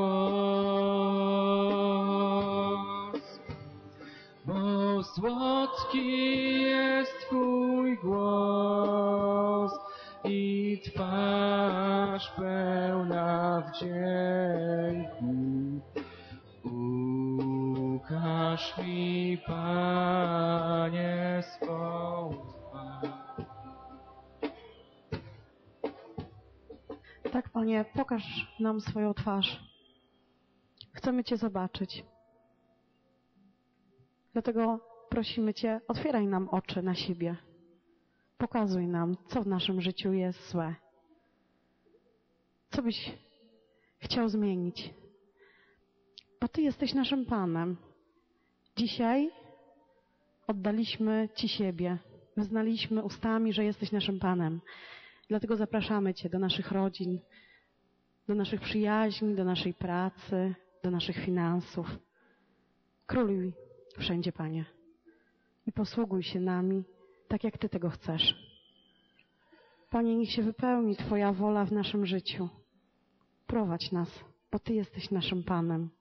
głos. Bo słodki jest Twój głos i twarz pełna wdzięku. Ukaż mi, Panie, swą twarz. Tak, Panie, pokaż nam swoją twarz. Chcemy Cię zobaczyć. Dlatego prosimy Cię, otwieraj nam oczy na siebie. Pokazuj nam, co w naszym życiu jest złe. Co byś chciał zmienić. Bo Ty jesteś naszym Panem. Dzisiaj oddaliśmy Ci siebie. Wyznaliśmy ustami, że jesteś naszym Panem. Dlatego zapraszamy Cię do naszych rodzin, do naszych przyjaźni, do naszej pracy, do naszych finansów. Króluj wszędzie, Panie. I posługuj się nami, tak jak Ty tego chcesz. Panie, niech się wypełni Twoja wola w naszym życiu. Prowadź nas, bo Ty jesteś naszym Panem.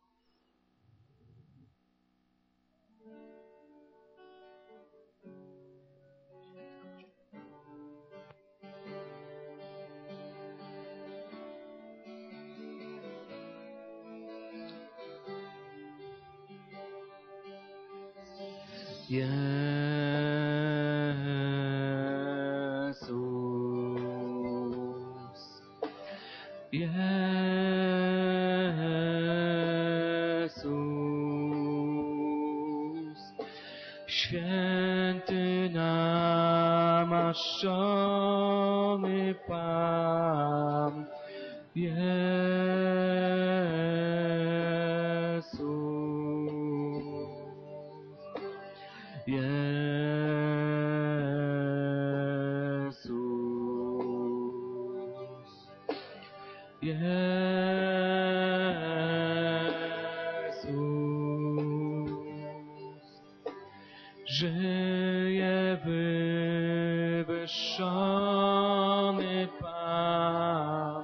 Jezus, Jezus, święty namaszczony Pan, Jezus, Jezus, Jezus, żyje wywyższony Pan,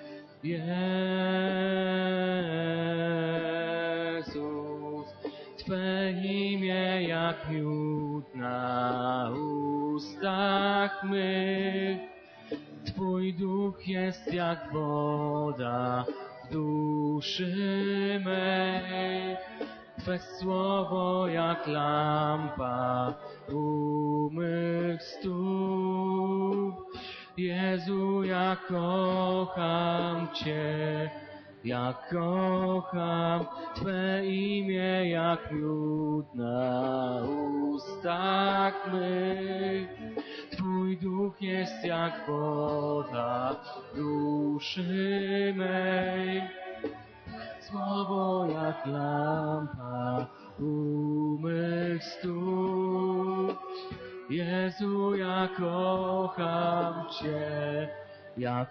Jezus, Twe imię jak miód na ustach mych, Twój duch jest jak woda w duszy mej, Twe słowo jak lampa u mych stóp. Jezu, ja kocham Cię, ja kocham Twe imię jak miód na ustach mych. Twój duch jest jak woda w duszy mej, słowo jak lampa u mych stóp. Jezu, ja kocham Cię, ja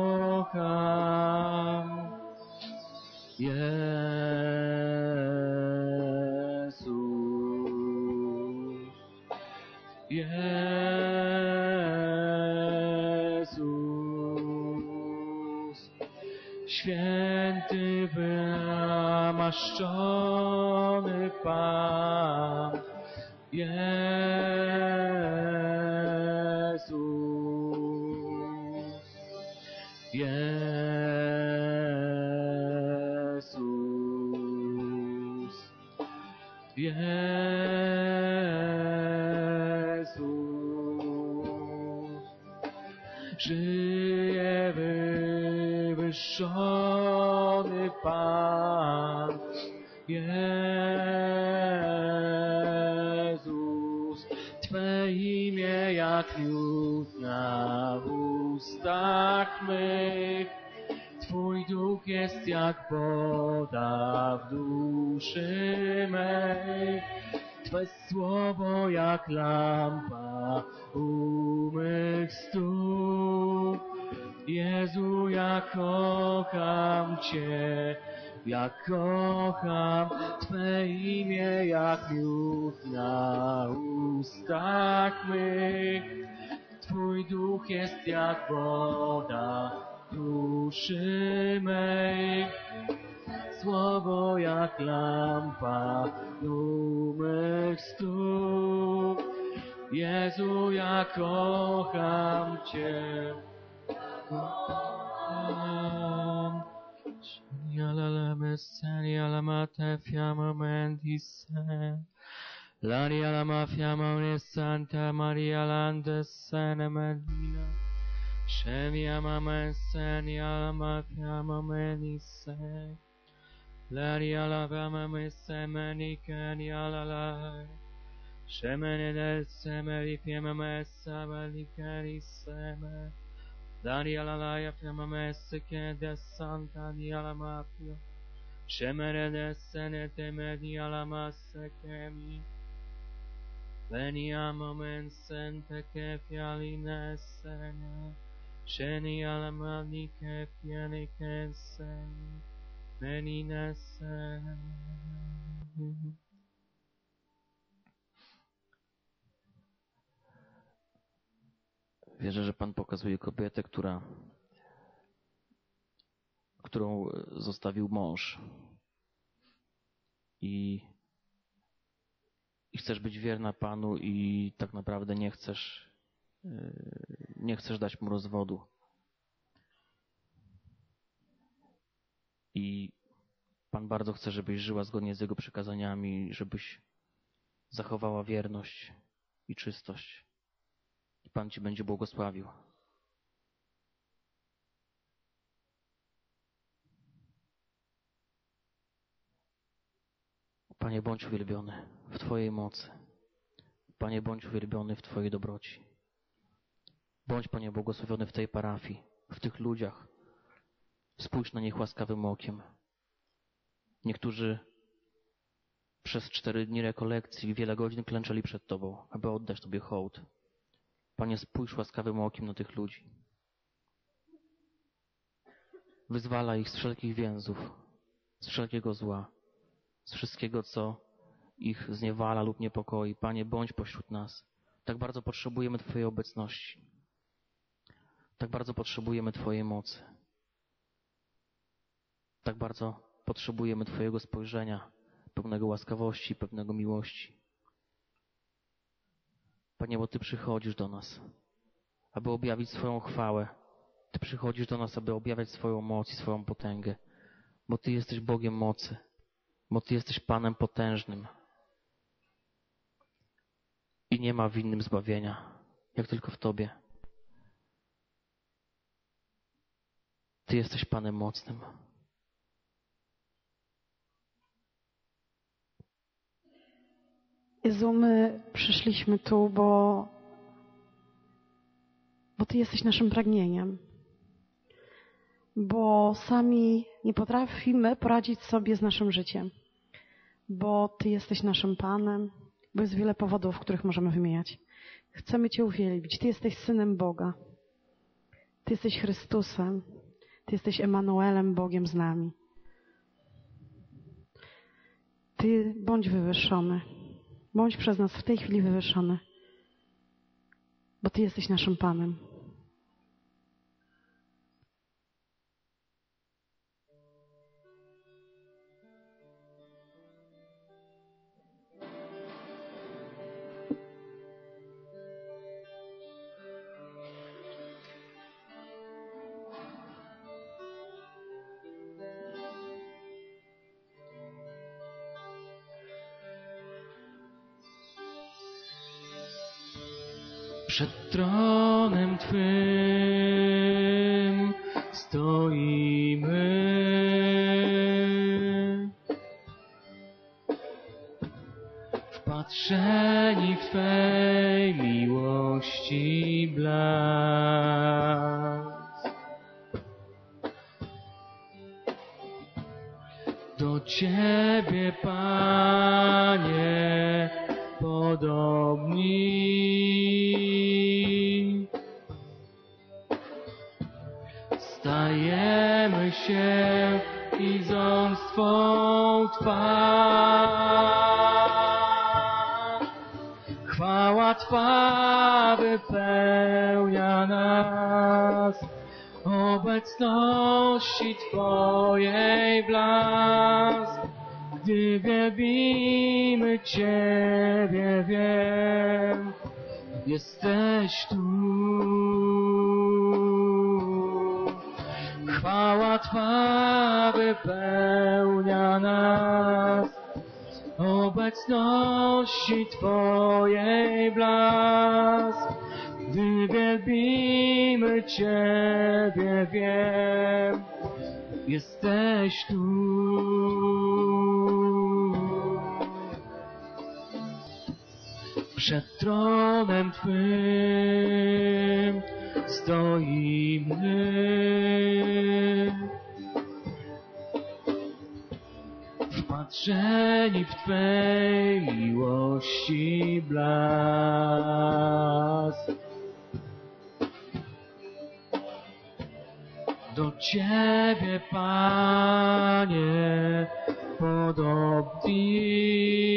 kocham Jezus, Jezus, święty wynamaszczony Pan, Jezus, Jezus, Jezus, żyje wywyższony Pan, Jezus, Twe imię jak miód na ustach mych, Twój duch jest jak woda w duszy mej, Twe słowo jak lampa u mych stóp. Jezu, ja kocham Cię, ja kocham Twe imię jak miód na ustach mych. Twój duch jest jak woda w duszy mej. Słowo jak lampa do mych stóp. Jezu, ja kocham Cię. Alla la messani alla mate fiamma mentisse. L'aria la mafiamma une Santa Maria landesene Medina. Scemia mamma inseni alla mafiamma menisse. L'aria la fama messe menicani alla lai. Scemene del seme di fiamma messa menicani seme. L'aria la laia fiamma messe che de santa di alla mafia. Scemere del sene teme di alla massa che mi. Veniamo men sente che fiali nessene. Sceni alla mani che fiani che seni. Meni nessene. Wierzę, że Pan pokazuje kobietę, która, którą zostawił mąż. I, I chcesz być wierna Panu i tak naprawdę nie chcesz, nie chcesz dać mu rozwodu. I Pan bardzo chce, żebyś żyła zgodnie z Jego przykazaniami, żebyś zachowała wierność i czystość. I Pan Ci będzie błogosławił. Panie, bądź uwielbiony w Twojej mocy. Panie, bądź uwielbiony w Twojej dobroci. Bądź, Panie, błogosławiony w tej parafii, w tych ludziach. Spójrz na nich łaskawym okiem. Niektórzy przez cztery dni rekolekcji wiele godzin klęczeli przed Tobą, aby oddać Tobie hołd. Panie, spójrz łaskawym okiem na tych ludzi. Wyzwala ich z wszelkich więzów, z wszelkiego zła, z wszystkiego, co ich zniewala lub niepokoi. Panie, bądź pośród nas. Tak bardzo potrzebujemy Twojej obecności. Tak bardzo potrzebujemy Twojej mocy. Tak bardzo potrzebujemy Twojego spojrzenia, pełnego łaskawości, pełnego miłości. Panie, bo Ty przychodzisz do nas, aby objawić swoją chwałę. Ty przychodzisz do nas, aby objawiać swoją moc i swoją potęgę, bo Ty jesteś Bogiem mocy, bo Ty jesteś Panem potężnym. I nie ma w innym zbawienia, jak tylko w Tobie. Ty jesteś Panem mocnym. Jezu, my przyszliśmy tu, bo, bo Ty jesteś naszym pragnieniem. Bo sami nie potrafimy poradzić sobie z naszym życiem. Bo Ty jesteś naszym Panem, bo jest wiele powodów, których możemy wymieniać. Chcemy Cię uwielbić. Ty jesteś Synem Boga. Ty jesteś Chrystusem. Ty jesteś Emanuelem, Bogiem z nami. Ty bądź wywyższony. Bądź przez nas w tej chwili wywyższony, bo Ty jesteś naszym Panem. Przed tronem Twym stoimy. Wpatrzeni w Twej miłości blask. Do Ciebie, Panie, podobni. Stajemy się, widząc Twą twarz. Chwała Twa wypełnia nas, obecności Twojej blask. Gdy wielbimy Ciebie, wiem, jesteś tu. Chwała Twa wypełnia nas, obecności Twojej blask. Gdy wielbimy Ciebie, wiem, jesteś tu. Przed tronem Twym stoimy, wpatrzeni w Twej miłości blask. Do Ciebie, Panie, podobni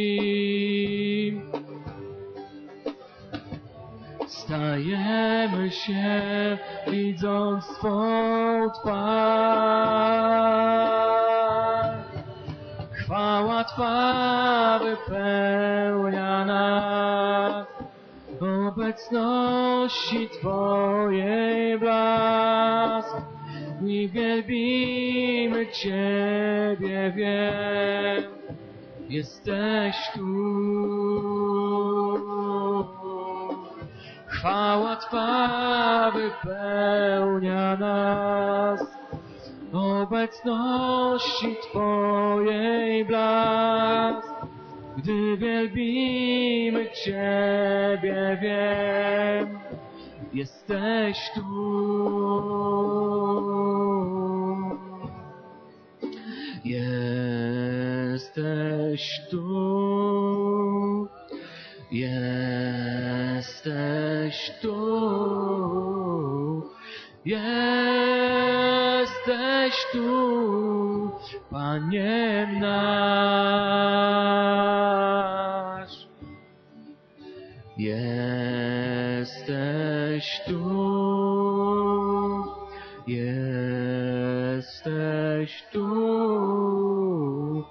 stajemy się, widząc Twą twarz. Chwała Twa wypełnia nas, obecności Twojej blask. I wielbimy Ciebie, wiem, jesteś tu. Chwała Twa wypełnia nas, obecności Twojej blask. Gdy wielbimy Ciebie, wiem, jesteś tu. Jesteś tu. Jesteś tu. Jesteś tu, Panie nasz. Jesteś tu. Jesteś tu.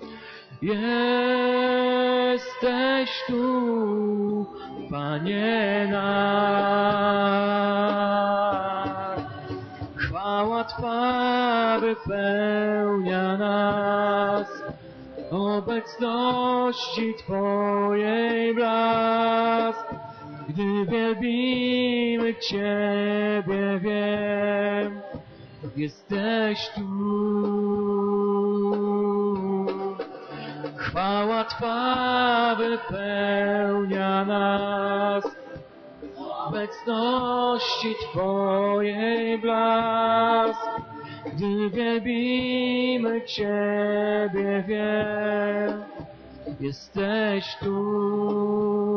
Jesteś tu, Panie nasz. Chwała Twa wypełnia nas, obecności Twojej blask. Gdy wielbimy Ciebie, wiem, jesteś tu. Chwała Twa wypełnia nas, obecności Twojej blask. Gdy wielbimy Ciebie, wiem, jesteś tu.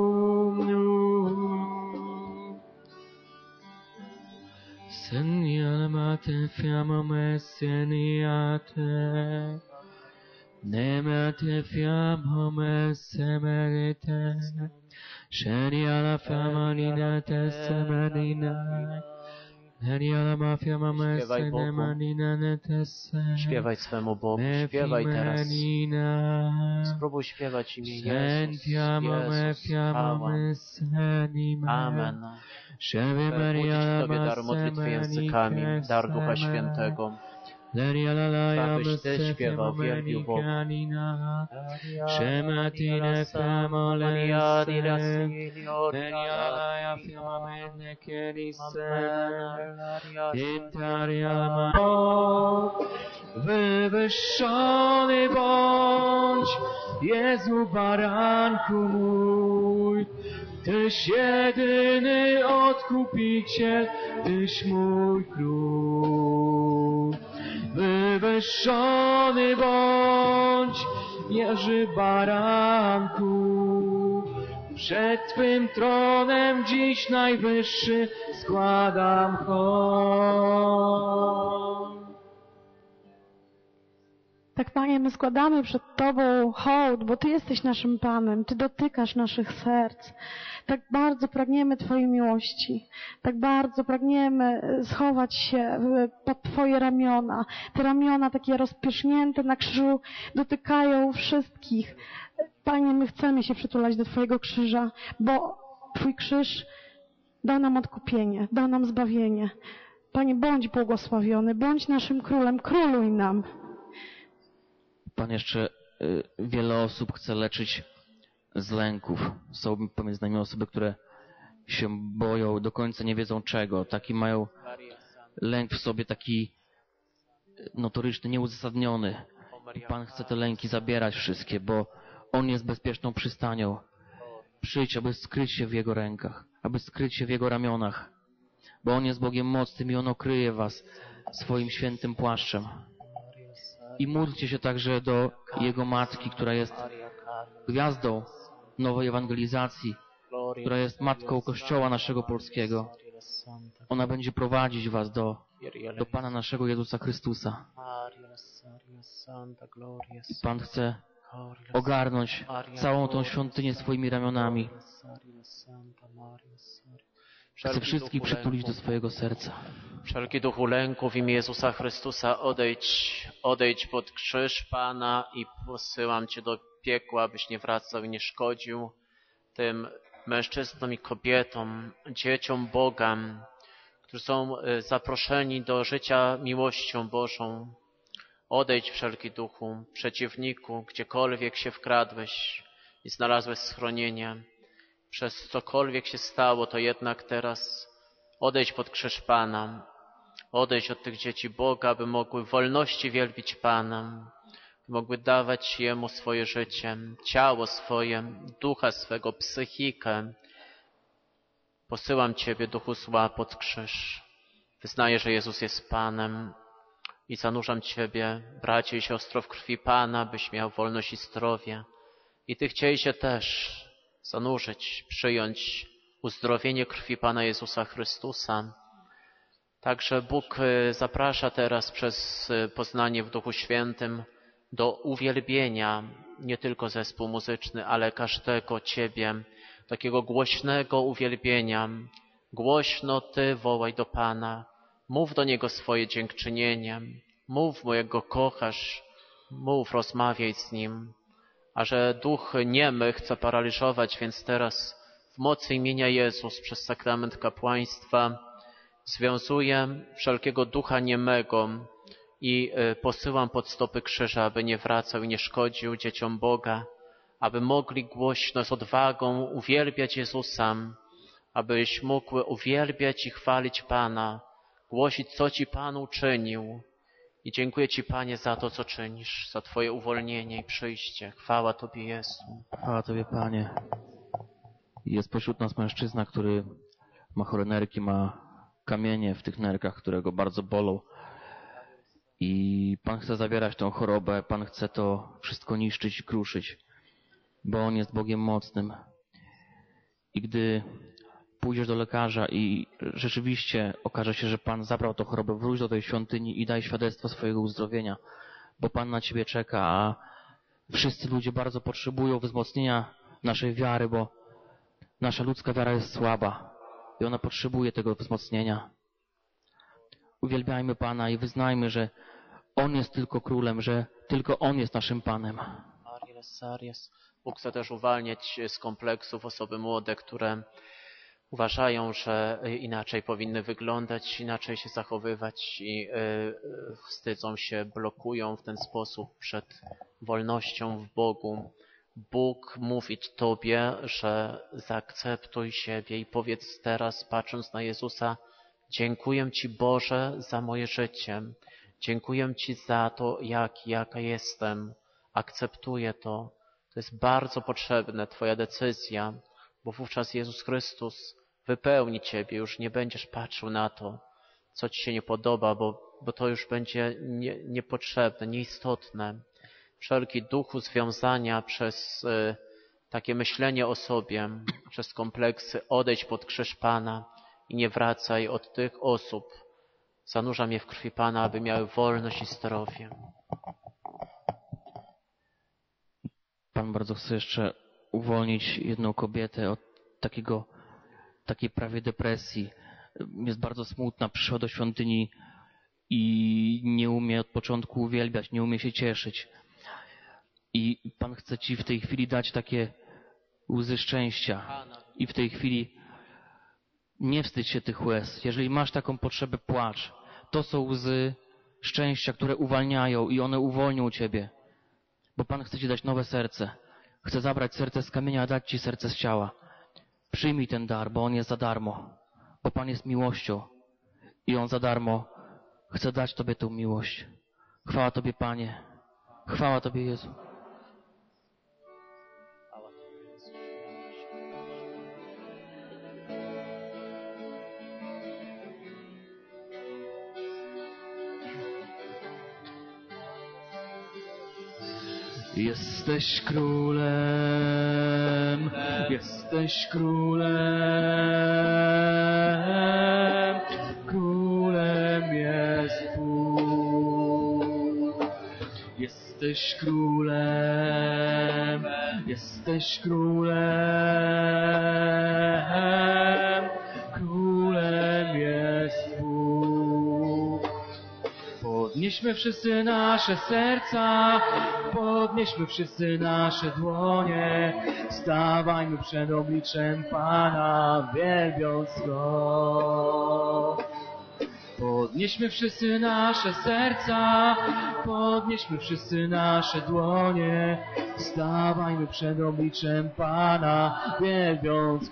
Senialmate fiamma messeniate, nemate fiamma messemerite, Sheniala fiamma ninate semenina, Heniala ma fiamma messenemanina netesse. Śpiewaj swemu Bogu, śpiewaj teraz. Spróbuj śpiewać imię Jezus, Jezus, Amen. Amen. Budź w Tobie dar modlitwy językami, dar Ducha Świętego. Abyś Ty śpiewał, wielbił Boga. Shematine famolese, Nenialaya fiamamene kerise, Intariama. Wywyższony bądź, Jezu baranku mój, Tyś jedyny Odkupiciel, Tyś mój Król. Wywyższony bądź, Jerzy baranku, przed Twym tronem dziś najwyższy składam hołd. Tak, Panie, my składamy przed Tobą hołd, bo Ty jesteś naszym Panem, Ty dotykasz naszych serc. Tak bardzo pragniemy Twojej miłości, tak bardzo pragniemy schować się pod Twoje ramiona. Te ramiona takie rozpierzchnięte na krzyżu dotykają wszystkich. Panie, my chcemy się przytulać do Twojego krzyża, bo Twój krzyż dał nam odkupienie, dał nam zbawienie. Panie, bądź błogosławiony, bądź naszym królem, króluj nam. Pan jeszcze y, wiele osób chce leczyć z lęków. Są pomiędzy nami osoby, które się boją, do końca nie wiedzą czego. Taki mają lęk w sobie, taki notoryczny, nieuzasadniony. I Pan chce te lęki zabierać wszystkie, bo On jest bezpieczną przystanią. Przyjdź, aby skryć się w Jego rękach, aby skryć się w Jego ramionach, bo On jest Bogiem mocnym i On okryje was swoim świętym płaszczem. I módlcie się także do Jego Matki, która jest gwiazdą nowej ewangelizacji, która jest Matką Kościoła naszego polskiego. Ona będzie prowadzić was do, do Pana naszego Jezusa Chrystusa. I Pan chce ogarnąć całą tą świątynię swoimi ramionami. Chce wszystkich przytulić do swojego serca. Wszelki duchu lęku w imię Jezusa Chrystusa odejdź, odejdź pod krzyż Pana i posyłam Cię do piekła, abyś nie wracał i nie szkodził tym mężczyznom i kobietom, dzieciom Boga, którzy są zaproszeni do życia miłością Bożą. Odejdź wszelki duchu, przeciwniku, gdziekolwiek się wkradłeś i znalazłeś schronienie. Przez cokolwiek się stało, to jednak teraz odejdź pod krzyż Pana. Odejdź od tych dzieci Boga, aby mogły w wolności wielbić Pana, by mogły dawać Jemu swoje życie, ciało swoje, ducha swego, psychikę. Posyłam Ciebie, duchu zła, pod krzyż. Wyznaję, że Jezus jest Panem i zanurzam Ciebie, bracie i siostro, w krwi Pana, byś miał wolność i zdrowie. I Ty chciej się też zanurzyć, przyjąć uzdrowienie krwi Pana Jezusa Chrystusa. Także Bóg zaprasza teraz przez poznanie w Duchu Świętym do uwielbienia nie tylko zespół muzyczny, ale każdego Ciebie, takiego głośnego uwielbienia. Głośno Ty wołaj do Pana, mów do Niego swoje dziękczynienie, mów Mu, jak Go kochasz, mów, rozmawiaj z Nim. A że duch niemy chce paraliżować, więc teraz w mocy imienia Jezus przez sakrament kapłaństwa związuję wszelkiego ducha niemego i posyłam pod stopy krzyża, aby nie wracał i nie szkodził dzieciom Boga, aby mogli głośno, z odwagą uwielbiać Jezusa, abyś mógł uwielbiać i chwalić Pana, głosić, co Ci Pan uczynił. I dziękuję Ci, Panie, za to, co czynisz, za Twoje uwolnienie i przyjście. Chwała Tobie, Jezu. Chwała Tobie, Panie. Jest pośród nas mężczyzna, który ma chore nerki, ma kamienie w tych nerkach, które go bardzo bolą. I Pan chce zabierać tą chorobę, Pan chce to wszystko niszczyć i kruszyć, bo On jest Bogiem mocnym. I gdy pójdziesz do lekarza i rzeczywiście okaże się, że Pan zabrał tę chorobę, wróć do tej świątyni i daj świadectwo swojego uzdrowienia, bo Pan na Ciebie czeka, a wszyscy ludzie bardzo potrzebują wzmocnienia naszej wiary, bo nasza ludzka wiara jest słaba i ona potrzebuje tego wzmocnienia. Uwielbiajmy Pana i wyznajmy, że On jest tylko królem, że tylko On jest naszym Panem. Bóg chce też uwalniać z kompleksów osoby młode, które uważają, że inaczej powinny wyglądać, inaczej się zachowywać i wstydzą się, blokują w ten sposób przed wolnością w Bogu. Bóg mówi Tobie, że zaakceptuj siebie i powiedz teraz, patrząc na Jezusa, dziękuję Ci, Boże, za moje życie. Dziękuję Ci za to, jak, jaka jestem. Akceptuję to. To jest bardzo potrzebne, Twoja decyzja, bo wówczas Jezus Chrystus wypełni Ciebie. Już nie będziesz patrzył na to, co Ci się nie podoba, bo, bo to już będzie nie, niepotrzebne, nieistotne. Wszelki duchu związania przez y, takie myślenie o sobie, przez kompleksy, odejdź pod krzyż Pana i nie wracaj od tych osób. Zanurzam je w krwi Pana, aby miały wolność i zdrowie. Pan bardzo chce jeszcze uwolnić jedną kobietę od takiego, takiej prawie depresji. Jest bardzo smutna, przyszła do świątyni i nie umie od początku uwielbiać, nie umie się cieszyć. I Pan chce Ci w tej chwili dać takie łzy szczęścia. I w tej chwili nie wstydź się tych łez. Jeżeli masz taką potrzebę, płacz. To są łzy szczęścia, które uwalniają i one uwolnią Ciebie. Bo Pan chce Ci dać nowe serce. Chce zabrać serce z kamienia, a dać Ci serce z ciała. Przyjmij ten dar, bo on jest za darmo. Bo Pan jest miłością i On za darmo chce dać Tobie tę miłość. Chwała Tobie, Panie. Chwała Tobie, Jezu. Jesteś królem, jesteś królem, królem jest Bóg. Jesteś królem, jesteś królem, królem jest Bóg. Podnieśmy wszyscy nasze serca, podnieśmy wszyscy nasze dłonie, stawajmy przed obliczem Pana, wielbiąc Go. Podnieśmy wszyscy nasze serca, podnieśmy wszyscy nasze dłonie, stawajmy przed obliczem Pana, wielbiąc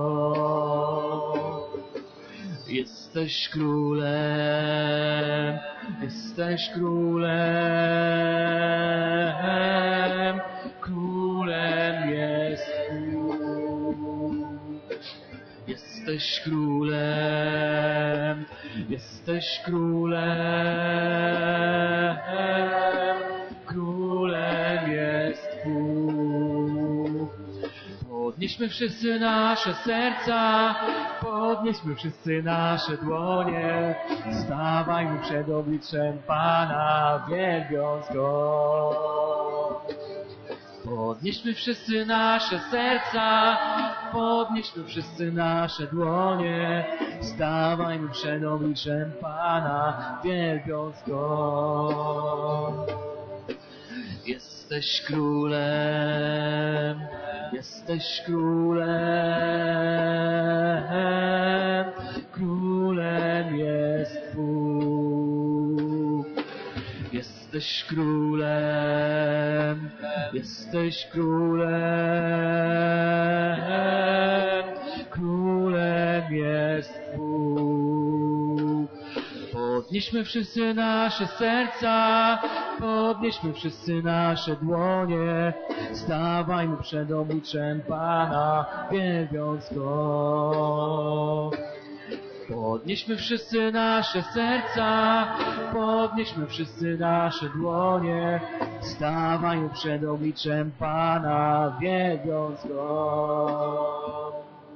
Go. Jesteś królem, jesteś królem, królem jest Bóg. Jesteś królem, jesteś królem, królem jest Bóg. Podnieśmy wszyscy nasze serca, podnieśmy wszyscy nasze dłonie, stawajmy przed obliczem Pana, wielbiąc Go. Podnieśmy wszyscy nasze serca, podnieśmy wszyscy nasze dłonie, stawajmy przed obliczem Pana, wielbiąc Go. Jesteś królem, jesteś królem, królem jest Bóg. Jesteś królem, jesteś królem, królem jest Bóg. Podnieśmy wszyscy nasze serca, podnieśmy wszyscy nasze dłonie, stawajmy przed obliczem Pana, wielbiąc Go. Podnieśmy wszyscy nasze serca, podnieśmy wszyscy nasze dłonie, stawajmy przed obliczem Pana, wielbiąc Go.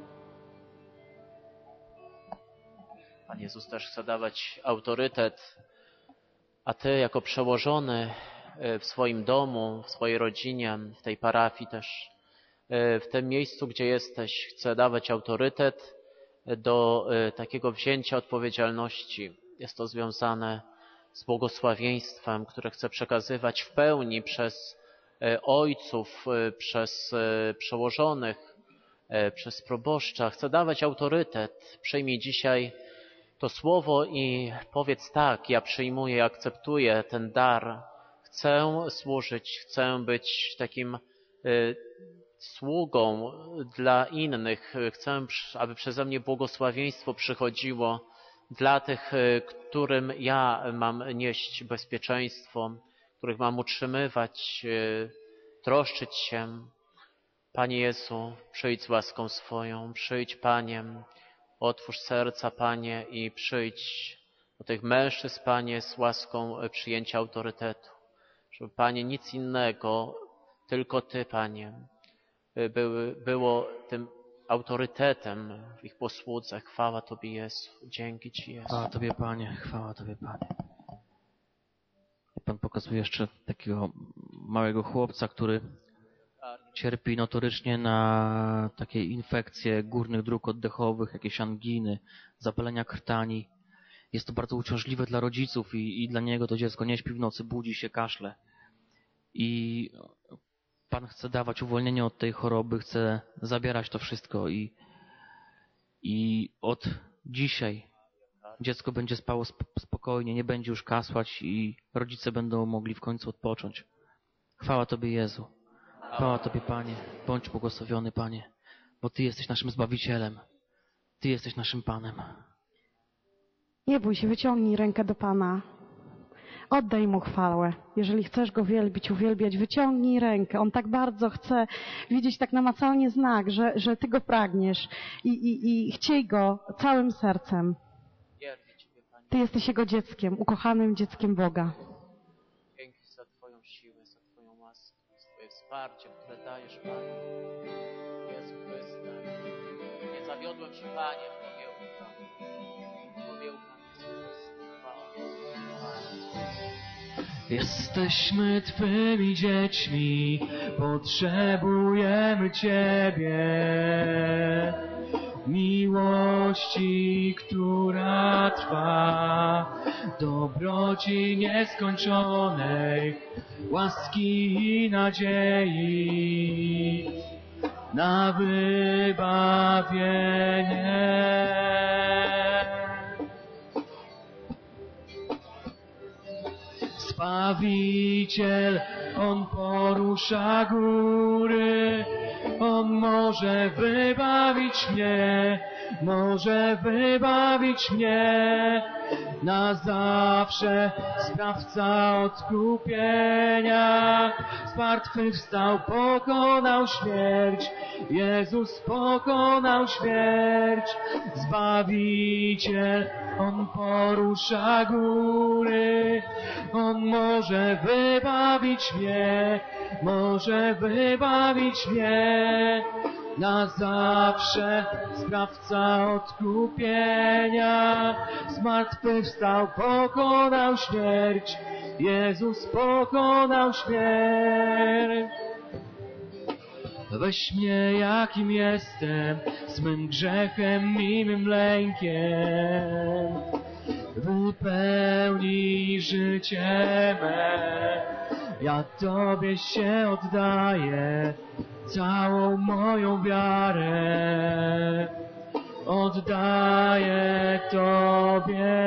Pan Jezus też chce dawać autorytet, a Ty jako przełożony w swoim domu, w swojej rodzinie, w tej parafii też, w tym miejscu, gdzie jesteś, chce dawać autorytet do takiego wzięcia odpowiedzialności. Jest to związane z błogosławieństwem, które chce przekazywać w pełni przez ojców, przez przełożonych, przez proboszcza. Chce dawać autorytet. Przyjmij dzisiaj to słowo i powiedz tak, ja przyjmuję, akceptuję ten dar. Chcę służyć, chcę być takim y, sługą dla innych. Chcę, aby przeze mnie błogosławieństwo przychodziło dla tych, którym ja mam nieść bezpieczeństwo, których mam utrzymywać, y, troszczyć się. Panie Jezu, przyjdź z łaską swoją, przyjdź, Panie, otwórz serca, Panie, i przyjdź do tych mężczyzn, Panie, z łaską przyjęcia autorytetu. Żeby, Panie, nic innego, tylko Ty, Panie, były, było tym autorytetem w ich posłudze. Chwała Tobie, Jezu. Dzięki Ci, Jezu. Chwała Tobie, Panie. Chwała Tobie, Panie. Pan pokazuje jeszcze takiego małego chłopca, który cierpi notorycznie na takie infekcje górnych dróg oddechowych, jakieś anginy, zapalenia krtani. Jest to bardzo uciążliwe dla rodziców i, i dla niego to dziecko nie śpi w nocy, budzi się, kaszle. I Pan chce dawać uwolnienie od tej choroby, chce zabierać to wszystko i, i od dzisiaj dziecko będzie spało spokojnie, nie będzie już kasłać i rodzice będą mogli w końcu odpocząć. Chwała Tobie, Jezu. Chwała Tobie, Panie. Bądź błogosławiony, Panie, bo Ty jesteś naszym Zbawicielem. Ty jesteś naszym Panem. Nie bój się, wyciągnij rękę do Pana. Oddaj Mu chwałę. Jeżeli chcesz Go wielbić, uwielbiać, wyciągnij rękę. On tak bardzo chce widzieć tak namacalnie znak, że, że Ty Go pragniesz i, i, i chciej Go całym sercem. Ty jesteś Jego dzieckiem, ukochanym dzieckiem Boga. Dzięki za Twoją siłę, za Twoją łaskę, za Twoje wsparcie, które dajesz, Panie. Jezu Chryste, nie zawiodłem się, Panie, w Tobie ufam. W Tobie ufam, Jezu Chryste. Chwała. Jesteśmy Twymi dziećmi, potrzebujemy Ciebie. Miłości, która trwa, dobroci nieskończonej, łaski i nadziei na wybawienie. Zbawiciel, On porusza góry, On może wybawić mnie, może wybawić mnie na zawsze, Zbawca odkupienia. Zmartwychwstał, pokonał śmierć, Jezus pokonał śmierć. Zbawiciel, On porusza góry, On może wybawić mnie, może wybawić mnie na zawsze, Zbawca odkupienia. Zmartwychwstał, pokonał śmierć, Jezus pokonał śmierć. Weź mnie, jakim jestem, z mym grzechem i mym lękiem. Wypełnij życie me, ja Tobie się oddaję, całą moją wiarę oddaję Tobie.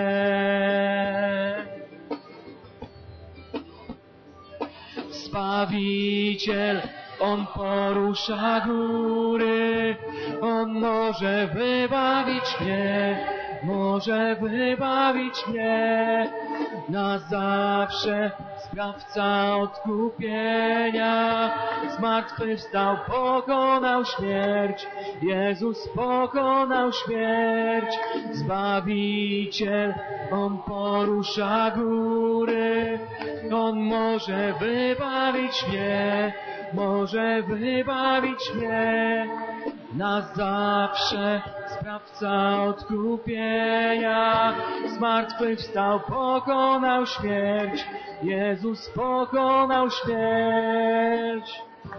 Zbawiciel, On porusza góry, On może wybawić mnie, może wybawić mnie na zawsze, Zbawca odkupienia. Zmartwychwstał, pokonał śmierć, Jezus pokonał śmierć. Zbawiciel, On porusza góry, On może wybawić mnie, może wybawić mnie na zawsze, Zbawca odkupienia. Zmartwychwstał, pokonał śmierć, Jezus pokonał śmierć.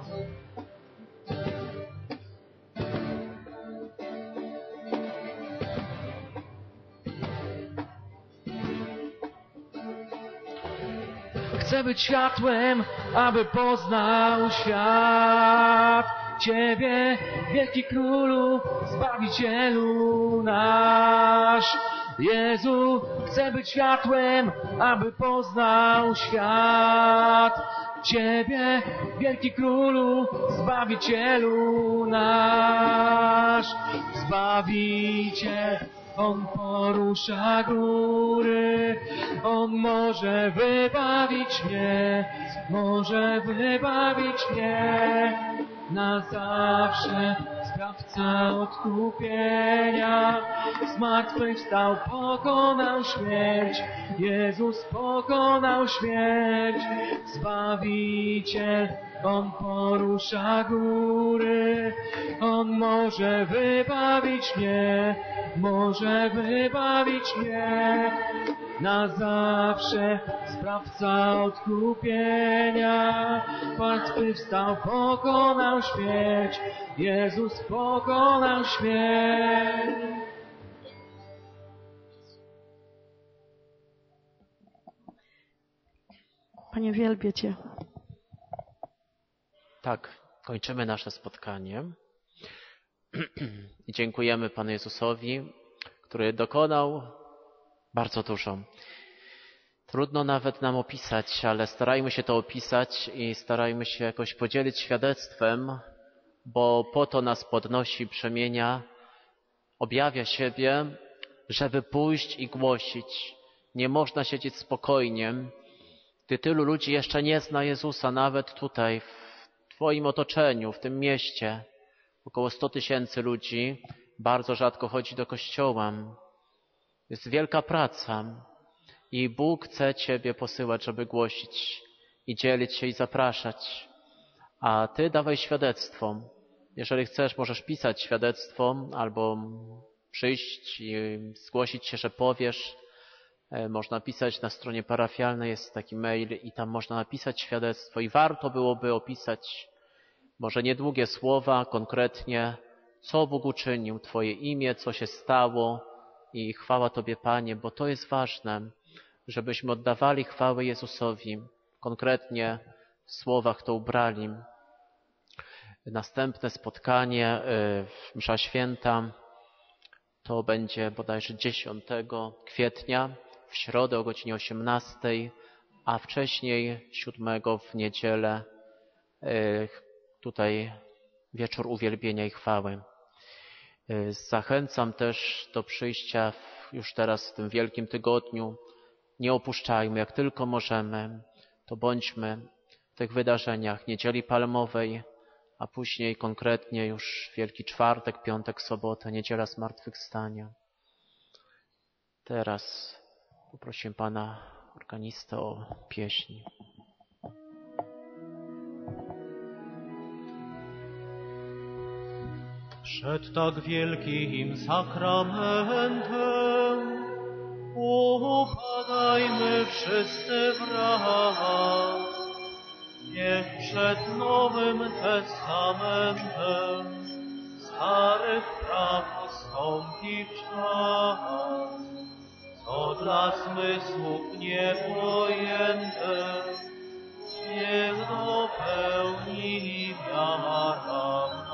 Chcę być światłem, aby poznał świat Ciebie, wielki Królu, Zbawicielu nasz. Jezu, chcę być światłem, aby poznał świat Ciebie, wielki Królu, Zbawicielu nasz. Zbawiciel, On porusza góry, On może wybawić mnie, może wybawić mnie na zawsze, Zbawca odkupienia. Zmartwychwstał, pokonał śmierć, Jezus pokonał śmierć. Zbawiciel, On porusza góry, On może wybawić mnie, może wybawić mnie na zawsze sprawca odkupienia. Pan zmartwychwstał, pokonał śmierć, Jezus pokonał śmierć. Panie, wielbię Cię. Tak, kończymy nasze spotkanie. I dziękujemy Panu Jezusowi, który dokonał bardzo dużo. Trudno nawet nam opisać, ale starajmy się to opisać i starajmy się jakoś podzielić świadectwem, bo po to nas podnosi, przemienia, objawia siebie, żeby pójść i głosić. Nie można siedzieć spokojnie, gdy tylu ludzi jeszcze nie zna Jezusa, nawet tutaj, w Twoim otoczeniu, w tym mieście. Około sto tysięcy ludzi bardzo rzadko chodzi do kościoła. Jest wielka praca i Bóg chce Ciebie posyłać, żeby głosić i dzielić się i zapraszać. A Ty dawaj świadectwo. Jeżeli chcesz, możesz pisać świadectwo albo przyjść i zgłosić się, że powiesz. Można pisać na stronie parafialnej, jest taki mail i tam można napisać świadectwo i warto byłoby opisać może niedługie słowa, konkretnie, co Bóg uczynił, Twoje imię, co się stało i chwała Tobie, Panie, bo to jest ważne, żebyśmy oddawali chwałę Jezusowi, konkretnie w słowach to ubrali. Następne spotkanie, msza święta, to będzie bodajże dziesiątego kwietnia, w środę o godzinie osiemnastej, a wcześniej siódmego w niedzielę tutaj wieczór uwielbienia i chwały. Zachęcam też do przyjścia już teraz w tym Wielkim Tygodniu. Nie opuszczajmy, jak tylko możemy, to bądźmy w tych wydarzeniach Niedzieli Palmowej, a później konkretnie już Wielki Czwartek, Piątek, Sobota, Niedziela Zmartwychwstania. Teraz poprosimy Pana organistę o pieśń. Przed tak wielkim sakramentem upadajmy wszyscy wraz. Niech przed Nowym Testamentem starych praw wstąpi czas, co dla zmysłów niepojęte niech dopełni wiara w nas.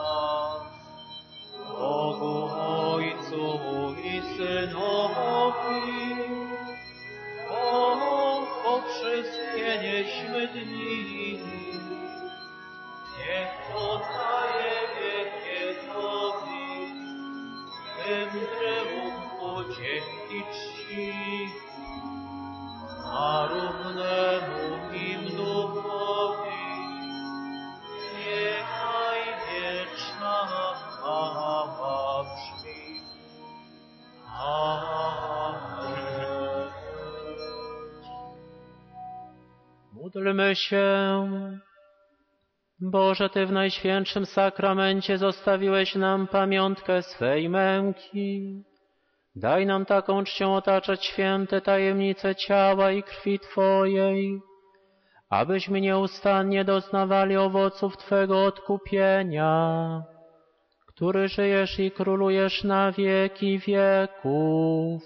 Bogu Ojcu i Synowi, o, o wszystkie nieśmy dni, niech oddaje wiekiekowi, tym tryumfu dzięki czci, a równemu im duchowi, niechaj wieczna chwała brzmi. Amen. Módlmy się. Boże, Ty w Najświętszym Sakramencie zostawiłeś nam pamiątkę swej męki. Daj nam taką czcią otaczać święte tajemnice ciała i krwi Twojej, abyśmy nieustannie doznawali owoców Twego odkupienia, który żyjesz i królujesz na wieki wieków.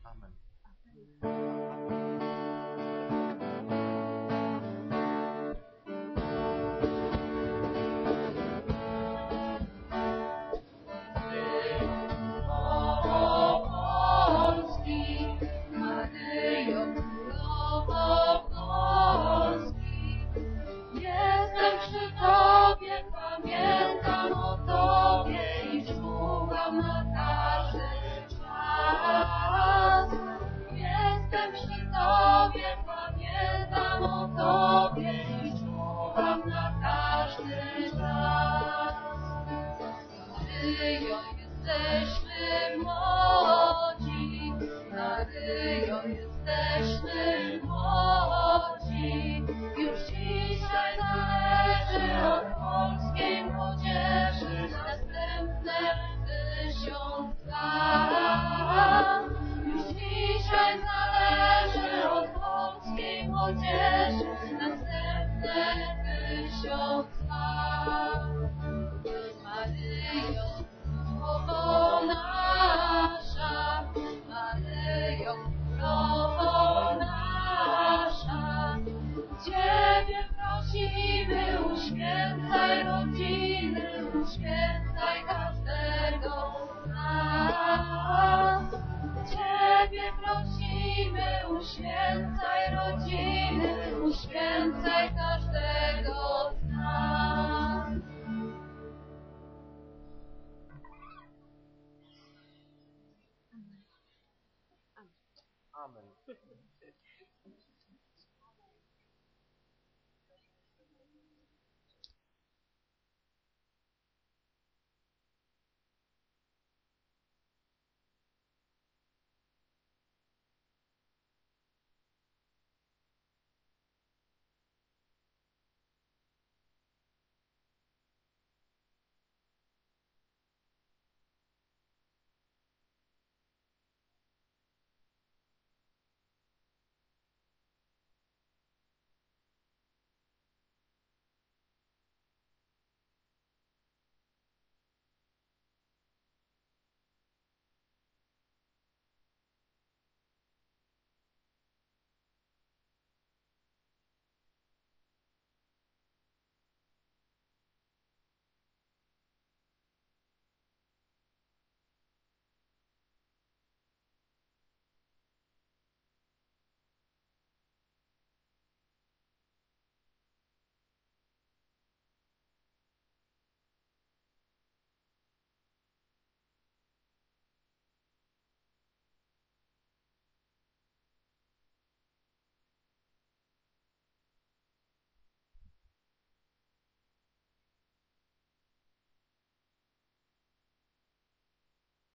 Amen. Jestem przy Tobie, pamiętam o Tobie i czuwam na każdy czas. Jestem przy Tobie, pamiętam o Tobie i czuwam na każdy czas. Maryjo, jesteśmy młodzi, Maryjo, jesteśmy młodzi. Już dzisiaj należy od polskiej młodzieży następne tysiąc lat. Już dzisiaj należy od polskiej młodzieży następne tysiąc lat. Maryjo, królowo nasza, Maryjo, królowo nasza, Ciebie prosimy, uświęcaj rodziny, uświęcaj każdego z nas. Ciebie prosimy, uświęcaj rodziny, uświęcaj każdego z nas. Amen.